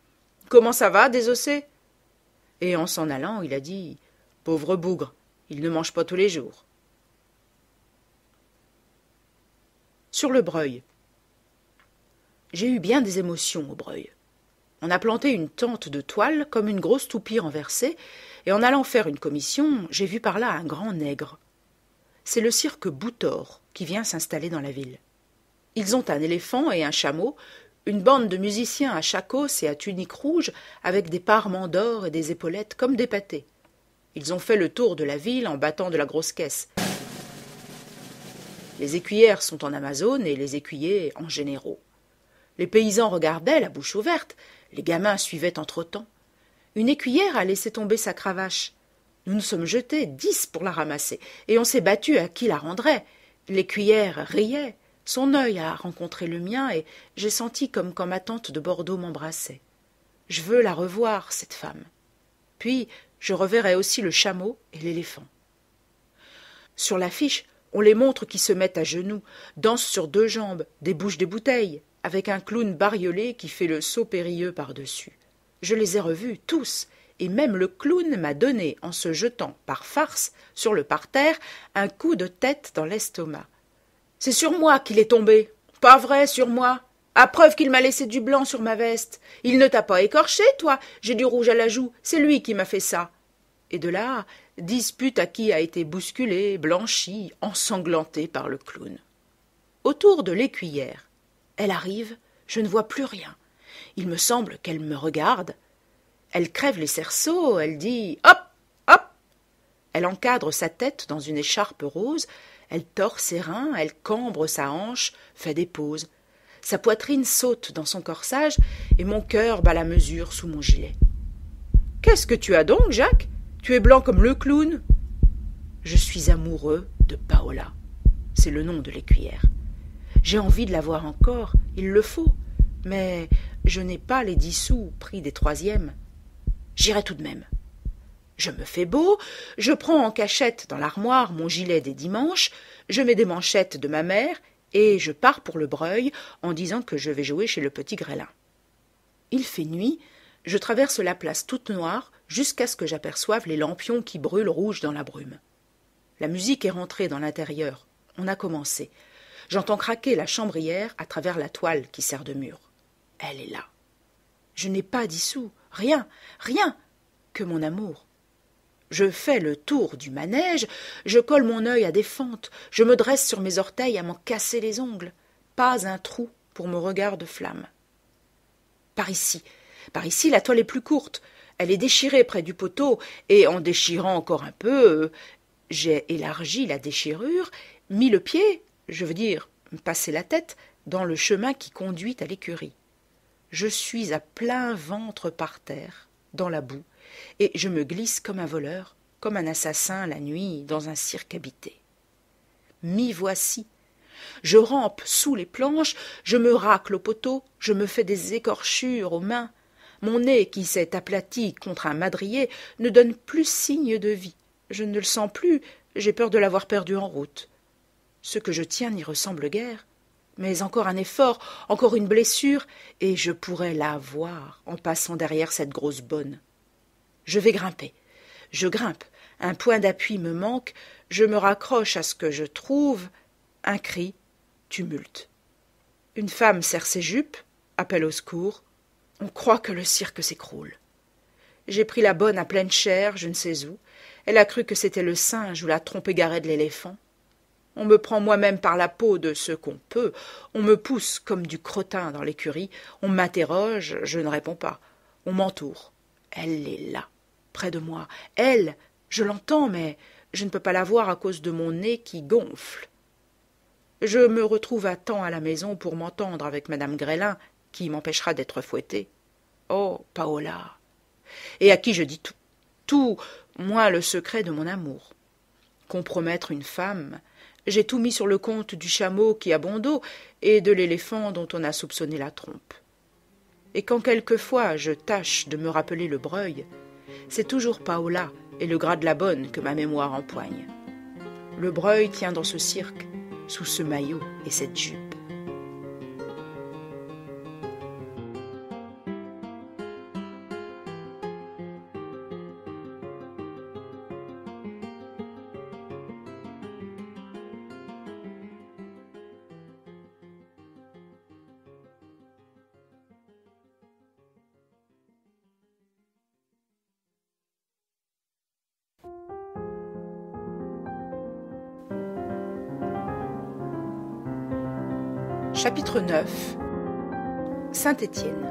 « Comment ça va, désossé ?» Et en s'en allant, il a dit « Pauvre bougre, il ne mange pas tous les jours. » Sur le Breuil. J'ai eu bien des émotions au Breuil. On a planté une tente de toile comme une grosse toupie renversée, et en allant faire une commission, j'ai vu par là un grand nègre. C'est le cirque Boutor qui vient s'installer dans la ville. Ils ont un éléphant et un chameau, une bande de musiciens à shakos et à tunique rouge, avec des parements d'or et des épaulettes comme des pâtés. Ils ont fait le tour de la ville en battant de la grosse caisse. Les écuyères sont en amazone et les écuyers en généraux. Les paysans regardaient, la bouche ouverte, les gamins suivaient en trottant. Une écuyère a laissé tomber sa cravache. Nous nous sommes jetés, dix pour la ramasser, et on s'est battu à qui la rendrait. L'écuyère riait, son œil a rencontré le mien, et j'ai senti comme quand ma tante de Bordeaux m'embrassait. Je veux la revoir, cette femme. Puis, je reverrai aussi le chameau et l'éléphant. Sur l'affiche, on les montre qui se mettent à genoux, dansent sur deux jambes, débouchent des bouteilles, avec un clown bariolé qui fait le saut périlleux par-dessus. Je les ai revus, tous, et même le clown m'a donné, en se jetant, par farce, sur le parterre, un coup de tête dans l'estomac. C'est sur moi qu'il est tombé. Pas vrai, sur moi. À preuve qu'il m'a laissé du blanc sur ma veste. Il ne t'a pas écorché, toi. J'ai du rouge à la joue. C'est lui qui m'a fait ça. Et de là, dispute à qui a été bousculé, blanchi, ensanglanté par le clown. Autour de l'écuyère. Elle arrive, je ne vois plus rien. Il me semble qu'elle me regarde. Elle crève les cerceaux, elle dit « Hop, hop !» Elle encadre sa tête dans une écharpe rose, elle tord ses reins, elle cambre sa hanche, fait des pauses. Sa poitrine saute dans son corsage et mon cœur bat la mesure sous mon gilet. « Qu'est-ce que tu as donc, Jacques ? Tu es blanc comme le clown !» Je suis amoureux de Paola. C'est le nom de l'écuyère. J'ai envie de la voir encore, il le faut, mais je n'ai pas les dix sous pris des troisièmes. J'irai tout de même. Je me fais beau, je prends en cachette dans l'armoire mon gilet des dimanches, je mets des manchettes de ma mère et je pars pour le Breuil en disant que je vais jouer chez le petit Grélin. Il fait nuit, je traverse la place toute noire jusqu'à ce que j'aperçoive les lampions qui brûlent rouge dans la brume. La musique est rentrée dans l'intérieur. On a commencé. J'entends craquer la chambrière à travers la toile qui sert de mur. Elle est là. Je n'ai pas dix sous, rien, rien, que mon amour. Je fais le tour du manège, je colle mon œil à des fentes, je me dresse sur mes orteils à m'en casser les ongles. Pas un trou pour mon regard de flamme. Par ici, par ici, la toile est plus courte. Elle est déchirée près du poteau, et en déchirant encore un peu, j'ai élargi la déchirure, mis le pied, je veux dire, passé la tête, dans le chemin qui conduit à l'écurie. Je suis à plein ventre par terre, dans la boue, et je me glisse comme un voleur, comme un assassin la nuit dans un cirque habité. M'y voici. Je rampe sous les planches, je me racle au poteau, je me fais des écorchures aux mains. Mon nez, qui s'est aplati contre un madrier, ne donne plus signe de vie. Je ne le sens plus, j'ai peur de l'avoir perdu en route. Ce que je tiens n'y ressemble guère. Mais encore un effort, encore une blessure, et je pourrais la voir en passant derrière cette grosse bonne. Je vais grimper. Je grimpe. Un point d'appui me manque. Je me raccroche à ce que je trouve. Un cri, tumulte. Une femme serre ses jupes, appelle au secours. On croit que le cirque s'écroule. J'ai pris la bonne à pleine chair, je ne sais où. Elle a cru que c'était le singe ou la trompe égarée de l'éléphant. On me prend moi-même par la peau de ce qu'on peut, on me pousse comme du crottin dans l'écurie, on m'interroge, je ne réponds pas, on m'entoure. Elle est là, près de moi, elle, je l'entends, mais je ne peux pas la voir à cause de mon nez qui gonfle. Je me retrouve à temps à la maison pour m'entendre avec madame Grélin, qui m'empêchera d'être fouettée. Oh, Paola! Et à qui je dis tout, tout, moins le secret de mon amour. Compromettre une femme, j'ai tout mis sur le compte du chameau qui a bon dos et de l'éléphant dont on a soupçonné la trompe. Et quand quelquefois je tâche de me rappeler le Breuil, c'est toujours Paola et le gras de la bonne que ma mémoire empoigne. Le Breuil tient dans ce cirque, sous ce maillot et cette jupe. Chapitre neuf. Saint-Étienne.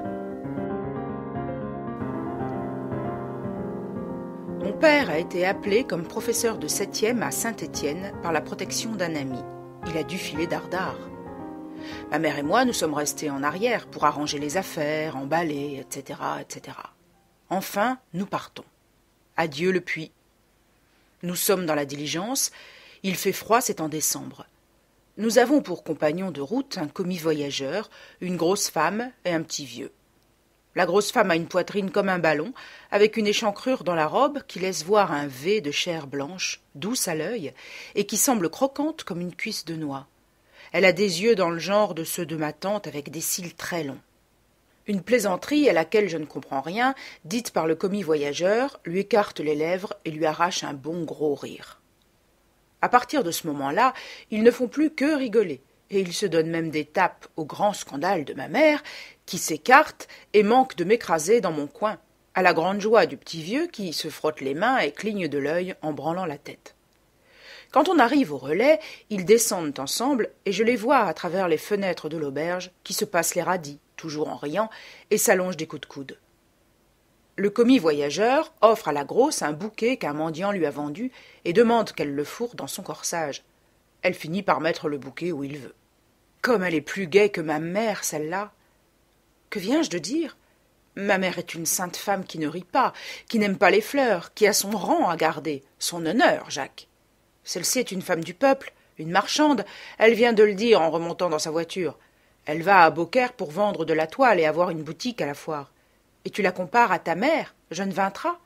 Mon père a été appelé comme professeur de septième à Saint-Étienne par la protection d'un ami. Il a dû filer dardard. Ma mère et moi, nous sommes restés en arrière pour arranger les affaires, emballer, et cetera, et cetera. Enfin, nous partons. Adieu le puits. Nous sommes dans la diligence. Il fait froid, c'est en décembre. Nous avons pour compagnon de route un commis voyageur, une grosse femme et un petit vieux. La grosse femme a une poitrine comme un ballon, avec une échancrure dans la robe qui laisse voir un V de chair blanche, douce à l'œil, et qui semble croquante comme une cuisse de noix. Elle a des yeux dans le genre de ceux de ma tante avec des cils très longs. Une plaisanterie à laquelle je ne comprends rien, dite par le commis voyageur, lui écarte les lèvres et lui arrache un bon gros rire. À partir de ce moment-là, ils ne font plus que rigoler, et ils se donnent même des tapes au grand scandale de ma mère, qui s'écarte et manque de m'écraser dans mon coin, à la grande joie du petit vieux qui se frotte les mains et cligne de l'œil en branlant la tête. Quand on arrive au relais, ils descendent ensemble, et je les vois à travers les fenêtres de l'auberge, qui se passent les radis, toujours en riant, et s'allongent des coups de coude. Le commis voyageur offre à la grosse un bouquet qu'un mendiant lui a vendu et demande qu'elle le fourre dans son corsage. Elle finit par mettre le bouquet où il veut. Comme elle est plus gaie que ma mère, celle-là. Que viens-je de dire? Ma mère est une sainte femme qui ne rit pas, qui n'aime pas les fleurs, qui a son rang à garder, son honneur, Jacques. Celle-ci est une femme du peuple, une marchande, elle vient de le dire en remontant dans sa voiture. Elle va à Beaucaire pour vendre de la toile et avoir une boutique à la foire. Et tu la compares à ta mère, jeune Vintra?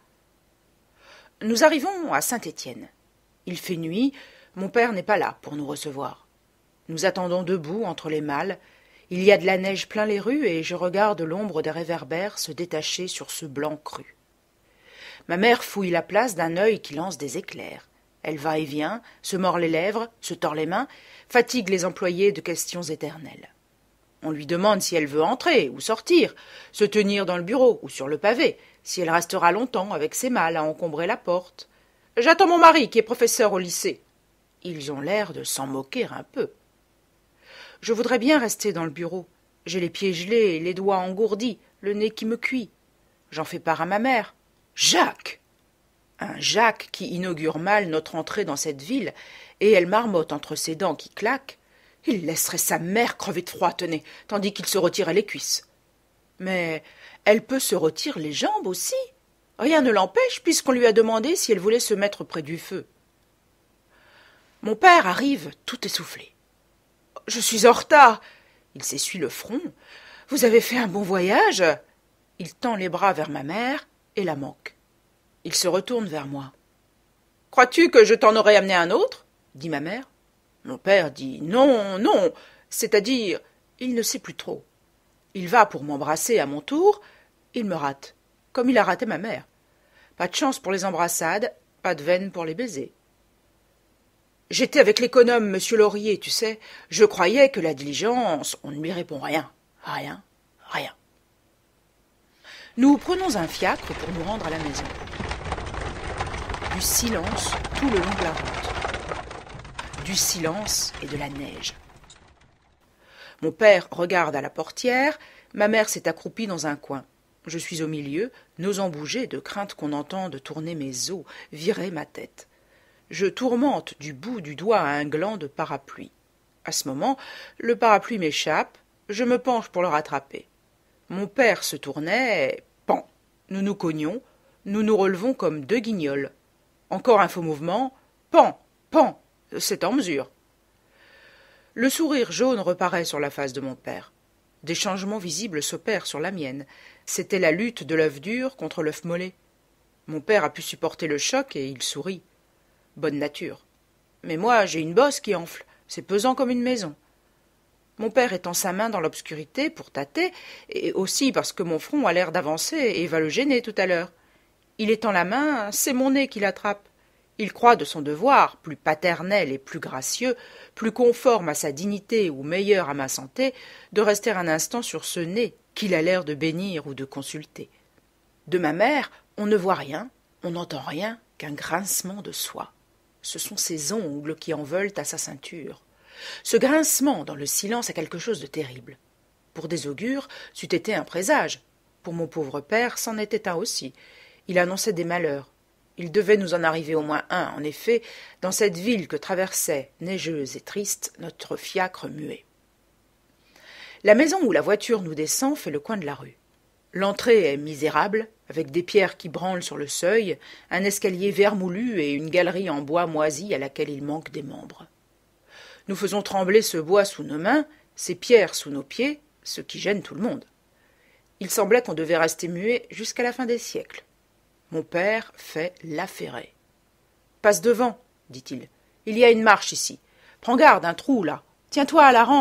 Nous arrivons à Saint-Étienne. Il fait nuit, mon père n'est pas là pour nous recevoir. Nous attendons debout entre les malles. Il y a de la neige plein les rues et je regarde l'ombre des réverbères se détacher sur ce blanc cru. Ma mère fouille la place d'un œil qui lance des éclairs. Elle va et vient, se mord les lèvres, se tord les mains, fatigue les employés de questions éternelles. On lui demande si elle veut entrer ou sortir, se tenir dans le bureau ou sur le pavé, si elle restera longtemps avec ses malles à encombrer la porte. « J'attends mon mari qui est professeur au lycée. » Ils ont l'air de s'en moquer un peu. Je voudrais bien rester dans le bureau. J'ai les pieds gelés, les doigts engourdis, le nez qui me cuit. J'en fais part à ma mère. « Jacques !» Un Jacques qui inaugure mal notre entrée dans cette ville, et elle marmotte entre ses dents qui claquent. Il laisserait sa mère crever de froid, tenez, tandis qu'il se retirait les cuisses. Mais elle peut se retirer les jambes aussi. Rien ne l'empêche, puisqu'on lui a demandé si elle voulait se mettre près du feu. Mon père arrive tout essoufflé. « Je suis en retard. » Il s'essuie le front. « Vous avez fait un bon voyage ?» Il tend les bras vers ma mère et la manque. Il se retourne vers moi. « Crois-tu que je t'en aurais amené un autre ?» dit ma mère. Mon père dit « Non, non !» c'est-à-dire, il ne sait plus trop. Il va pour m'embrasser à mon tour, il me rate, comme il a raté ma mère. Pas de chance pour les embrassades, pas de veine pour les baisers. J'étais avec l'économe, monsieur Laurier, tu sais. Je croyais que la diligence, on ne lui répond rien, rien, rien. Nous prenons un fiacre pour nous rendre à la maison. Du silence tout le long de la route. Du silence et de la neige. Mon père regarde à la portière, ma mère s'est accroupie dans un coin. Je suis au milieu, n'osant bouger de crainte qu'on entende tourner mes os, virer ma tête. Je tourmente du bout du doigt un gland de parapluie. À ce moment, le parapluie m'échappe, je me penche pour le rattraper. Mon père se tournait, pan. Nous nous cognons, nous nous relevons comme deux guignols. Encore un faux mouvement, pan, pan, c'est en mesure. Le sourire jaune reparaît sur la face de mon père. Des changements visibles s'opèrent sur la mienne. C'était la lutte de l'œuf dur contre l'œuf mollet. Mon père a pu supporter le choc et il sourit. Bonne nature. Mais moi, j'ai une bosse qui enfle. C'est pesant comme une maison. Mon père étend sa main dans l'obscurité pour tâter, et aussi parce que mon front a l'air d'avancer et va le gêner tout à l'heure. Il étend la main, c'est mon nez qui l'attrape. Il croit de son devoir, plus paternel et plus gracieux, plus conforme à sa dignité ou meilleur à ma santé, de rester un instant sur ce nez qu'il a l'air de bénir ou de consulter. De ma mère, on ne voit rien, on n'entend rien qu'un grincement de soie. Ce sont ses ongles qui en veulent à sa ceinture. Ce grincement dans le silence a quelque chose de terrible. Pour des augures, c'eût été un présage. Pour mon pauvre père, c'en était un aussi. Il annonçait des malheurs. Il devait nous en arriver au moins un, en effet, dans cette ville que traversait, neigeuse et triste, notre fiacre muet. La maison où la voiture nous descend fait le coin de la rue. L'entrée est misérable, avec des pierres qui branlent sur le seuil, un escalier vermoulu et une galerie en bois moisi à laquelle il manque des membres. Nous faisons trembler ce bois sous nos mains, ces pierres sous nos pieds, ce qui gêne tout le monde. Il semblait qu'on devait rester muet jusqu'à la fin des siècles. Mon père fait l'affairé. « Passe devant, dit-il. Il y a une marche ici. Prends garde, un trou là. Tiens-toi à la rampe. »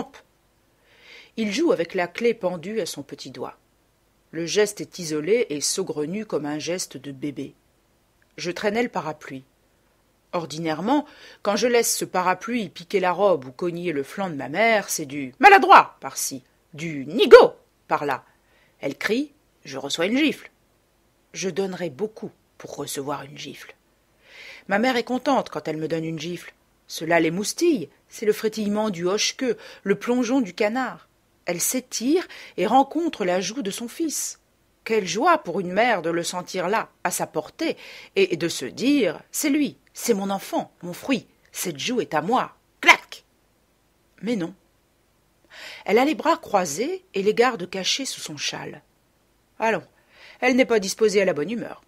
Il joue avec la clé pendue à son petit doigt. Le geste est isolé et saugrenu comme un geste de bébé. Je traînais le parapluie. Ordinairement, quand je laisse ce parapluie piquer la robe ou cogner le flanc de ma mère, c'est du « maladroit » par-ci, du « nigo » par-là. Elle crie, je reçois une gifle. Je donnerais beaucoup pour recevoir une gifle. Ma mère est contente quand elle me donne une gifle. Cela l'émoustille, c'est le frétillement du hoche-queue, le plongeon du canard. Elle s'étire et rencontre la joue de son fils. Quelle joie pour une mère de le sentir là, à sa portée, et de se dire « c'est lui, c'est mon enfant, mon fruit, cette joue est à moi, clac !» Mais non. Elle a les bras croisés et les garde cachés sous son châle. Allons, elle n'est pas disposée à la bonne humeur.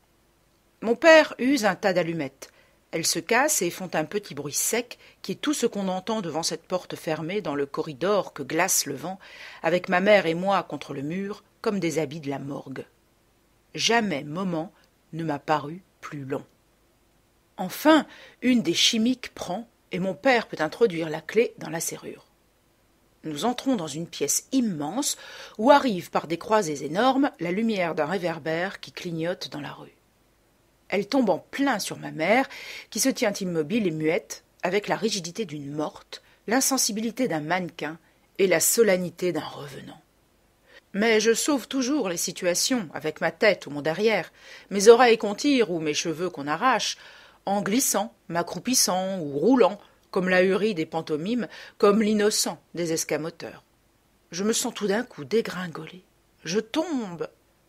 Mon père use un tas d'allumettes. Elles se cassent et font un petit bruit sec qui est tout ce qu'on entend devant cette porte fermée dans le corridor que glace le vent, avec ma mère et moi contre le mur, comme des habits de la morgue. Jamais moment ne m'a paru plus long. Enfin, une des chimiques prend et mon père peut introduire la clé dans la serrure. Nous entrons dans une pièce immense où arrive par des croisées énormes la lumière d'un réverbère qui clignote dans la rue. Elle tombe en plein sur ma mère, qui se tient immobile et muette, avec la rigidité d'une morte, l'insensibilité d'un mannequin et la solennité d'un revenant. Mais je sauve toujours les situations, avec ma tête ou mon derrière, mes oreilles qu'on tire ou mes cheveux qu'on arrache, en glissant, m'accroupissant ou roulant, comme la hurie des pantomimes, comme l'innocent des escamoteurs. Je me sens tout d'un coup dégringoler. Je tombe.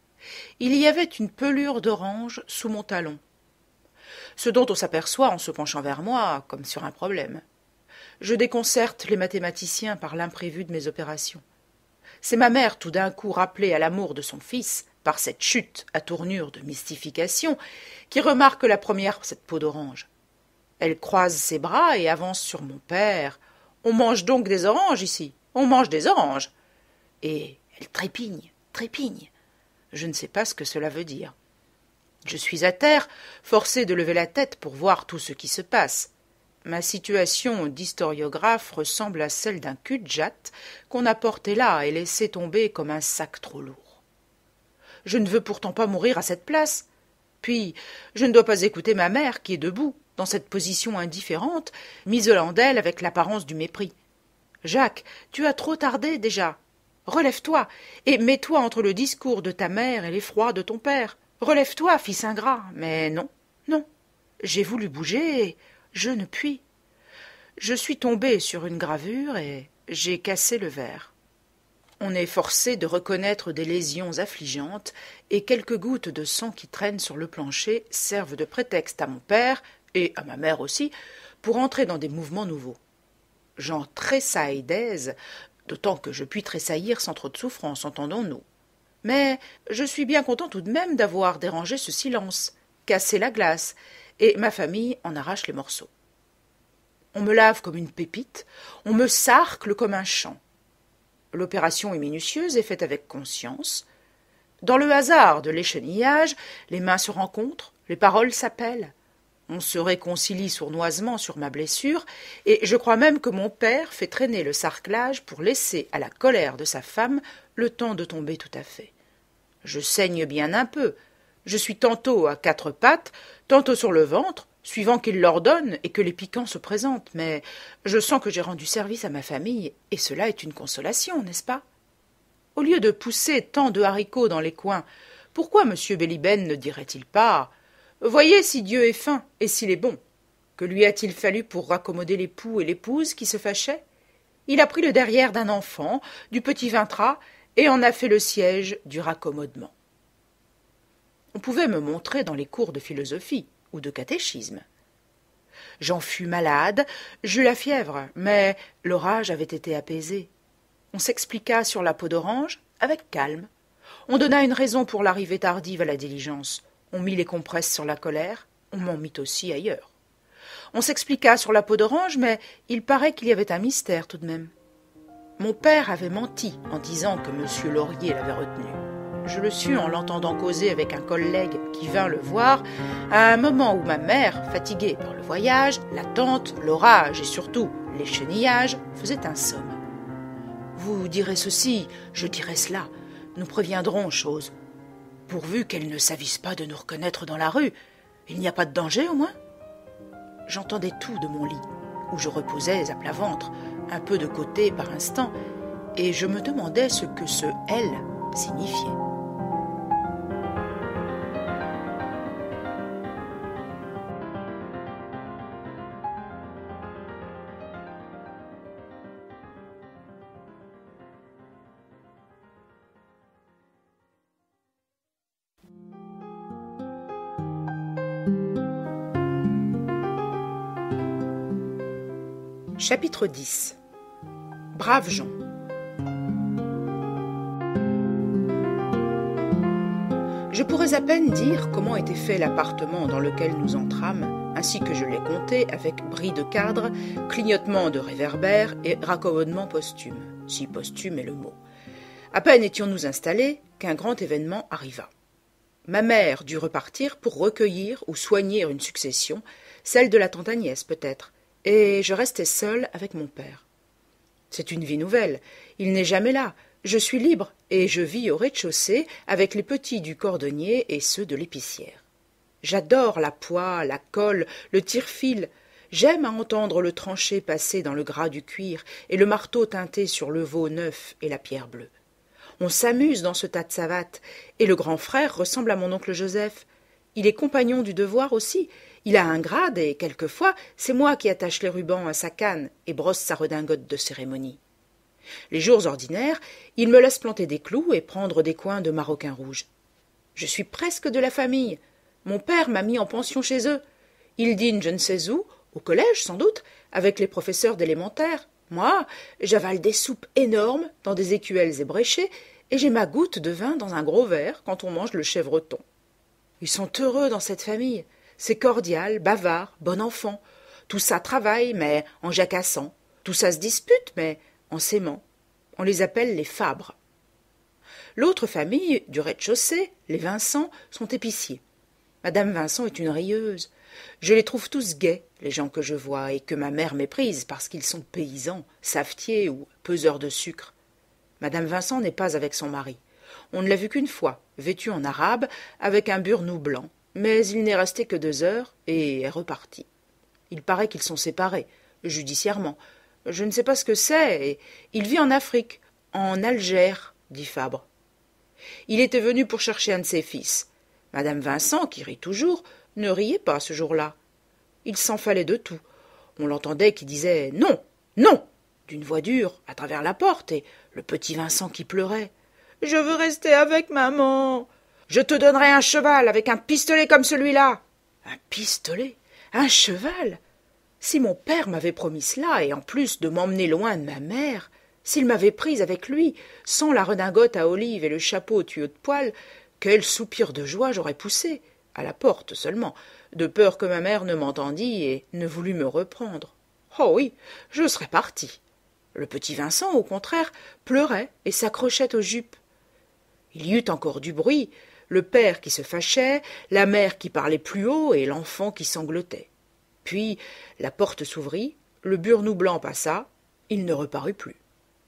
Il y avait une pelure d'orange sous mon talon, ce dont on s'aperçoit en se penchant vers moi, comme sur un problème. Je déconcerte les mathématiciens par l'imprévu de mes opérations. C'est ma mère, tout d'un coup rappelée à l'amour de son fils, par cette chute à tournure de mystification, qui remarque la première cette peau d'orange. Elle croise ses bras et avance sur mon père. « On mange donc des oranges ici, on mange des oranges !» Et elle trépigne, trépigne. Je ne sais pas ce que cela veut dire. Je suis à terre, forcé de lever la tête pour voir tout ce qui se passe. Ma situation d'historiographe ressemble à celle d'un cul-de-jatte qu'on a porté là et laissé tomber comme un sac trop lourd. Je ne veux pourtant pas mourir à cette place. Puis, je ne dois pas écouter ma mère qui est debout, dans cette position indifférente, m'isolant d'elle avec l'apparence du mépris. « Jacques, tu as trop tardé déjà. Relève-toi et mets-toi entre le discours de ta mère et l'effroi de ton père. Relève-toi, fils ingrat. » Mais non, non. J'ai voulu bouger et je ne puis. Je suis tombé sur une gravure et j'ai cassé le verre. On est forcé de reconnaître des lésions affligeantes et quelques gouttes de sang qui traînent sur le plancher servent de prétexte à mon père, et à ma mère aussi, pour entrer dans des mouvements nouveaux. J'en tressaille d'aise, d'autant que je puis tressaillir sans trop de souffrance, entendons-nous. Mais je suis bien content tout de même d'avoir dérangé ce silence, cassé la glace, et ma famille en arrache les morceaux. On me lave comme une pépite, on me sarcle comme un champ. L'opération est minutieuse et faite avec conscience. Dans le hasard de l'échenillage, les mains se rencontrent, les paroles s'appellent. On se réconcilie sournoisement sur ma blessure, et je crois même que mon père fait traîner le sarclage pour laisser à la colère de sa femme le temps de tomber tout à fait. Je saigne bien un peu. Je suis tantôt à quatre pattes, tantôt sur le ventre, suivant qu'il l'ordonne et que les piquants se présentent, mais je sens que j'ai rendu service à ma famille, et cela est une consolation, n'est-ce pas? Au lieu de pousser tant de haricots dans les coins, pourquoi M. Bélibène ne dirait-il pas « Voyez si Dieu est fin et s'il est bon. Que lui a-t-il fallu pour raccommoder l'époux et l'épouse qui se fâchaient? Il a pris le derrière d'un enfant, du petit vintrat, et en a fait le siège du raccommodement. » On pouvait me montrer dans les cours de philosophie ou de catéchisme. J'en fus malade, j'eus la fièvre, mais l'orage avait été apaisé. On s'expliqua sur la peau d'orange avec calme. On donna une raison pour l'arrivée tardive à la diligence. On mit les compresses sur la colère, on m'en mit aussi ailleurs. On s'expliqua sur la peau d'orange, mais il paraît qu'il y avait un mystère tout de même. Mon père avait menti en disant que M. Laurier l'avait retenu. Je le sus en l'entendant causer avec un collègue qui vint le voir, à un moment où ma mère, fatiguée par le voyage, l'attente, l'orage et surtout les chenillages, faisait un somme. « Vous direz ceci, je dirai cela, nous préviendrons chose. Pourvu qu'elle ne s'avise pas de nous reconnaître dans la rue, il n'y a pas de danger au moins ?» J'entendais tout de mon lit, où je reposais à plat ventre, un peu de côté par instant, et je me demandais ce que ce « elle » signifiait. Chapitre dix. Braves gens. Je pourrais à peine dire comment était fait l'appartement dans lequel nous entrâmes, ainsi que je l'ai compté avec bris de cadre, clignotement de réverbères et raccommodement posthume, si posthume est le mot. À peine étions-nous installés qu'un grand événement arriva. Ma mère dut repartir pour recueillir ou soigner une succession, celle de la tante Agnès peut-être, et je restais seule avec mon père. C'est une vie nouvelle, il n'est jamais là, je suis libre, et je vis au rez-de-chaussée avec les petits du cordonnier et ceux de l'épicière. J'adore la poix, la colle, le tire-fil, j'aime à entendre le trancher passer dans le gras du cuir et le marteau teinté sur le veau neuf et la pierre bleue. On s'amuse dans ce tas de savates, et le grand frère ressemble à mon oncle Joseph. Il est compagnon du devoir aussi, il a un grade et, quelquefois, c'est moi qui attache les rubans à sa canne et brosse sa redingote de cérémonie. Les jours ordinaires, il me laisse planter des clous et prendre des coins de maroquin rouge. Je suis presque de la famille. Mon père m'a mis en pension chez eux. Il dîne je ne sais où, au collège sans doute, avec les professeurs d'élémentaire. Moi, j'avale des soupes énormes dans des écuelles ébréchées et j'ai ma goutte de vin dans un gros verre quand on mange le chèvreton. Ils sont heureux dans cette famille. C'est cordial, bavard, bon enfant. Tout ça travaille, mais en jacassant. Tout ça se dispute, mais en s'aimant. On les appelle les Fabres. L'autre famille, du rez-de-chaussée, les Vincent, sont épiciers. Madame Vincent est une rieuse. Je les trouve tous gais, les gens que je vois, et que ma mère méprise parce qu'ils sont paysans, savetiers ou peseurs de sucre. Madame Vincent n'est pas avec son mari. On ne l'a vu qu'une fois, vêtue en arabe, avec un burnous blanc. Mais il n'est resté que deux heures et est reparti. Il paraît qu'ils sont séparés, judiciairement. Je ne sais pas ce que c'est, et il vit en Afrique, en Algère, dit Fabre. Il était venu pour chercher un de ses fils. Madame Vincent, qui rit toujours, ne riait pas ce jour-là. Il s'en fallait de tout. On l'entendait qui disait « Non, non !» d'une voix dure, à travers la porte, et le petit Vincent qui pleurait. « Je veux rester avec maman !»« Je te donnerai un cheval avec un pistolet comme celui-là. » Un pistolet? Un cheval? Si mon père m'avait promis cela, et en plus de m'emmener loin de ma mère, s'il m'avait prise avec lui, sans la redingote à olive et le chapeau au tuyau de poil, quel soupir de joie j'aurais poussé, à la porte seulement, de peur que ma mère ne m'entendît et ne voulût me reprendre. Oh oui, je serais parti. Le petit Vincent, au contraire, pleurait et s'accrochait aux jupes. Il y eut encore du bruit, le père qui se fâchait, la mère qui parlait plus haut et l'enfant qui sanglotait. Puis la porte s'ouvrit, le burnous blanc passa, il ne reparut plus.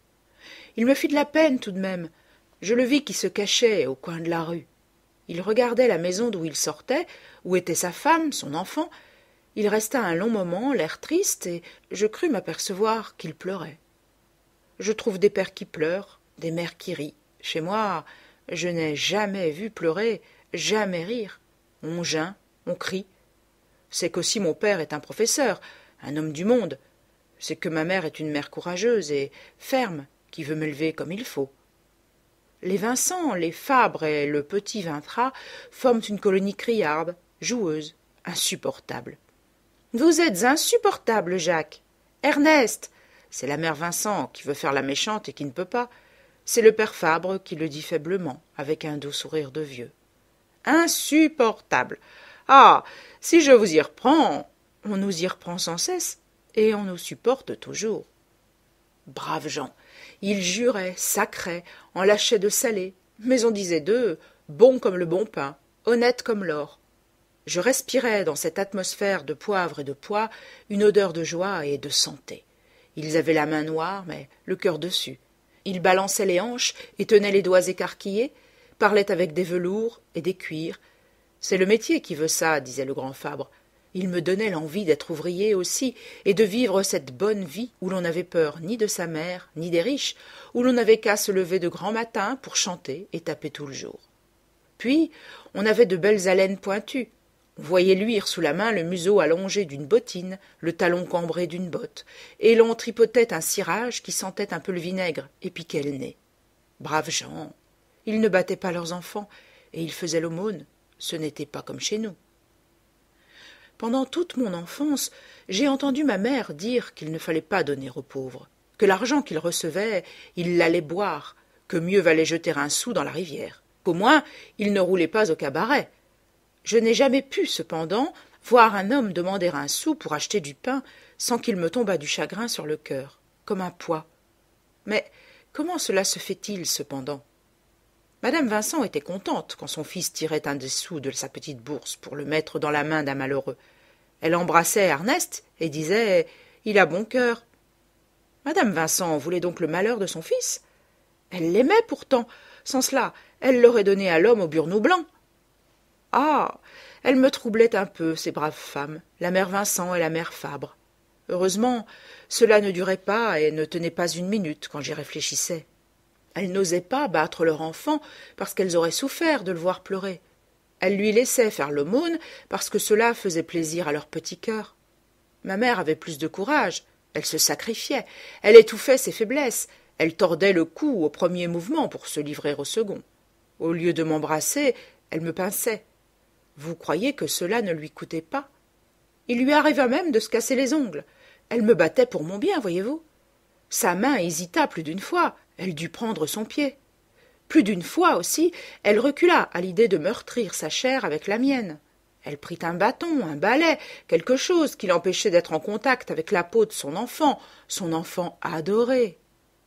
Il me fit de la peine tout de même. Je le vis qui se cachait au coin de la rue. Il regardait la maison d'où il sortait, où était sa femme, son enfant. Il resta un long moment, l'air triste, et je crus m'apercevoir qu'il pleurait. Je trouve des pères qui pleurent, des mères qui rient. Chez moi, je n'ai jamais vu pleurer, jamais rire. On geint, on crie. C'est qu'aussi mon père est un professeur, un homme du monde. C'est que ma mère est une mère courageuse et ferme, qui veut m'élever comme il faut. Les Vincent, les Fabre et le petit Vintras forment une colonie criarde, joueuse, insupportable. « Vous êtes insupportable, Jacques. Ernest !» C'est la mère Vincent qui veut faire la méchante et qui ne peut pas. C'est le père Fabre qui le dit faiblement, avec un doux sourire de vieux. « Insupportable. Ah, si je vous y reprends, on nous y reprend sans cesse, et on nous supporte toujours. » Braves gens, ils juraient, sacraient, en lâchaient de salé, Mais on disait d'eux, bons comme le bon pain, honnêtes comme l'or. Je respirais dans cette atmosphère de poivre et de pois une odeur de joie et de santé. Ils avaient la main noire, mais le cœur dessus. Ils balançaient les hanches et tenaient les doigts écarquillés, parlaient avec des velours et des cuirs. C'est le métier qui veut ça, disait le grand Fabre. Il me donnait l'envie d'être ouvrier aussi et de vivre cette bonne vie où l'on n'avait peur ni de sa mère, ni des riches, où l'on n'avait qu'à se lever de grand matin pour chanter et taper tout le jour. Puis, on avait de belles haleines pointues. On voyait luire sous la main le museau allongé d'une bottine, le talon cambré d'une botte, et l'on tripotait un cirage qui sentait un peu le vinaigre et piquait le nez. Braves gens! Ils ne battaient pas leurs enfants, et ils faisaient l'aumône. Ce n'était pas comme chez nous. Pendant toute mon enfance, j'ai entendu ma mère dire qu'il ne fallait pas donner aux pauvres, que l'argent qu'ils recevaient, ils l'allaient boire, que mieux valait jeter un sou dans la rivière, qu'au moins ils ne roulaient pas au cabaret. Je n'ai jamais pu, cependant, voir un homme demander un sou pour acheter du pain sans qu'il me tombât du chagrin sur le cœur, comme un poids. Mais comment cela se fait-il, cependant? Madame Vincent était contente quand son fils tirait un des sous de sa petite bourse pour le mettre dans la main d'un malheureux. Elle embrassait Ernest et disait « Il a bon cœur ». Madame Vincent voulait donc le malheur de son fils. Elle l'aimait pourtant. Sans cela, elle l'aurait donné à l'homme au burnous blanc. Ah, elles me troublaient un peu, ces braves femmes, la mère Vincent et la mère Fabre. Heureusement, cela ne durait pas et ne tenait pas une minute quand j'y réfléchissais. Elles n'osaient pas battre leur enfant parce qu'elles auraient souffert de le voir pleurer. Elles lui laissaient faire l'aumône parce que cela faisait plaisir à leur petit cœur. Ma mère avait plus de courage, elle se sacrifiait, elle étouffait ses faiblesses, elle tordait le cou au premier mouvement pour se livrer au second. Au lieu de m'embrasser, elle me pinçait. Vous croyez que cela ne lui coûtait pas? Il lui arriva même de se casser les ongles. Elle me battait pour mon bien, voyez-vous. Sa main hésita plus d'une fois, elle dut prendre son pied. Plus d'une fois aussi, elle recula à l'idée de meurtrir sa chair avec la mienne. Elle prit un bâton, un balai, quelque chose qui l'empêchait d'être en contact avec la peau de son enfant, son enfant adoré.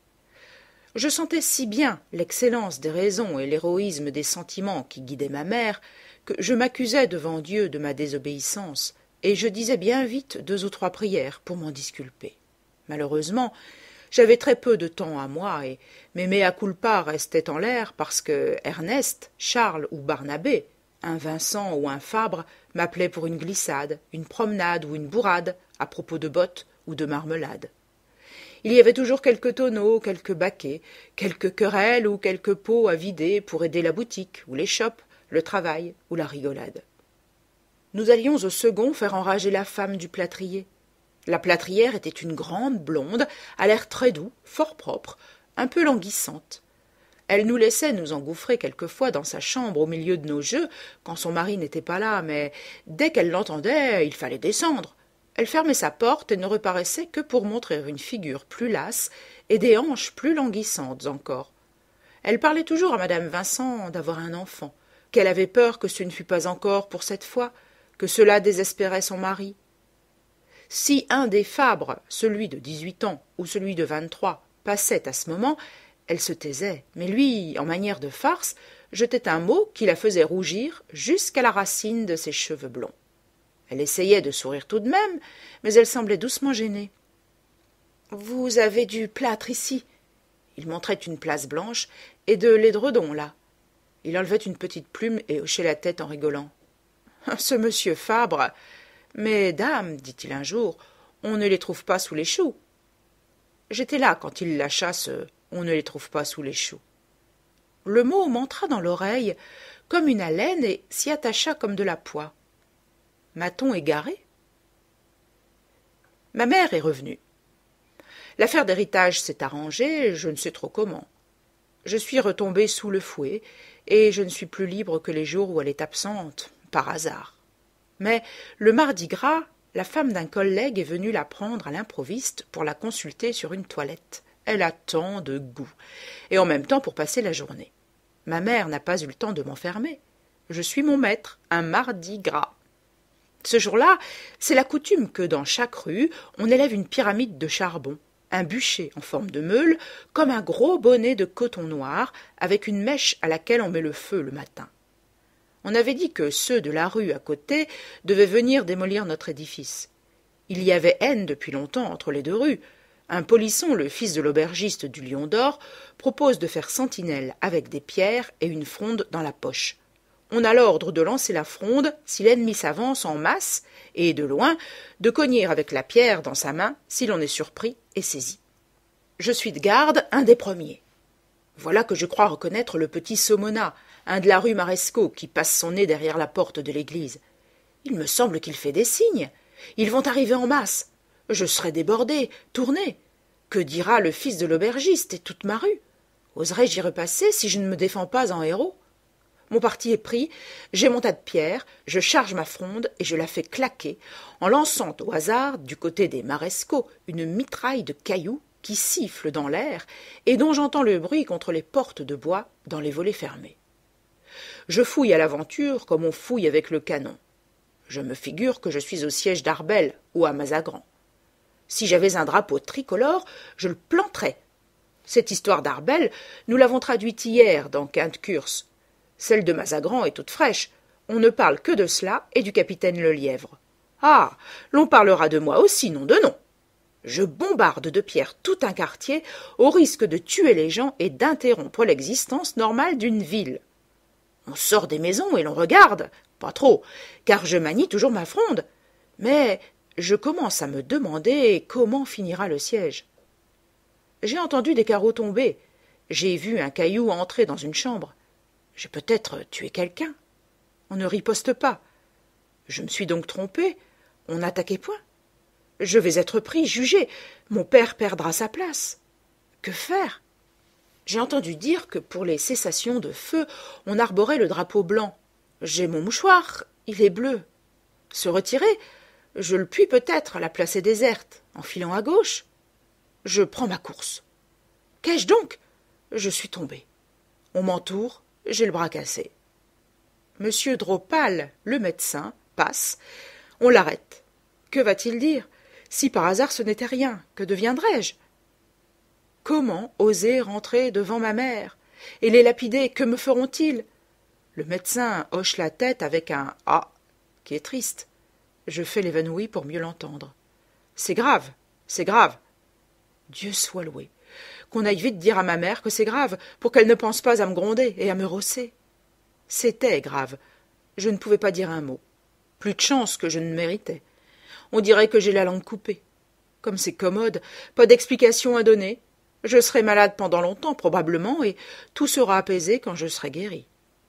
Je sentais si bien l'excellence des raisons et l'héroïsme des sentiments qui guidaient ma mère, que je m'accusais devant Dieu de ma désobéissance, et je disais bien vite deux ou trois prières pour m'en disculper. Malheureusement, j'avais très peu de temps à moi, et mes mea culpa restaient en l'air parce que Ernest, Charles ou Barnabé, un Vincent ou un Fabre, m'appelaient pour une glissade, une promenade ou une bourrade, à propos de bottes ou de marmelade. Il y avait toujours quelques tonneaux, quelques baquets, quelques querelles ou quelques pots à vider pour aider la boutique ou l'échoppe, le travail ou la rigolade. Nous allions au second faire enrager la femme du plâtrier. La plâtrière était une grande blonde, à l'air très doux, fort propre, un peu languissante. Elle nous laissait nous engouffrer quelquefois dans sa chambre au milieu de nos jeux, quand son mari n'était pas là, mais dès qu'elle l'entendait, il fallait descendre. Elle fermait sa porte et ne reparaissait que pour montrer une figure plus lasse et des hanches plus languissantes encore. Elle parlait toujours à madame Vincent d'avoir un enfant, qu'elle avait peur que ce ne fût pas encore pour cette fois, que cela désespérait son mari. Si un des Fabres, celui de dix-huit ans ou celui de vingt-trois, passait à ce moment, elle se taisait, mais lui, en manière de farce, jetait un mot qui la faisait rougir jusqu'à la racine de ses cheveux blonds. Elle essayait de sourire tout de même, mais elle semblait doucement gênée. « Vous avez du plâtre ici ?» Il montrait une place blanche et de l'édredon, là. Il enlevait une petite plume et hochait la tête en rigolant. « Ce monsieur Fabre !» « Mais, dame, dit-il un jour, on ne les trouve pas sous les choux. » J'étais là quand il lâcha ce « on ne les trouve pas sous les choux ». Le mot m'entra dans l'oreille comme une haleine et s'y attacha comme de la poix. M'a-t-on égaré? Ma mère est revenue. L'affaire d'héritage s'est arrangée, je ne sais trop comment. Je suis retombée sous le fouet, et je ne suis plus libre que les jours où elle est absente, par hasard. Mais le mardi gras, la femme d'un collègue est venue la prendre à l'improviste pour la consulter sur une toilette. Elle a tant de goût, et en même temps pour passer la journée. Ma mère n'a pas eu le temps de m'enfermer. Je suis mon maître, un mardi gras. Ce jour-là, c'est la coutume que dans chaque rue, on élève une pyramide de charbon. un bûcher en forme de meule, comme un gros bonnet de coton noir, avec une mèche à laquelle on met le feu le matin. On avait dit que ceux de la rue à côté devaient venir démolir notre édifice. Il y avait haine depuis longtemps entre les deux rues. Un polisson, le fils de l'aubergiste du Lion d'Or, propose de faire sentinelle avec des pierres et une fronde dans la poche. On a l'ordre de lancer la fronde si l'ennemi s'avance en masse et, de loin, de cogner avec la pierre dans sa main si l'on est surpris et saisi. Je suis de garde, un des premiers. Voilà que je crois reconnaître le petit Somona, un de la rue Marescot, qui passe son nez derrière la porte de l'église. Il me semble qu'il fait des signes. Ils vont arriver en masse. Je serai débordé, tourné. Que dira le fils de l'aubergiste et toute ma rue? Oserais-je y repasser si je ne me défends pas en héros? Mon parti est pris, j'ai mon tas de pierres, je charge ma fronde et je la fais claquer, en lançant au hasard, du côté des Marescot, une mitraille de cailloux qui siffle dans l'air et dont j'entends le bruit contre les portes de bois dans les volets fermés. Je fouille à l'aventure comme on fouille avec le canon. Je me figure que je suis au siège d'Arbel ou à Mazagran. Si j'avais un drapeau tricolore, je le planterais. Cette histoire d'Arbel, nous l'avons traduite hier dans Quinte Curse. Celle de Mazagran est toute fraîche. On ne parle que de cela et du capitaine Lelièvre. Ah, l'on parlera de moi aussi, nom de nom. Je bombarde de pierres tout un quartier au risque de tuer les gens et d'interrompre l'existence normale d'une ville. On sort des maisons et l'on regarde, pas trop, car je manie toujours ma fronde. Mais je commence à me demander comment finira le siège. J'ai entendu des carreaux tomber. J'ai vu un caillou entrer dans une chambre. J'ai peut-être tué quelqu'un. On ne riposte pas. Je me suis donc trompé. On n'attaquait point. Je vais être pris, jugé. Mon père perdra sa place. Que faire? J'ai entendu dire que pour les cessations de feu, on arborait le drapeau blanc. J'ai mon mouchoir, il est bleu. Se retirer? Je le puis peut-être, la place est déserte, en filant à gauche. Je prends ma course. Qu'ai-je donc? Je suis tombé. On m'entoure, j'ai le bras cassé. Monsieur Dropal, le médecin, passe. On l'arrête. Que va-t-il dire? Si par hasard ce n'était rien, que deviendrais-je? Comment oser rentrer devant ma mère? Et les lapider, que me feront-ils? Le médecin hoche la tête avec un « ah » qui est triste. Je fais l'évanouie pour mieux l'entendre. C'est grave, c'est grave. Dieu soit loué. Qu'on aille vite dire à ma mère que c'est grave, pour qu'elle ne pense pas à me gronder et à me rosser. C'était grave. Je ne pouvais pas dire un mot. Plus de chance que je ne méritais. On dirait que j'ai la langue coupée. Comme c'est commode, pas d'explication à donner. Je serai malade pendant longtemps, probablement, et tout sera apaisé quand je serai guéri.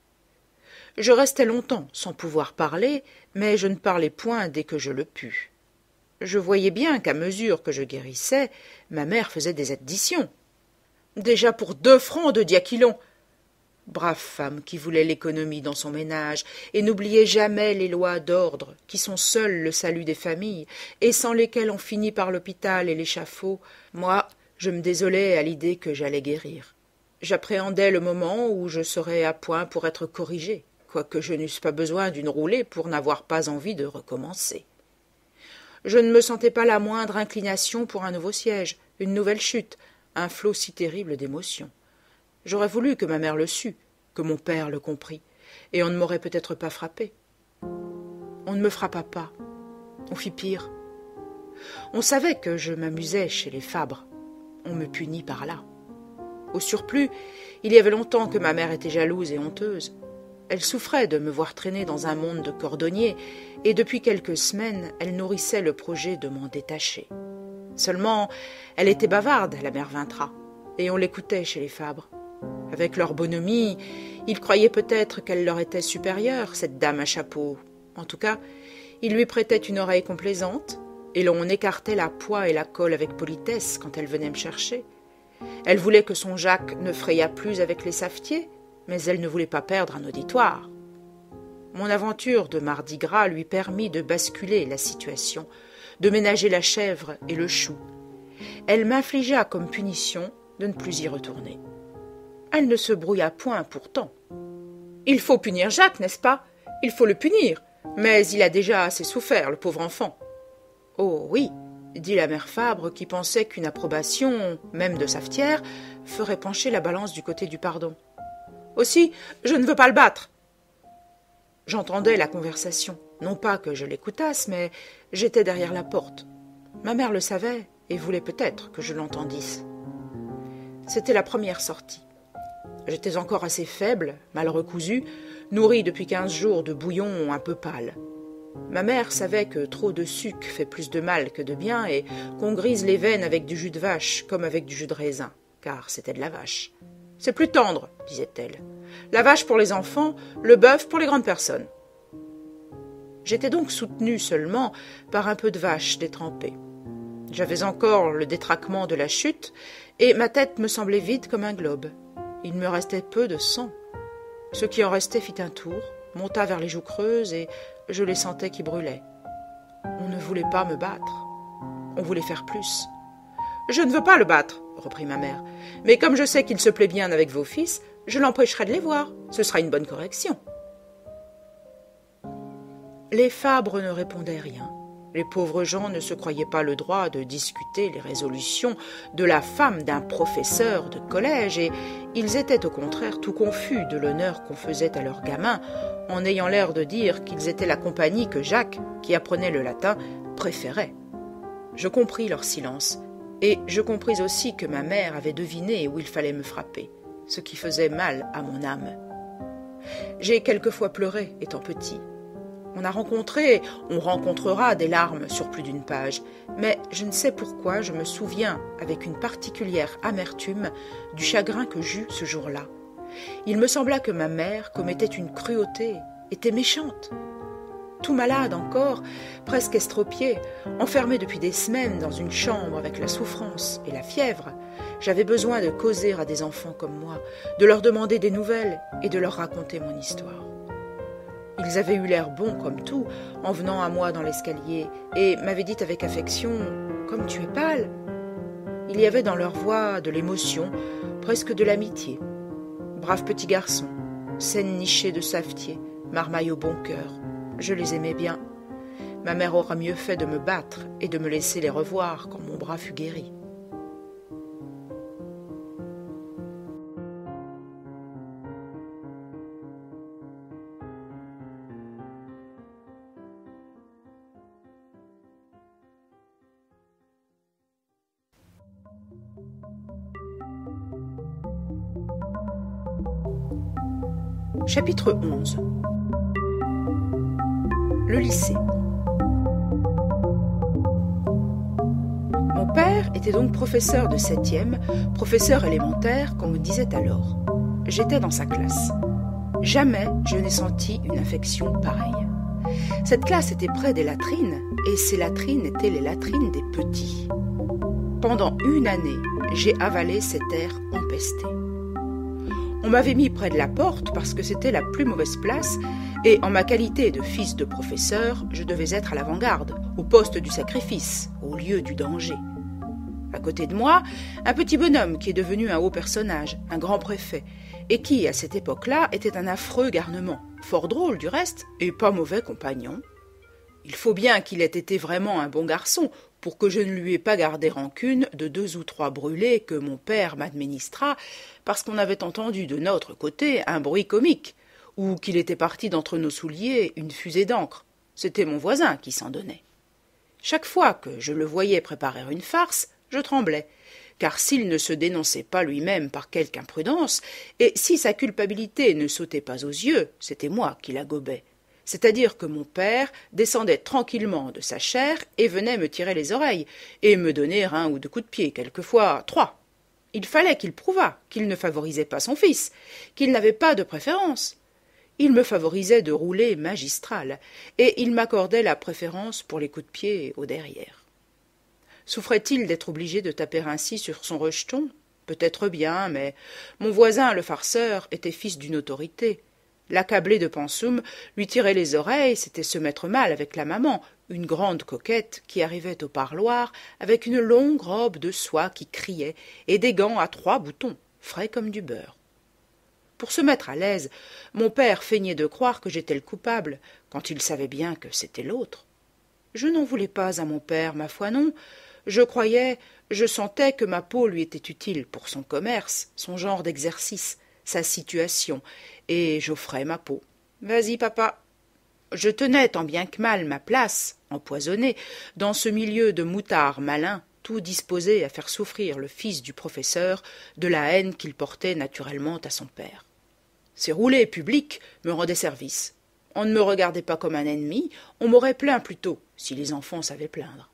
Je restai longtemps sans pouvoir parler, mais je ne parlais point dès que je le pus. Je voyais bien qu'à mesure que je guérissais, ma mère faisait des additions. Déjà pour deux francs de diaquilon. Brave femme qui voulait l'économie dans son ménage et n'oubliait jamais les lois d'ordre qui sont seules le salut des familles et sans lesquelles on finit par l'hôpital et l'échafaud. Moi, je me désolais à l'idée que j'allais guérir. J'appréhendais le moment où je serais à point pour être corrigé, quoique je n'eusse pas besoin d'une roulée pour n'avoir pas envie de recommencer. Je ne me sentais pas la moindre inclination pour un nouveau siège, une nouvelle chute, un flot si terrible d'émotions. J'aurais voulu que ma mère le sût, que mon père le comprît, et on ne m'aurait peut-être pas frappé. On ne me frappa pas. On fit pire. On savait que je m'amusais chez les Fabre. On me punit par là. Au surplus, il y avait longtemps que ma mère était jalouse et honteuse. Elle souffrait de me voir traîner dans un monde de cordonniers, et depuis quelques semaines, elle nourrissait le projet de m'en détacher. Seulement, elle était bavarde, la mère Vintra, et on l'écoutait chez les Fabre. Avec leur bonhomie, ils croyaient peut-être qu'elle leur était supérieure, cette dame à chapeau. En tout cas, ils lui prêtaient une oreille complaisante, et l'on écartait la poix et la colle avec politesse quand elle venait me chercher. Elle voulait que son Jacques ne frayât plus avec les savetiers, mais elle ne voulait pas perdre un auditoire. Mon aventure de Mardi Gras lui permit de basculer la situation, de ménager la chèvre et le chou. Elle m'infligea comme punition de ne plus y retourner. Elle ne se brouilla point pourtant. Il faut punir Jacques, n'est-ce pas? Il faut le punir, mais il a déjà assez souffert, le pauvre enfant. Oh oui, dit la mère Fabre, qui pensait qu'une approbation, même de Savetière, ferait pencher la balance du côté du pardon. « Aussi, je ne veux pas le battre !» J'entendais la conversation, non pas que je l'écoutasse, mais j'étais derrière la porte. Ma mère le savait et voulait peut-être que je l'entendisse. C'était la première sortie. J'étais encore assez faible, mal recousue, nourrie depuis quinze jours de bouillon un peu pâle. Ma mère savait que trop de sucre fait plus de mal que de bien et qu'on grise les veines avec du jus de vache comme avec du jus de raisin, car c'était de la vache. « C'est plus tendre, » disait-elle. « La vache pour les enfants, le bœuf pour les grandes personnes. » J'étais donc soutenue seulement par un peu de vache détrempée. J'avais encore le détraquement de la chute et ma tête me semblait vide comme un globe. Il me restait peu de sang. Ce qui en restait fit un tour, monta vers les joues creuses et je les sentais qui brûlaient. On ne voulait pas me battre. On voulait faire plus. « Je ne veux pas le battre, » reprit ma mère. « Mais comme je sais qu'il se plaît bien avec vos fils, je l'empêcherai de les voir. Ce sera une bonne correction. » Les Fabre ne répondaient rien. Les pauvres gens ne se croyaient pas le droit de discuter les résolutions de la femme d'un professeur de collège et ils étaient au contraire tout confus de l'honneur qu'on faisait à leurs gamins en ayant l'air de dire qu'ils étaient la compagnie que Jacques, qui apprenait le latin, préférait. Je compris leur silence et je compris aussi que ma mère avait deviné où il fallait me frapper, ce qui faisait mal à mon âme. J'ai quelquefois pleuré étant petit. On a rencontré, on rencontrera des larmes sur plus d'une page, mais je ne sais pourquoi je me souviens avec une particulière amertume du chagrin que j'eus ce jour-là. Il me sembla que ma mère commettait une cruauté, était méchante. Tout malade encore, presque estropié, enfermé depuis des semaines dans une chambre avec la souffrance et la fièvre, j'avais besoin de causer à des enfants comme moi, de leur demander des nouvelles et de leur raconter mon histoire. Ils avaient eu l'air bons comme tout, en venant à moi dans l'escalier, et m'avaient dit avec affection « Comme tu es pâle !» Il y avait dans leur voix de l'émotion, presque de l'amitié. Braves petits garçons, scènes nichées de savetier, marmaille au bon cœur. Je les aimais bien. Ma mère aura mieux fait de me battre et de me laisser les revoir quand mon bras fut guéri. Chapitre onze. Le lycée. Mon père était donc professeur de septième, professeur élémentaire, comme on disait alors. J'étais dans sa classe. Jamais je n'ai senti une affection pareille. Cette classe était près des latrines, et ces latrines étaient les latrines des petits. Pendant une année, j'ai avalé cet air empesté. On m'avait mis près de la porte parce que c'était la plus mauvaise place et en ma qualité de fils de professeur, je devais être à l'avant-garde, au poste du sacrifice, au lieu du danger. À côté de moi, un petit bonhomme qui est devenu un haut personnage, un grand préfet, et qui, à cette époque-là, était un affreux garnement, fort drôle du reste, et pas mauvais compagnon. Il faut bien qu'il ait été vraiment un bon garçon pour que je ne lui ai pas gardé rancune de deux ou trois brûlés que mon père m'administra parce qu'on avait entendu de notre côté un bruit comique, ou qu'il était parti d'entre nos souliers une fusée d'encre. C'était mon voisin qui s'en donnait. Chaque fois que je le voyais préparer une farce, je tremblais, car s'il ne se dénonçait pas lui-même par quelque imprudence, et si sa culpabilité ne sautait pas aux yeux, c'était moi qui la gobais. C'est-à-dire que mon père descendait tranquillement de sa chaire et venait me tirer les oreilles, et me donner un ou deux coups de pied, quelquefois trois. Il fallait qu'il prouvât qu'il ne favorisait pas son fils, qu'il n'avait pas de préférence. Il me favorisait de rouler magistral, et il m'accordait la préférence pour les coups de pied au derrière. Souffrait-il d'être obligé de taper ainsi sur son rejeton? Peut-être bien, mais mon voisin, le farceur, était fils d'une autorité. L'accabler de pensum, lui tirer les oreilles, c'était se mettre mal avec la maman, une grande coquette qui arrivait au parloir avec une longue robe de soie qui criait et des gants à trois boutons, frais comme du beurre. Pour se mettre à l'aise, mon père feignait de croire que j'étais le coupable, quand il savait bien que c'était l'autre. Je n'en voulais pas à mon père, ma foi non. Je croyais, je sentais que ma peau lui était utile pour son commerce, son genre d'exercice, sa situation, et j'offrais ma peau. Vas-y, papa. Je tenais tant bien que mal ma place, empoisonnée, dans ce milieu de moutards malins, tout disposé à faire souffrir le fils du professeur de la haine qu'il portait naturellement à son père. Ces roulés publics me rendaient service. On ne me regardait pas comme un ennemi, on m'aurait plaint plutôt, si les enfants savaient plaindre.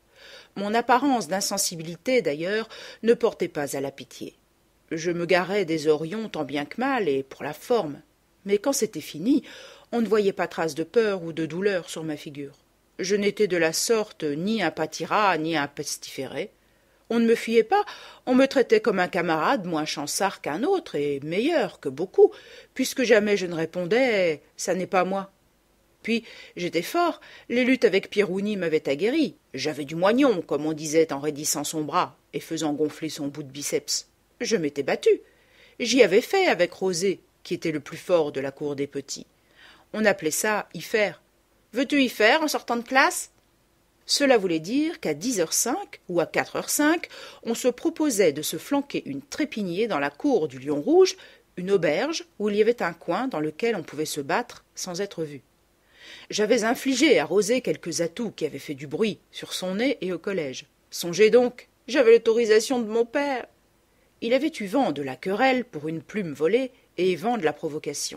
Mon apparence d'insensibilité, d'ailleurs, ne portait pas à la pitié. Je me garais des horions tant bien que mal, et pour la forme. Mais quand c'était fini, on ne voyait pas trace de peur ou de douleur sur ma figure. Je n'étais de la sorte ni un pâtiras, ni un pestiféré. On ne me fuyait pas, on me traitait comme un camarade moins chansard qu'un autre, et meilleur que beaucoup, puisque jamais je ne répondais « ça n'est pas moi ». Puis, j'étais fort, les luttes avec Pirrouni m'avaient aguerri. J'avais du moignon, comme on disait en raidissant son bras et faisant gonfler son bout de biceps. Je m'étais battu. J'y avais fait avec Rosé, qui était le plus fort de la cour des petits. On appelait ça y faire. Veux-tu y faire en sortant de classe? Cela voulait dire qu'à dix heures cinq ou à quatre heures cinq, on se proposait de se flanquer une trépignée dans la cour du Lion Rouge, une auberge où il y avait un coin dans lequel on pouvait se battre sans être vu. J'avais infligé à Rosé quelques atouts qui avaient fait du bruit sur son nez et au collège. Songez donc, j'avais l'autorisation de mon père. Il avait eu vent de la querelle pour une plume volée et vent de la provocation.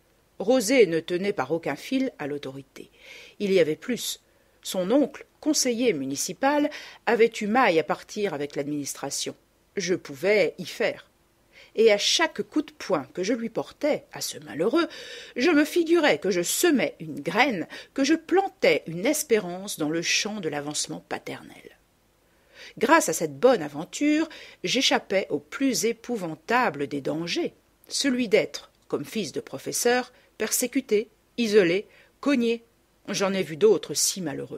Rosé ne tenait par aucun fil à l'autorité. Il y avait plus. Son oncle, conseiller municipal, avait eu maille à partir avec l'administration. Je pouvais y faire. Et à chaque coup de poing que je lui portais, à ce malheureux, je me figurais que je semais une graine, que je plantais une espérance dans le champ de l'avancement paternel. Grâce à cette bonne aventure, j'échappais au plus épouvantable des dangers, celui d'être, comme fils de professeur, persécuté, isolé, cogné. J'en ai vu d'autres si malheureux.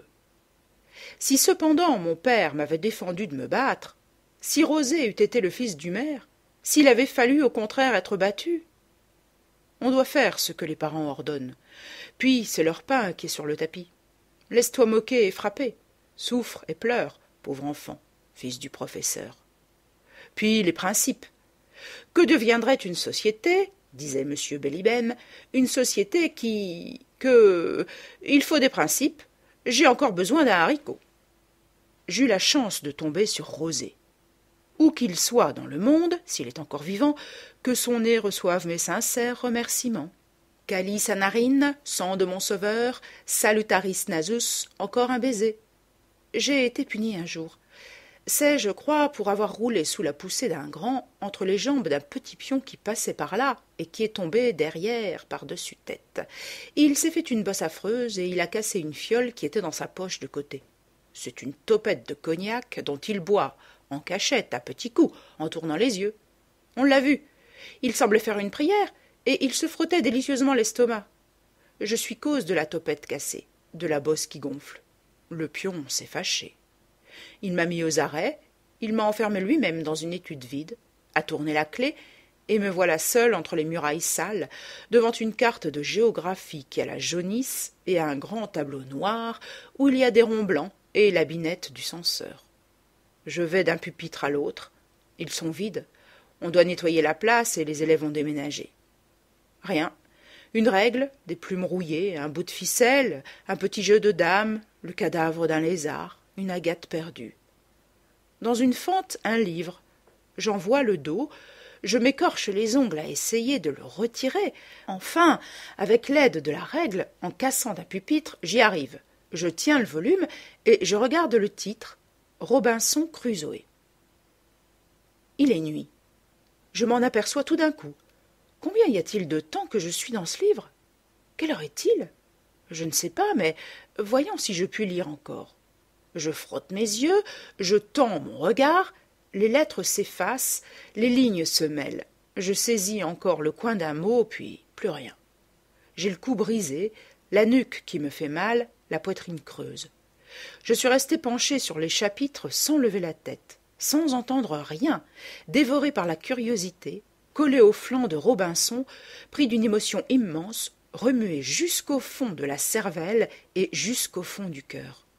Si cependant mon père m'avait défendu de me battre, si Rosé eût été le fils du maire, s'il avait fallu au contraire être battu. On doit faire ce que les parents ordonnent. Puis c'est leur pain qui est sur le tapis. Laisse-toi moquer et frapper. Souffre et pleure, pauvre enfant, fils du professeur. Puis les principes. Que deviendrait une société, disait M. Bélibène, une société qui... que... il faut des principes. J'ai encore besoin d'un haricot. J'eus la chance de tomber sur Rosé. Où qu'il soit dans le monde, s'il est encore vivant, que son nez reçoive mes sincères remerciements. Calice à narine, sang de mon sauveur, salutaris nasus, encore un baiser. J'ai été puni un jour. C'est, je crois, pour avoir roulé sous la poussée d'un grand, entre les jambes d'un petit pion qui passait par là, et qui est tombé derrière, par-dessus tête. Il s'est fait une bosse affreuse, et il a cassé une fiole qui était dans sa poche de côté. C'est une topette de cognac dont il boit, en cachette, à petits coups, en tournant les yeux. On l'a vu. Il semblait faire une prière, et il se frottait délicieusement l'estomac. Je suis cause de la topette cassée, de la bosse qui gonfle. Le pion s'est fâché. Il m'a mis aux arrêts, il m'a enfermé lui-même dans une étude vide, a tourné la clé, et me voilà seul entre les murailles sales, devant une carte de géographie qui a la jaunisse et un grand tableau noir où il y a des ronds blancs et la binette du censeur. Je vais d'un pupitre à l'autre. Ils sont vides. On doit nettoyer la place et les élèves ont déménagé. Rien. Une règle, des plumes rouillées, un bout de ficelle, un petit jeu de dames, le cadavre d'un lézard, une agate perdue. Dans une fente, un livre. J'en vois le dos. Je m'écorche les ongles à essayer de le retirer. Enfin, avec l'aide de la règle, en cassant d'un pupitre, j'y arrive. Je tiens le volume et je regarde le titre. Robinson Crusoé. Il est nuit. Je m'en aperçois tout d'un coup. Combien y a-t-il de temps que je suis dans ce livre? Quelle heure est-il? Je ne sais pas, mais voyons si je puis lire encore. Je frotte mes yeux, je tends mon regard, les lettres s'effacent, les lignes se mêlent. Je saisis encore le coin d'un mot, puis plus rien. J'ai le cou brisé, la nuque qui me fait mal, la poitrine creuse. Je suis resté penché sur les chapitres sans lever la tête, sans entendre rien, dévoré par la curiosité, collé au flanc de Robinson, pris d'une émotion immense, remué jusqu'au fond de la cervelle et jusqu'au fond du cœur.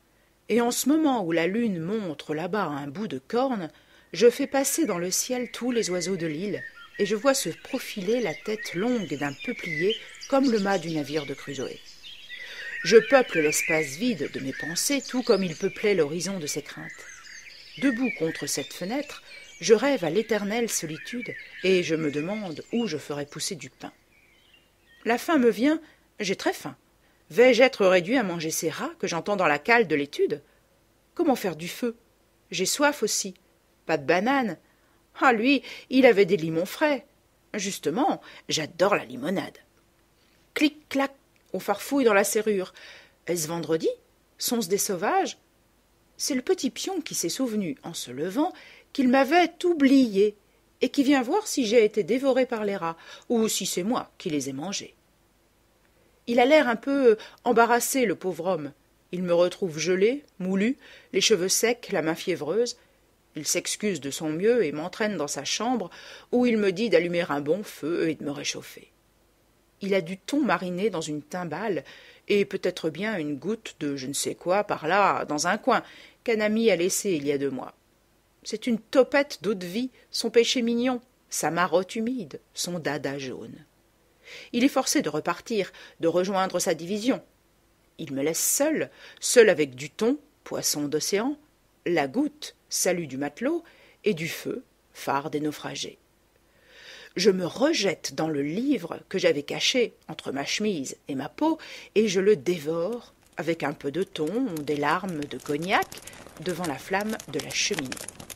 Et en ce moment où la lune montre là-bas un bout de corne, je fais passer dans le ciel tous les oiseaux de l'île, et je vois se profiler la tête longue d'un peuplier comme le mât du navire de Crusoé. Je peuple l'espace vide de mes pensées, tout comme il peuplait l'horizon de ses craintes. Debout contre cette fenêtre, je rêve à l'éternelle solitude, et je me demande où je ferai pousser du pain. La faim me vient, j'ai très faim. Vais-je être réduit à manger ces rats que j'entends dans la cale de l'étude? Comment faire du feu? J'ai soif aussi. Pas de banane. Ah, lui, il avait des limons frais. Justement, j'adore la limonade. Clic-clac, on farfouille dans la serrure. Est-ce vendredi? Sont-ce des sauvages? C'est le petit pion qui s'est souvenu, en se levant, qu'il m'avait oublié, et qui vient voir si j'ai été dévoré par les rats, ou si c'est moi qui les ai mangés. Il a l'air un peu embarrassé, le pauvre homme. Il me retrouve gelé, moulu, les cheveux secs, la main fiévreuse. Il s'excuse de son mieux et m'entraîne dans sa chambre, où il me dit d'allumer un bon feu et de me réchauffer. Il a du thon mariné dans une timbale, et peut-être bien une goutte de je ne sais quoi par là, dans un coin, qu'un ami a laissé il y a deux mois. C'est une topette d'eau-de-vie, son péché mignon, sa marotte humide, son dada jaune. Il est forcé de repartir, de rejoindre sa division. Il me laisse seul, seul avec du thon, poisson d'océan, la goutte, salut du matelot, et du feu, phare des naufragés. Je me rejette dans le livre que j'avais caché entre ma chemise et ma peau, et je le dévore, avec un peu de thon, des larmes de cognac, devant la flamme de la cheminée.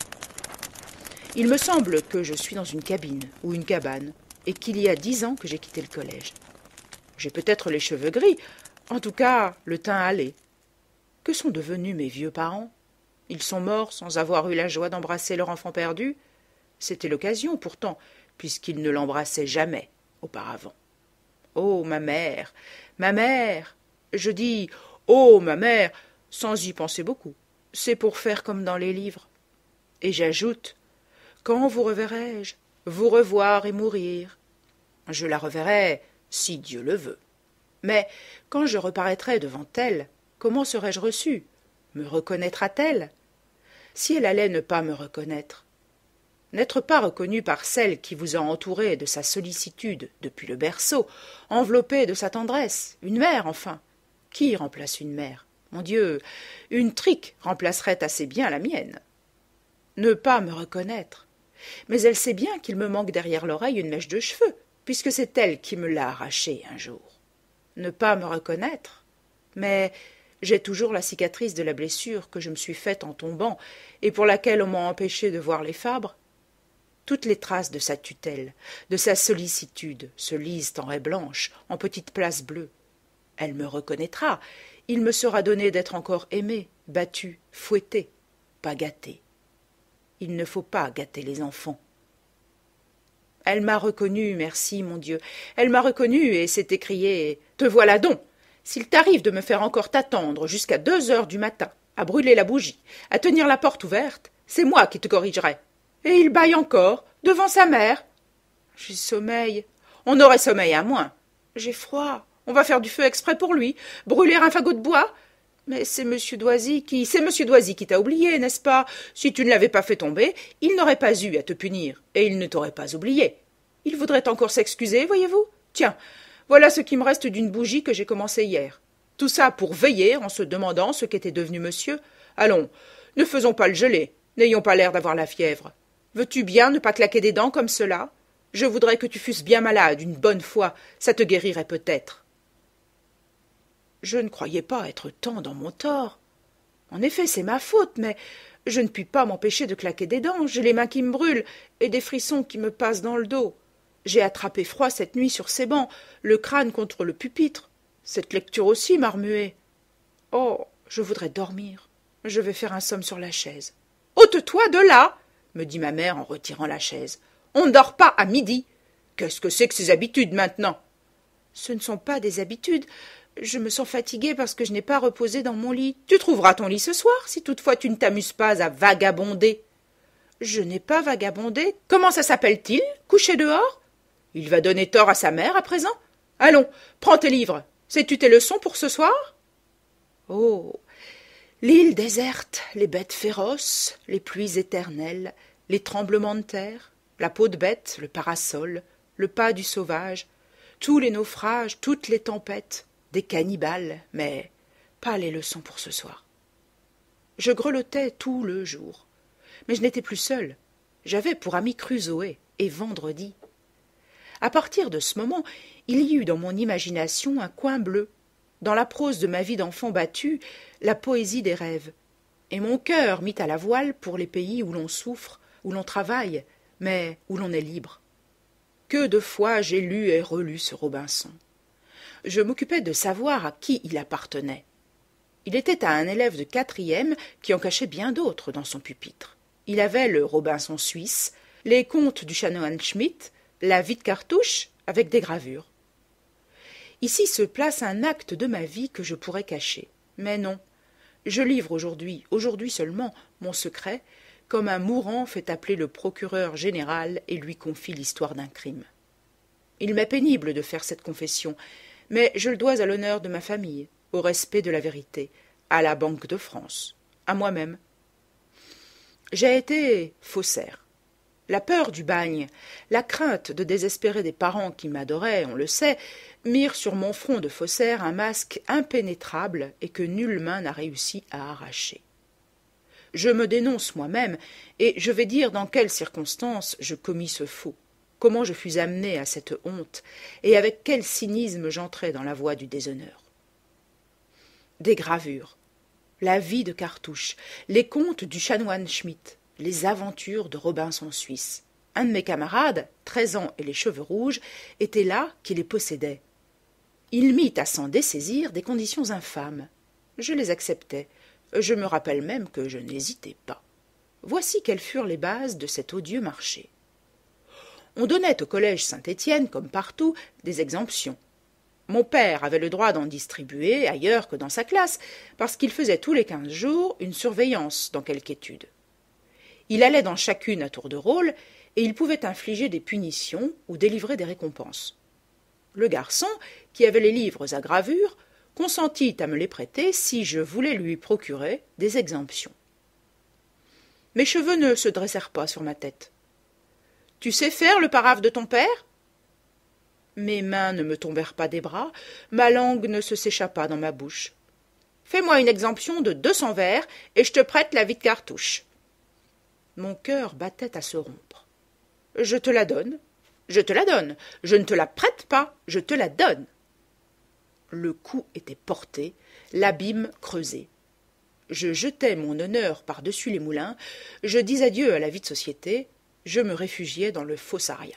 Il me semble que je suis dans une cabine ou une cabane, et qu'il y a dix ans que j'ai quitté le collège. J'ai peut-être les cheveux gris, en tout cas le teint hâlé. Que sont devenus mes vieux parents? Ils sont morts sans avoir eu la joie d'embrasser leur enfant perdu. C'était l'occasion pourtant, puisqu'ils ne l'embrassaient jamais auparavant. Oh, ma mère, ma mère! Je dis « Oh, ma mère !» sans y penser beaucoup. C'est pour faire comme dans les livres. Et j'ajoute « Quand vous reverrai-je? Vous revoir et mourir. » Je la reverrai, si Dieu le veut. Mais quand je reparaîtrai devant elle, comment serai-je reçu? Me reconnaîtra-t-elle? Si elle allait ne pas me reconnaître, n'être pas reconnu par celle qui vous a entouré de sa sollicitude depuis le berceau, enveloppé de sa tendresse, une mère enfin. Qui remplace une mère? Mon Dieu, une trique remplacerait assez bien la mienne. Ne pas me reconnaître. Mais elle sait bien qu'il me manque derrière l'oreille une mèche de cheveux, puisque c'est elle qui me l'a arrachée un jour. Ne pas me reconnaître. Mais j'ai toujours la cicatrice de la blessure que je me suis faite en tombant, et pour laquelle on m'a empêché de voir les fabres. Toutes les traces de sa tutelle, de sa sollicitude, se lisent en raies blanches, en petites places bleues. Elle me reconnaîtra. Il me sera donné d'être encore aimé, battu, fouetté, pas gâté. Il ne faut pas gâter les enfants. Elle m'a reconnu, merci, mon Dieu. Elle m'a reconnu et s'est écriée « Te voilà donc! S'il t'arrive de me faire encore t'attendre jusqu'à deux heures du matin, à brûler la bougie, à tenir la porte ouverte, c'est moi qui te corrigerai. » Et il bâille encore, devant sa mère. J'ai sommeil. On aurait sommeil à moins. J'ai froid. On va faire du feu exprès pour lui, brûler un fagot de bois. Mais c'est monsieur Doisy qui... C'est monsieur Doisy qui t'a oublié, n'est-ce pas? Si tu ne l'avais pas fait tomber, il n'aurait pas eu à te punir, et il ne t'aurait pas oublié. Il voudrait encore s'excuser, voyez-vous? Tiens, voilà ce qui me reste d'une bougie que j'ai commencée hier. Tout ça pour veiller en se demandant ce qu'était devenu monsieur. Allons, ne faisons pas le gelé, n'ayons pas l'air d'avoir la fièvre. Veux-tu bien ne pas claquer des dents comme cela? Je voudrais que tu fusses bien malade une bonne fois, ça te guérirait peut-être. Je ne croyais pas être tant dans mon tort. En effet, c'est ma faute, mais je ne puis pas m'empêcher de claquer des dents. J'ai les mains qui me brûlent et des frissons qui me passent dans le dos. J'ai attrapé froid cette nuit sur ces bancs, le crâne contre le pupitre. Cette lecture aussi m'a remué. Oh, je voudrais dormir. Je vais faire un somme sur la chaise. Ôte-toi de là, me dit ma mère en retirant la chaise. On ne dort pas à midi. Qu'est-ce que c'est que ces habitudes maintenant? Ce ne sont pas des habitudes. Je me sens fatiguée parce que je n'ai pas reposé dans mon lit. Tu trouveras ton lit ce soir, si toutefois tu ne t'amuses pas à vagabonder. Je n'ai pas vagabondé. Comment ça s'appelle-t-il, coucher dehors? Il va donner tort à sa mère à présent. Allons, prends tes livres. Sais-tu tes leçons pour ce soir? Oh, L'île déserte, les bêtes féroces, les pluies éternelles, les tremblements de terre, la peau de bête, le parasol, le pas du sauvage, tous les naufrages, toutes les tempêtes, des cannibales, mais pas les leçons pour ce soir. Je grelottais tout le jour, mais je n'étais plus seule. J'avais pour ami Crusoé et Vendredi. À partir de ce moment, il y eut dans mon imagination un coin bleu, dans la prose de ma vie d'enfant battu, la poésie des rêves, et mon cœur mit à la voile pour les pays où l'on souffre, où l'on travaille, mais où l'on est libre. Que de fois j'ai lu et relu ce Robinson. Je m'occupais de savoir à qui il appartenait. Il était à un élève de quatrième qui en cachait bien d'autres dans son pupitre. Il avait le Robinson suisse, les contes du chanoine Schmitt, la vie de cartouche avec des gravures. Ici se place un acte de ma vie que je pourrais cacher. Mais non, je livre aujourd'hui, aujourd'hui seulement, mon secret, comme un mourant fait appeler le procureur général et lui confie l'histoire d'un crime. Il m'est pénible de faire cette confession, mais je le dois à l'honneur de ma famille, au respect de la vérité, à la Banque de France, à moi-même. J'ai été faussaire. La peur du bagne, la crainte de désespérer des parents qui m'adoraient, on le sait, mirent sur mon front de faussaire un masque impénétrable et que nulle main n'a réussi à arracher. Je me dénonce moi-même, et je vais dire dans quelles circonstances je commis ce faux, comment je fus amené à cette honte, et avec quel cynisme j'entrai dans la voie du déshonneur. Des gravures, la vie de cartouche, les contes du chanoine Schmitt, les aventures de Robinson suisse. Un de mes camarades, treize ans et les cheveux rouges, était là qui les possédait. Il mit à s'en dessaisir des conditions infâmes. Je les acceptais. Je me rappelle même que je n'hésitais pas. Voici quelles furent les bases de cet odieux marché. On donnait au collège Saint-Étienne, comme partout, des exemptions. Mon père avait le droit d'en distribuer ailleurs que dans sa classe, parce qu'il faisait tous les quinze jours une surveillance dans quelque étude. Il allait dans chacune à tour de rôle, et il pouvait infliger des punitions ou délivrer des récompenses. Le garçon, qui avait les livres à gravure, consentit à me les prêter si je voulais lui procurer des exemptions. Mes cheveux ne se dressèrent pas sur ma tête. « Tu sais faire le paraphe de ton père ?» Mes mains ne me tombèrent pas des bras, ma langue ne se s'échappa dans ma bouche. « Fais-moi une exemption de deux cents vers, et je te prête la vie de cartouche. » Mon cœur battait à se rompre. « Je te la donne, je te la donne, je ne te la prête pas, je te la donne. » Le coup était porté, l'abîme creusé. Je jetai mon honneur par-dessus les moulins, je dis adieu à la vie de société, je me réfugiai dans le faussariat.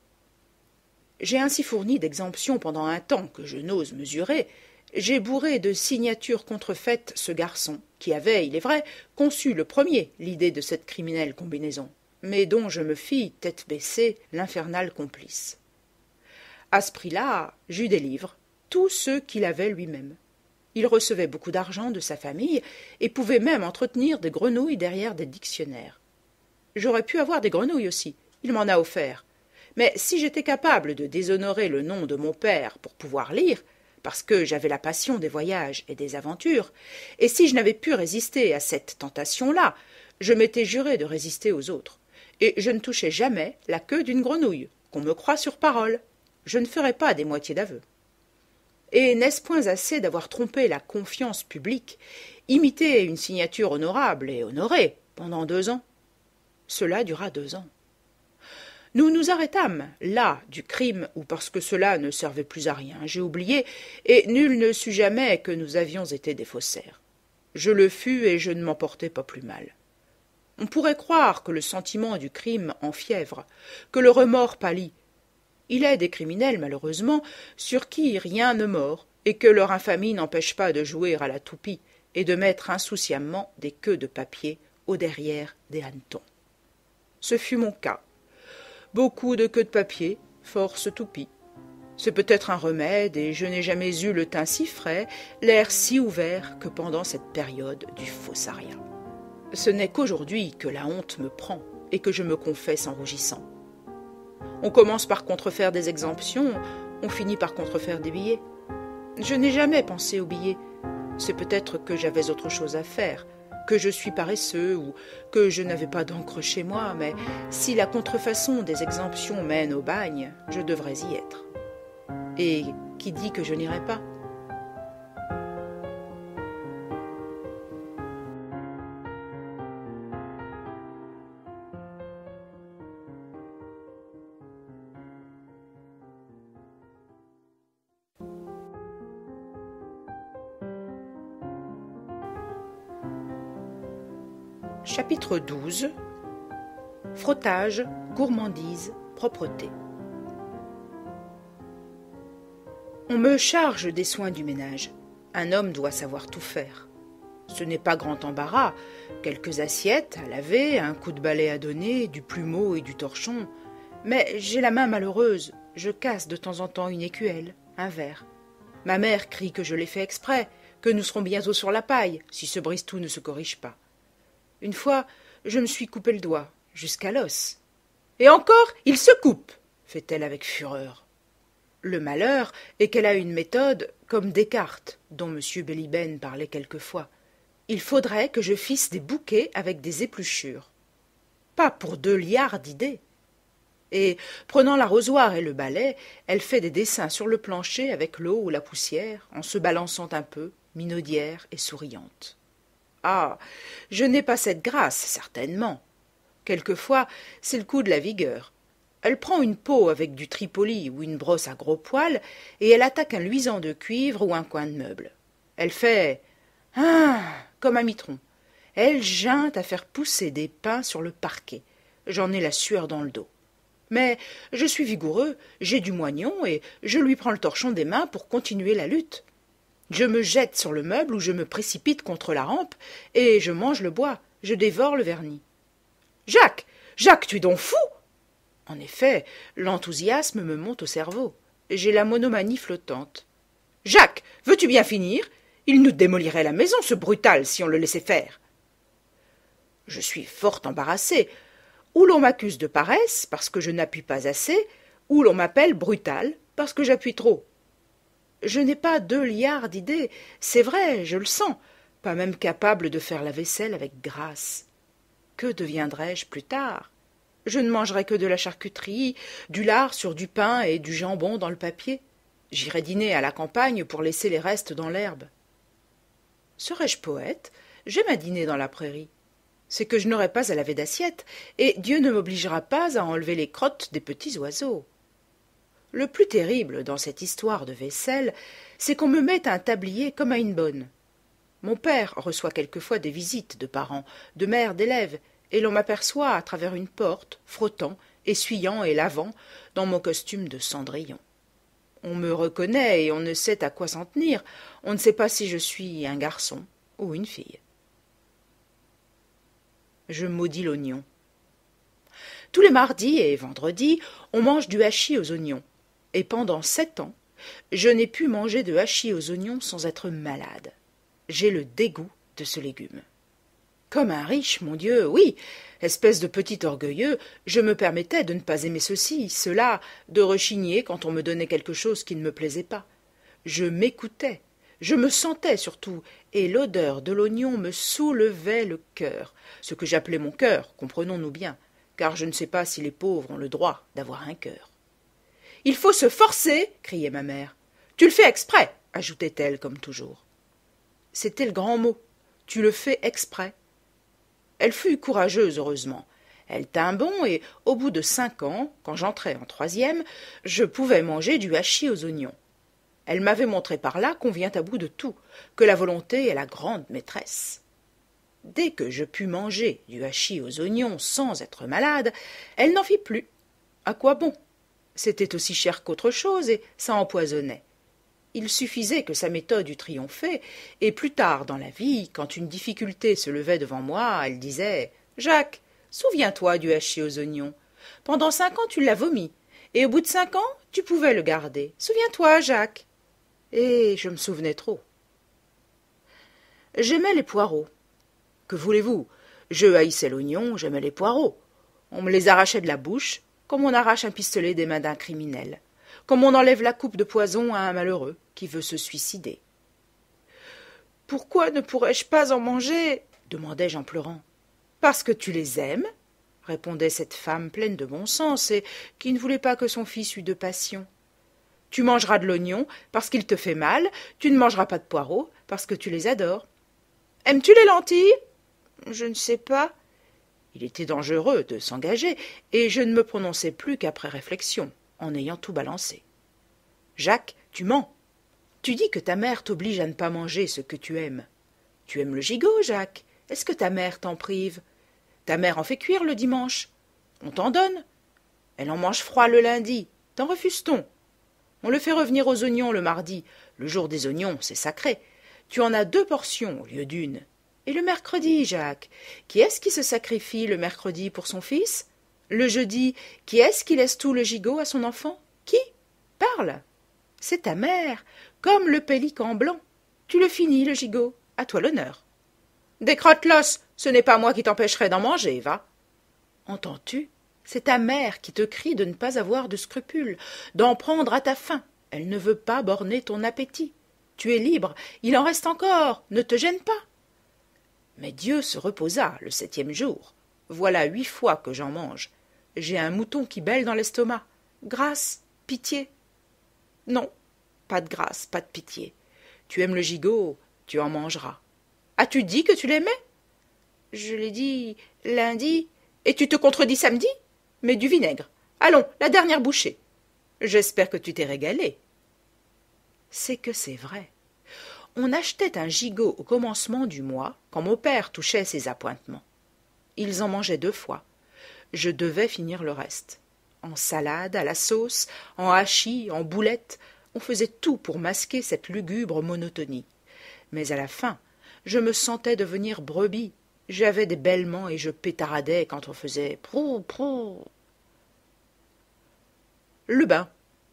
J'ai ainsi fourni d'exemptions pendant un temps que je n'ose mesurer. J'ai bourré de signatures contrefaites ce garçon, qui avait, il est vrai, conçu le premier l'idée de cette criminelle combinaison, mais dont je me fis, tête baissée, l'infernal complice. À ce prix-là, j'eus des livres, tous ceux qu'il avait lui-même. Il recevait beaucoup d'argent de sa famille et pouvait même entretenir des grenouilles derrière des dictionnaires. J'aurais pu avoir des grenouilles aussi, il m'en a offert. Mais si j'étais capable de déshonorer le nom de mon père pour pouvoir lire, parce que j'avais la passion des voyages et des aventures, et si je n'avais pu résister à cette tentation-là, je m'étais juré de résister aux autres, et je ne touchais jamais la queue d'une grenouille, qu'on me croie sur parole. Je ne ferais pas des moitiés d'aveux. Et n'est-ce point assez d'avoir trompé la confiance publique, imité une signature honorable et honorée pendant deux ans? Cela dura deux ans. Nous nous arrêtâmes là du crime, ou parce que cela ne servait plus à rien, j'ai oublié, et nul ne sut jamais que nous avions été des faussaires. Je le fus et je ne m'en portais pas plus mal. On pourrait croire que le sentiment du crime enfièvre, que le remords pâlit. Il est des criminels, malheureusement, sur qui rien ne mord, et que leur infamie n'empêche pas de jouer à la toupie et de mettre insouciamment des queues de papier au derrière des hannetons. Ce fut mon cas. Beaucoup de queues de papier, force toupie. C'est peut-être un remède, et je n'ai jamais eu le teint si frais, l'air si ouvert que pendant cette période du faussariat. Ce n'est qu'aujourd'hui que la honte me prend et que je me confesse en rougissant. On commence par contrefaire des exemptions, on finit par contrefaire des billets. Je n'ai jamais pensé aux billets. C'est peut-être que j'avais autre chose à faire, que je suis paresseux ou que je n'avais pas d'encre chez moi, mais si la contrefaçon des exemptions mène au bagne, je devrais y être. Et qui dit que je n'irai pas ? Chapitre douze. Frottage, gourmandise, propreté. On me charge des soins du ménage. Un homme doit savoir tout faire. Ce n'est pas grand embarras. Quelques assiettes à laver, un coup de balai à donner, du plumeau et du torchon. Mais j'ai la main malheureuse. Je casse de temps en temps une écuelle, un verre. Ma mère crie que je l'ai fait exprès, que nous serons bientôt sur la paille, si ce brise-tout ne se corrige pas. Une fois, je me suis coupé le doigt, jusqu'à l'os. « Et encore, il se coupe !» fait-elle avec fureur. Le malheur est qu'elle a une méthode comme Descartes, dont M. Bélibène parlait quelquefois. Il faudrait que je fisse des bouquets avec des épluchures. Pas pour deux liards d'idées. Et, prenant l'arrosoir et le balai, elle fait des dessins sur le plancher avec l'eau ou la poussière, en se balançant un peu, minaudière et souriante. Ah, je n'ai pas cette grâce, certainement. Quelquefois, c'est le coup de la vigueur. Elle prend une peau avec du tripoli ou une brosse à gros poils, et elle attaque un luisant de cuivre ou un coin de meuble. Elle fait « Ah !» comme un mitron. Elle geinte à faire pousser des pins sur le parquet. J'en ai la sueur dans le dos. Mais je suis vigoureux, j'ai du moignon, et je lui prends le torchon des mains pour continuer la lutte. Je me jette sur le meuble ou je me précipite contre la rampe, et je mange le bois, je dévore le vernis. « Jacques, Jacques, tu es donc fou !» En effet, l'enthousiasme me monte au cerveau. J'ai la monomanie flottante. « Jacques, veux-tu bien finir ? Il nous démolirait la maison, ce brutal, si on le laissait faire. » Je suis fort embarrassé. Ou l'on m'accuse de paresse, parce que je n'appuie pas assez, ou l'on m'appelle brutal, parce que j'appuie trop. Je n'ai pas deux liards d'idées, c'est vrai, je le sens, pas même capable de faire la vaisselle avec grâce. Que deviendrai-je plus tard ? Je ne mangerai que de la charcuterie, du lard sur du pain et du jambon dans le papier. J'irai dîner à la campagne pour laisser les restes dans l'herbe. Serais-je poète ? J'aime à dîner dans la prairie. C'est que je n'aurai pas à laver d'assiette, et Dieu ne m'obligera pas à enlever les crottes des petits oiseaux. Le plus terrible dans cette histoire de vaisselle, c'est qu'on me met un tablier comme à une bonne. Mon père reçoit quelquefois des visites de parents, de mères d'élèves, et l'on m'aperçoit à travers une porte, frottant, essuyant et lavant, dans mon costume de Cendrillon. On me reconnaît et on ne sait à quoi s'en tenir, on ne sait pas si je suis un garçon ou une fille. Je maudis l'oignon. Tous les mardis et vendredis, on mange du hachis aux oignons, et pendant sept ans, je n'ai pu manger de hachis aux oignons sans être malade. J'ai le dégoût de ce légume. Comme un riche, mon Dieu, oui, espèce de petit orgueilleux, je me permettais de ne pas aimer ceci, cela, de rechigner quand on me donnait quelque chose qui ne me plaisait pas. Je m'écoutais, je me sentais surtout, et l'odeur de l'oignon me soulevait le cœur, ce que j'appelais mon cœur, comprenons-nous bien, car je ne sais pas si les pauvres ont le droit d'avoir un cœur. « Il faut se forcer !» criait ma mère. « Tu le fais exprès !» ajoutait-elle comme toujours. C'était le grand mot. Tu le fais exprès. Elle fut courageuse, heureusement. Elle tint bon et, au bout de cinq ans, quand j'entrais en troisième, je pouvais manger du hachis aux oignons. Elle m'avait montré par là qu'on vient à bout de tout, que la volonté est la grande maîtresse. Dès que je pus manger du hachis aux oignons sans être malade, elle n'en fit plus. À quoi bon ? C'était aussi cher qu'autre chose et ça empoisonnait. Il suffisait que sa méthode eût triomphé, et plus tard dans la vie, quand une difficulté se levait devant moi, elle disait « Jacques, souviens-toi du hachis aux oignons. Pendant cinq ans, tu l'as vomi, et au bout de cinq ans, tu pouvais le garder. Souviens-toi, Jacques. » Et je me souvenais trop. J'aimais les poireaux. Que voulez-vous ? Je haïssais l'oignon, j'aimais les poireaux. On me les arrachait de la bouche, comme on arrache un pistolet des mains d'un criminel, comme on enlève la coupe de poison à un malheureux qui veut se suicider. Pourquoi ne pourrais-je pas en manger? Demandai-je en pleurant. Parce que tu les aimes, répondait cette femme pleine de bon sens et qui ne voulait pas que son fils eût de passion. Tu mangeras de l'oignon parce qu'il te fait mal, tu ne mangeras pas de poireaux parce que tu les adores. Aimes-tu les lentilles? Je ne sais pas. Il était dangereux de s'engager, et je ne me prononçai plus qu'après réflexion, en ayant tout balancé. Jacques, tu mens. Tu dis que ta mère t'oblige à ne pas manger ce que tu aimes. Tu aimes le gigot, Jacques. Est-ce que ta mère t'en prive? Ta mère en fait cuire le dimanche. On t'en donne. Elle en mange froid le lundi. T'en refuse-t-on? On le fait revenir aux oignons le mardi. Le jour des oignons, c'est sacré. Tu en as deux portions au lieu d'une. Et le mercredi, Jacques, qui est-ce qui se sacrifie le mercredi pour son fils? Le jeudi, qui est-ce qui laisse tout le gigot à son enfant? Qui? Parle. C'est ta mère, comme le pélican blanc. Tu le finis, le gigot. À toi l'honneur. Décrotte l'os, ce n'est pas moi qui t'empêcherai d'en manger, va. Entends-tu? C'est ta mère qui te crie de ne pas avoir de scrupules, d'en prendre à ta faim. Elle ne veut pas borner ton appétit. Tu es libre, il en reste encore, ne te gêne pas. Mais Dieu se reposa le septième jour. Voilà huit fois que j'en mange. J'ai un mouton qui bêle dans l'estomac. Grâce, pitié. Non, pas de grâce, pas de pitié. Tu aimes le gigot, tu en mangeras. As-tu dit que tu l'aimais? Je l'ai dit lundi. Et tu te contredis samedi? Mets du vinaigre. Allons, la dernière bouchée. J'espère que tu t'es régalé. C'est que c'est vrai. On achetait un gigot au commencement du mois, quand mon père touchait ses appointements. Ils en mangeaient deux fois. Je devais finir le reste. En salade, à la sauce, en hachis, en boulettes, on faisait tout pour masquer cette lugubre monotonie. Mais à la fin, je me sentais devenir brebis. J'avais des bêlements et je pétaradais quand on faisait prou, prou. Le bain.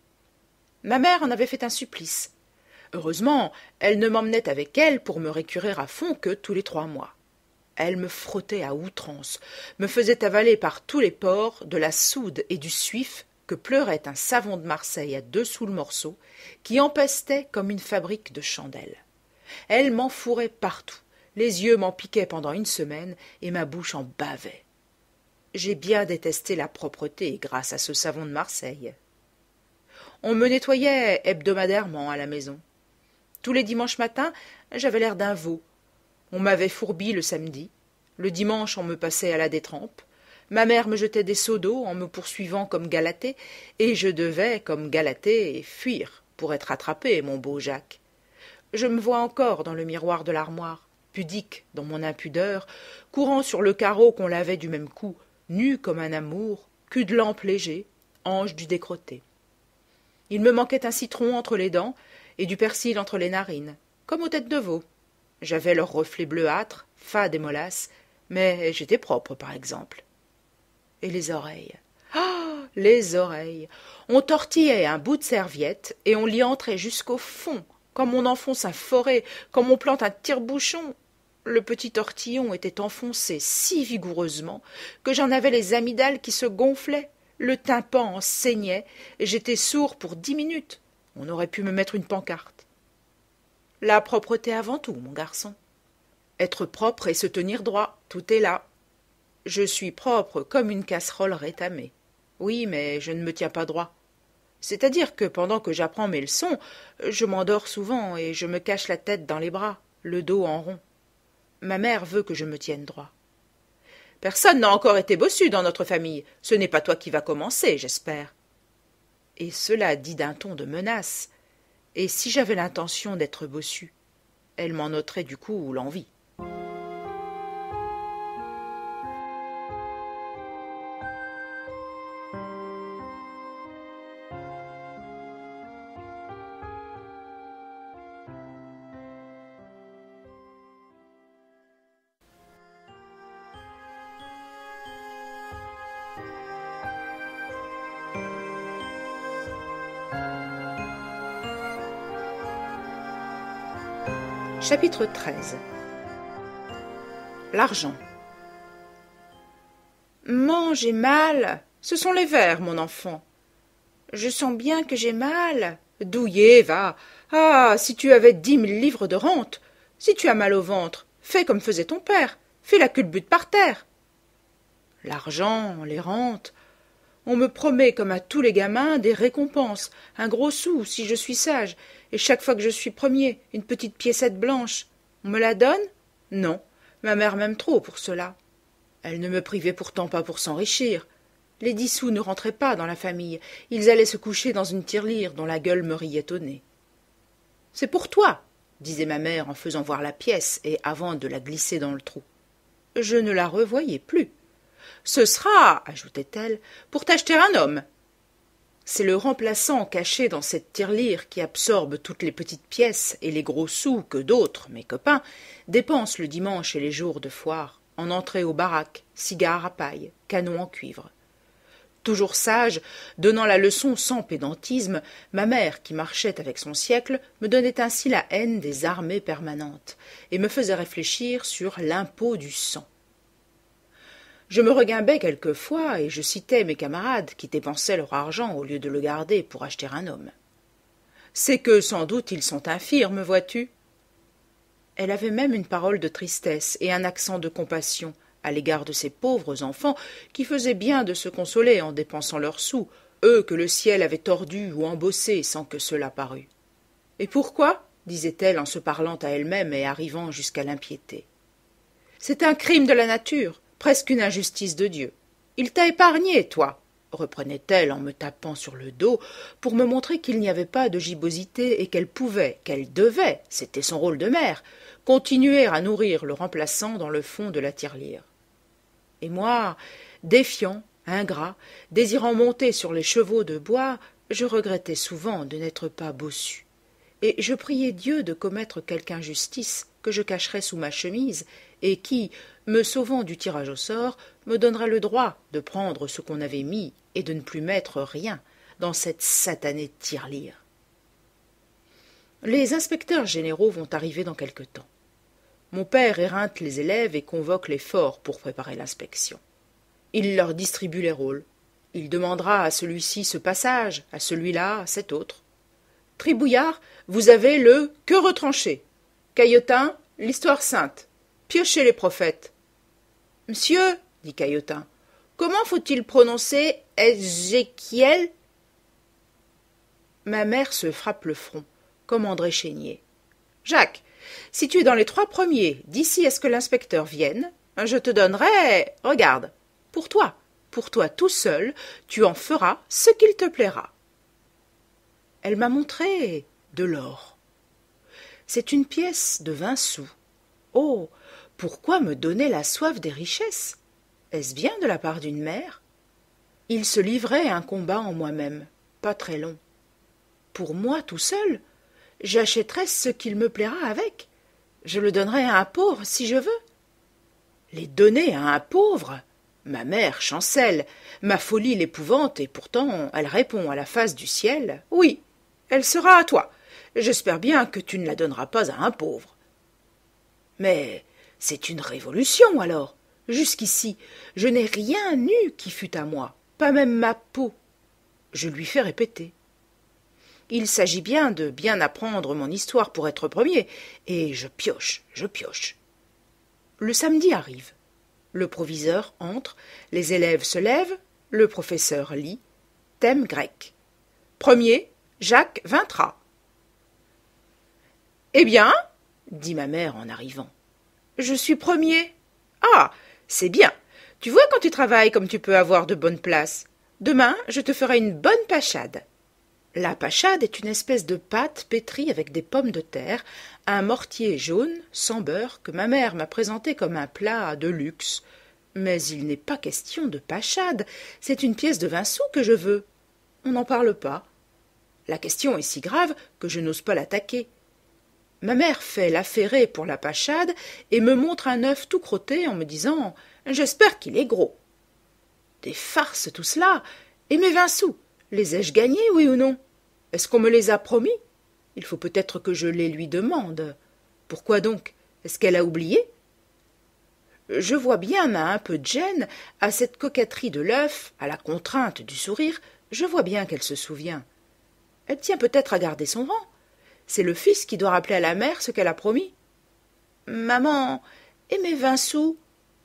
Ma mère en avait fait un supplice. Heureusement, elle ne m'emmenait avec elle pour me récurer à fond que tous les trois mois. Elle me frottait à outrance, me faisait avaler par tous les pores de la soude et du suif que pleurait un savon de Marseille à deux sous le morceau, qui empestait comme une fabrique de chandelles. Elle m'enfourrait partout, les yeux m'en piquaient pendant une semaine et ma bouche en bavait. J'ai bien détesté la propreté grâce à ce savon de Marseille. On me nettoyait hebdomadairement à la maison. Tous les dimanches matins, j'avais l'air d'un veau. On m'avait fourbi le samedi. Le dimanche, on me passait à la détrempe. Ma mère me jetait des seaux d'eau en me poursuivant comme Galatée, et je devais, comme Galatée, fuir pour être attrapé, mon beau Jacques. Je me vois encore dans le miroir de l'armoire, pudique dans mon impudeur, courant sur le carreau qu'on lavait du même coup, nu comme un amour, cul de lampe léger, ange du décroté. Il me manquait un citron entre les dents et du persil entre les narines, comme aux têtes de veau. J'avais leur reflet bleuâtre, fade et mollasse, mais j'étais propre, par exemple. Et les oreilles. Ah, les oreilles. On tortillait un bout de serviette et on l'y entrait jusqu'au fond, comme on enfonce un forêt, comme on plante un tire-bouchon. Le petit tortillon était enfoncé si vigoureusement que j'en avais les amygdales qui se gonflaient, le tympan en saignait, et j'étais sourd pour dix minutes. On aurait pu me mettre une pancarte. La propreté avant tout, mon garçon. Être propre et se tenir droit, tout est là. Je suis propre comme une casserole rétamée. Oui, mais je ne me tiens pas droit. C'est-à-dire que pendant que j'apprends mes leçons, je m'endors souvent et je me cache la tête dans les bras, le dos en rond. Ma mère veut que je me tienne droit. Personne n'a encore été bossu dans notre famille. Ce n'est pas toi qui vas commencer, j'espère. Et cela dit d'un ton de menace. Et si j'avais l'intention d'être bossu, elle m'en ôterait du coup l'envie. Chapitre treize. L'argent. Maman, j'ai mal. Ce sont les vers, mon enfant. Je sens bien que j'ai mal. Douillet, va. Ah, si tu avais dix mille livres de rente. Si tu as mal au ventre, fais comme faisait ton père, fais la culbute par terre. L'argent, les rentes, on me promet, comme à tous les gamins, des récompenses, un gros sou si je suis sage, et chaque fois que je suis premier, une petite piécette blanche. On me la donne? Non, ma mère m'aime trop pour cela. Elle ne me privait pourtant pas pour s'enrichir. Les dix sous ne rentraient pas dans la famille, ils allaient se coucher dans une tirelire dont la gueule me riait au nez. « C'est pour toi !» disait ma mère en faisant voir la pièce et avant de la glisser dans le trou. Je ne la revoyais plus. « Ce sera, ajoutait-elle, pour t'acheter un homme. » C'est le remplaçant caché dans cette tirelire qui absorbe toutes les petites pièces et les gros sous que d'autres, mes copains, dépensent le dimanche et les jours de foire, en entrée aux baraques, cigares à paille, canons en cuivre. Toujours sage, donnant la leçon sans pédantisme, ma mère, qui marchait avec son siècle, me donnait ainsi la haine des armées permanentes et me faisait réfléchir sur l'impôt du sang. Je me reguimbais quelquefois et je citais mes camarades qui dépensaient leur argent au lieu de le garder pour acheter un homme. C'est que, sans doute, ils sont infirmes, vois-tu. Elle avait même une parole de tristesse et un accent de compassion à l'égard de ces pauvres enfants qui faisaient bien de se consoler en dépensant leurs sous, eux que le ciel avait tordus ou embossés sans que cela parût. « Et pourquoi ?» disait-elle en se parlant à elle-même et arrivant jusqu'à l'impiété. « C'est un crime de la nature, presque une injustice de Dieu. Il t'a épargné, toi !» reprenait-elle en me tapant sur le dos pour me montrer qu'il n'y avait pas de gibbosité et qu'elle pouvait, qu'elle devait, c'était son rôle de mère, continuer à nourrir le remplaçant dans le fond de la tirelire. Et moi, défiant, ingrat, désirant monter sur les chevaux de bois, je regrettais souvent de n'être pas bossu. Et je priais Dieu de commettre quelque injustice que je cacherais sous ma chemise et qui, me sauvant du tirage au sort, me donnerait le droit de prendre ce qu'on avait mis et de ne plus mettre rien dans cette satanée tirelire. Les inspecteurs généraux vont arriver dans quelque temps. Mon père éreinte les élèves et convoque les forts pour préparer l'inspection. Il leur distribue les rôles. Il demandera à celui-ci ce passage, à celui-là cet autre. Tribouillard, vous avez le « que retranché ». Caillotin, l'histoire sainte. Piochez les prophètes. Monsieur, dit Caillotin, comment faut-il prononcer Ézéchiel? Ma mère se frappe le front, comme André Chénier. Jacques, si tu es dans les trois premiers d'ici à ce que l'inspecteur vienne, je te donnerai, regarde, pour toi, pour toi tout seul, tu en feras ce qu'il te plaira. Elle m'a montré de l'or. C'est une pièce de vingt sous. Oh, pourquoi me donner la soif des richesses? Est-ce bien de la part d'une mère? Il se livrait un combat en moi-même, pas très long. Pour moi tout seul, j'achèterai ce qu'il me plaira avec. Je le donnerai à un pauvre si je veux. Les donner à un pauvre? Ma mère chancelle, ma folie l'épouvante et pourtant elle répond à la face du ciel. Oui, elle sera à toi. J'espère bien que tu ne la donneras pas à un pauvre. Mais c'est une révolution alors. Jusqu'ici, je n'ai rien eu qui fût à moi, pas même ma peau. Je lui fais répéter. Il s'agit bien de bien apprendre mon histoire pour être premier, et je pioche, je pioche. Le samedi arrive. Le proviseur entre, les élèves se lèvent, le professeur lit. Thème grec. Premier, Jacques Vintra. Eh bien, dit ma mère en arrivant. Je suis premier. Ah, c'est bien. Tu vois quand tu travailles comme tu peux avoir de bonnes places. Demain, je te ferai une bonne pachade. La pachade est une espèce de pâte pétrie avec des pommes de terre, un mortier jaune, sans beurre, que ma mère m'a présenté comme un plat de luxe. Mais il n'est pas question de pachade, c'est une pièce de vingt sous que je veux. On n'en parle pas. La question est si grave que je n'ose pas l'attaquer. Ma mère fait l'affairée pour la pachade et me montre un œuf tout crotté en me disant « J'espère qu'il est gros ». Des farces tout cela, et mes vingt sous, les ai-je gagnés, oui ou non? Est-ce qu'on me les a promis? Il faut peut-être que je les lui demande. Pourquoi donc? Est-ce qu'elle a oublié? Je vois bien à un peu de gêne, à cette coquetterie de l'œuf, à la contrainte du sourire, je vois bien qu'elle se souvient. Elle tient peut-être à garder son rang. C'est le fils qui doit rappeler à la mère ce qu'elle a promis. Maman, et mes vingt sous?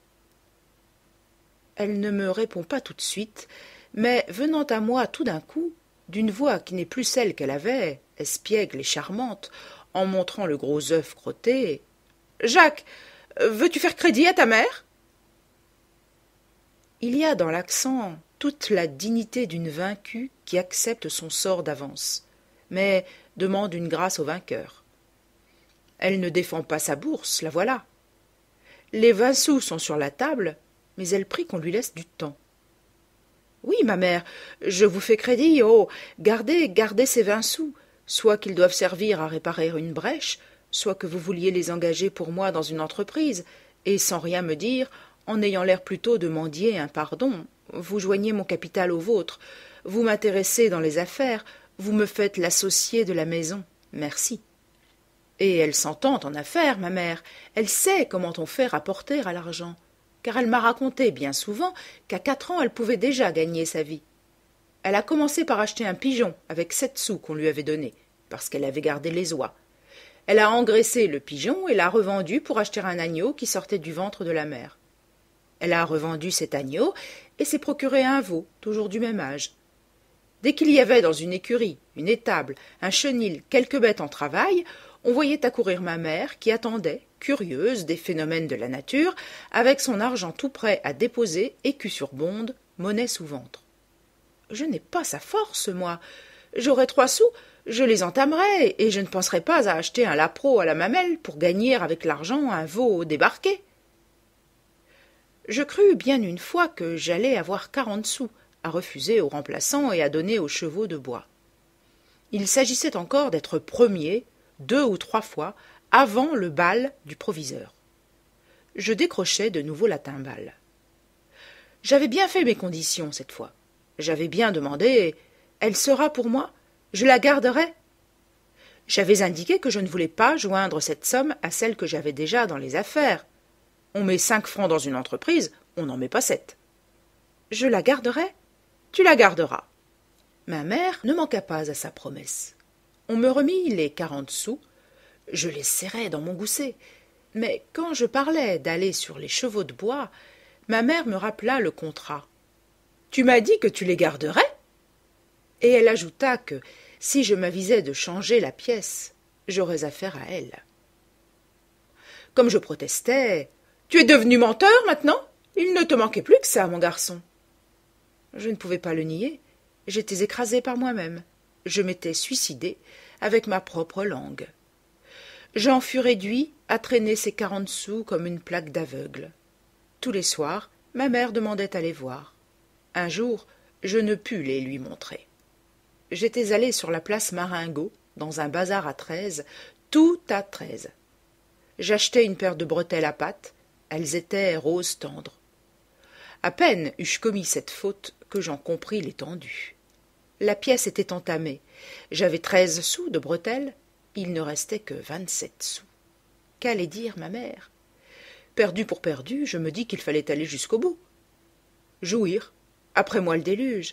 Elle ne me répond pas tout de suite, mais venant à moi tout d'un coup, d'une voix qui n'est plus celle qu'elle avait, espiègle et charmante, en montrant le gros œuf crotté. « Jacques, veux-tu faire crédit à ta mère ?» Il y a dans l'accent toute la dignité d'une vaincue qui accepte son sort d'avance, mais demande une grâce au vainqueur. Elle ne défend pas sa bourse, la voilà. Les vingt sous sont sur la table, mais elle prie qu'on lui laisse du temps. « Oui, ma mère, je vous fais crédit, oh, gardez, gardez ces vingt sous, soit qu'ils doivent servir à réparer une brèche, soit que vous vouliez les engager pour moi dans une entreprise, et sans rien me dire, en ayant l'air plutôt de mendier un pardon, vous joignez mon capital au vôtre, vous m'intéressez dans les affaires, vous me faites l'associé de la maison, merci. » Et elle s'entend en affaires, ma mère, elle sait comment on fait rapporter à l'argent, car elle m'a raconté bien souvent qu'à quatre ans elle pouvait déjà gagner sa vie. Elle a commencé par acheter un pigeon avec sept sous qu'on lui avait donné, parce qu'elle avait gardé les oies. Elle a engraissé le pigeon et l'a revendu pour acheter un agneau qui sortait du ventre de la mère. Elle a revendu cet agneau et s'est procuré un veau, toujours du même âge. Dès qu'il y avait dans une écurie, une étable, un chenil, quelque bête en travail, on voyait accourir ma mère qui attendait, curieuse des phénomènes de la nature, avec son argent tout prêt à déposer, écu sur bonde, monnaie sous ventre. Je n'ai pas sa force, moi. J'aurais trois sous, je les entamerais, et je ne penserais pas à acheter un lapereau à la mamelle pour gagner avec l'argent un veau débarqué. Je crus bien une fois que j'allais avoir quarante sous à refuser aux remplaçants et à donner aux chevaux de bois. Il s'agissait encore d'être premier, deux ou trois fois, avant le bal du proviseur. Je décrochai de nouveau la timbale. J'avais bien fait mes conditions cette fois. J'avais bien demandé « Elle sera pour moi? Je la garderai ?» J'avais indiqué que je ne voulais pas joindre cette somme à celle que j'avais déjà dans les affaires. On met cinq francs dans une entreprise, on n'en met pas sept. Je la garderai? Tu la garderas. Ma mère ne manqua pas à sa promesse. On me remit les quarante sous. Je les serrai dans mon gousset. Mais quand je parlais d'aller sur les chevaux de bois, ma mère me rappela le contrat. « Tu m'as dit que tu les garderais ?» Et elle ajouta que, si je m'avisais de changer la pièce, j'aurais affaire à elle. Comme je protestais, « Tu es devenu menteur maintenant? Il ne te manquait plus que ça, mon garçon. » Je ne pouvais pas le nier. J'étais écrasée par moi-même. Je m'étais suicidée avec ma propre langue. J'en fus réduit à traîner ces quarante sous comme une plaque d'aveugle. Tous les soirs, ma mère demandait à les voir. Un jour, je ne pus les lui montrer. J'étais allée sur la place Marengo, dans un bazar à treize, tout à treize. J'achetai une paire de bretelles à pattes, elles étaient rose tendre. À peine eus-je commis cette faute que j'en compris l'étendue. La pièce était entamée. J'avais treize sous de bretelles, il ne restait que vingt-sept sous. Qu'allait dire ma mère? Perdu pour perdu, je me dis qu'il fallait aller jusqu'au bout. Jouir, après moi le déluge.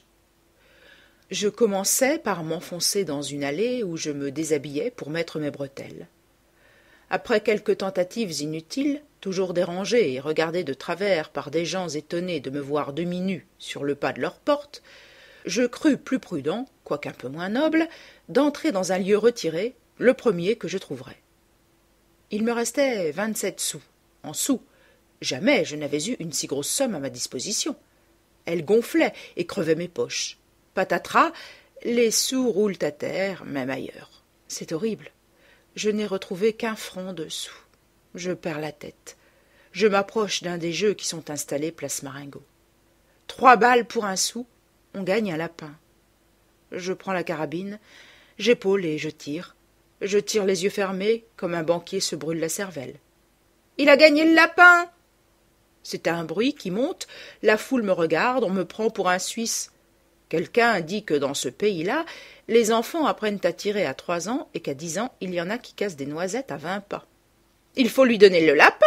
Je commençai par m'enfoncer dans une allée où je me déshabillais pour mettre mes bretelles. Après quelques tentatives inutiles, toujours dérangées et regardées de travers par des gens étonnés de me voir demi-nue sur le pas de leur porte, je crus plus prudent, quoiqu'un peu moins noble, d'entrer dans un lieu retiré, le premier que je trouverais. Il me restait vingt-sept sous, en sous. Jamais je n'avais eu une si grosse somme à ma disposition. Elle gonflait et crevait mes poches. Patatras, les sous roulent à terre, même ailleurs. C'est horrible. Je n'ai retrouvé qu'un franc de sous. Je perds la tête. Je m'approche d'un des jeux qui sont installés place Marengo. Trois balles pour un sou, on gagne un lapin. Je prends la carabine, j'épaule et je tire. Je tire les yeux fermés, comme un banquier se brûle la cervelle. « Il a gagné le lapin !» C'est un bruit qui monte, la foule me regarde, on me prend pour un Suisse. Quelqu'un dit que dans ce pays-là, les enfants apprennent à tirer à trois ans et qu'à dix ans, il y en a qui cassent des noisettes à vingt pas. Il faut lui donner le lapin.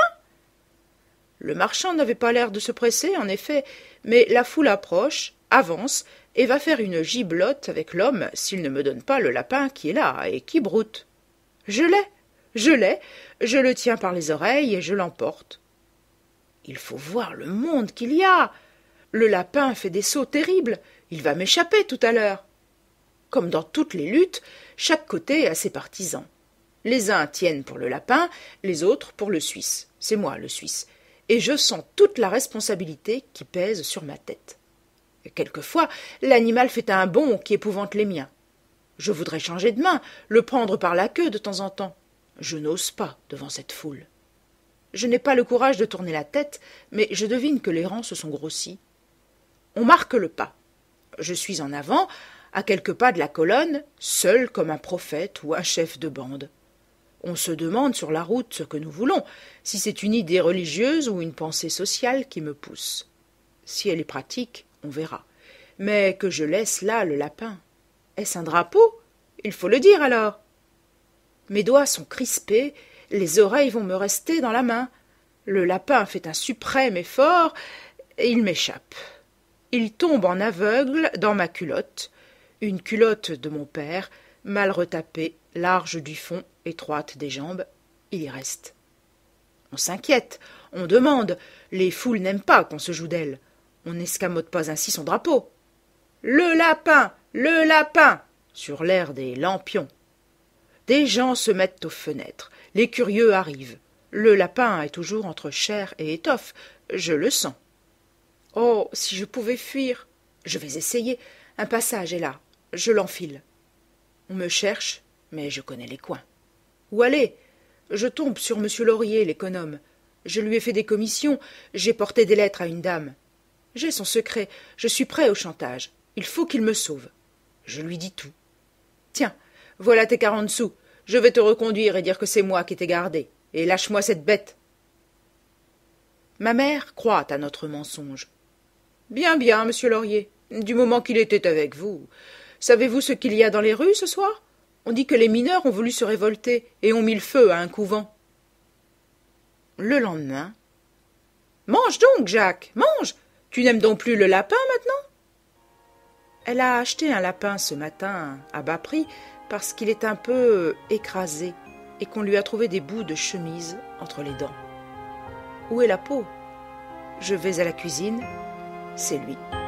Le marchand n'avait pas l'air de se presser, en effet, mais la foule approche, avance, et va faire une giblotte avec l'homme s'il ne me donne pas le lapin qui est là et qui broute. Je l'ai. Je l'ai, je le tiens par les oreilles et je l'emporte. Il faut voir le monde qu'il y a. Le lapin fait des sauts terribles, il va m'échapper tout à l'heure. Comme dans toutes les luttes, chaque côté a ses partisans. Les uns tiennent pour le lapin, les autres pour le Suisse. C'est moi le Suisse. Et je sens toute la responsabilité qui pèse sur ma tête. Et quelquefois, l'animal fait un bond qui épouvante les miens. Je voudrais changer de main, le prendre par la queue de temps en temps. Je n'ose pas devant cette foule. Je n'ai pas le courage de tourner la tête, mais je devine que les rangs se sont grossis. On marque le pas. Je suis en avant, à quelques pas de la colonne, seul comme un prophète ou un chef de bande. On se demande sur la route ce que nous voulons, si c'est une idée religieuse ou une pensée sociale qui me pousse. Si elle est pratique, on verra. Mais que je laisse là le lapin. Est-ce un drapeau? Il faut le dire alors. Mes doigts sont crispés, les oreilles vont me rester dans la main. Le lapin fait un suprême effort, et il m'échappe. Il tombe en aveugle dans ma culotte, une culotte de mon père, mal retapée, large du fond, étroite des jambes. Il y reste. On s'inquiète, on demande, les foules n'aiment pas qu'on se joue d'elle. On n'escamote pas ainsi son drapeau. Le lapin, le lapin, sur l'air des lampions. Des gens se mettent aux fenêtres, les curieux arrivent. Le lapin est toujours entre chair et étoffe, je le sens. Oh, si je pouvais fuir! Je vais essayer. Un passage est là. Je l'enfile. On me cherche, mais je connais les coins. Où aller? Je tombe sur monsieur Laurier, l'économe. Je lui ai fait des commissions, j'ai porté des lettres à une dame. J'ai son secret, je suis prêt au chantage. Il faut qu'il me sauve. Je lui dis tout. Tiens, voilà tes quarante sous. Je vais te reconduire et dire que c'est moi qui t'ai gardé. Et lâche-moi cette bête. Ma mère croit à notre mensonge. Bien, bien, monsieur Laurier, du moment qu'il était avec vous. Savez-vous ce qu'il y a dans les rues ce soir? On dit que les mineurs ont voulu se révolter et ont mis le feu à un couvent. Le lendemain. Mange donc, Jacques, mange. Tu n'aimes donc plus le lapin maintenant? Elle a acheté un lapin ce matin à bas prix parce qu'il est un peu écrasé et qu'on lui a trouvé des bouts de chemise entre les dents. Où est la peau? Je vais à la cuisine. C'est lui.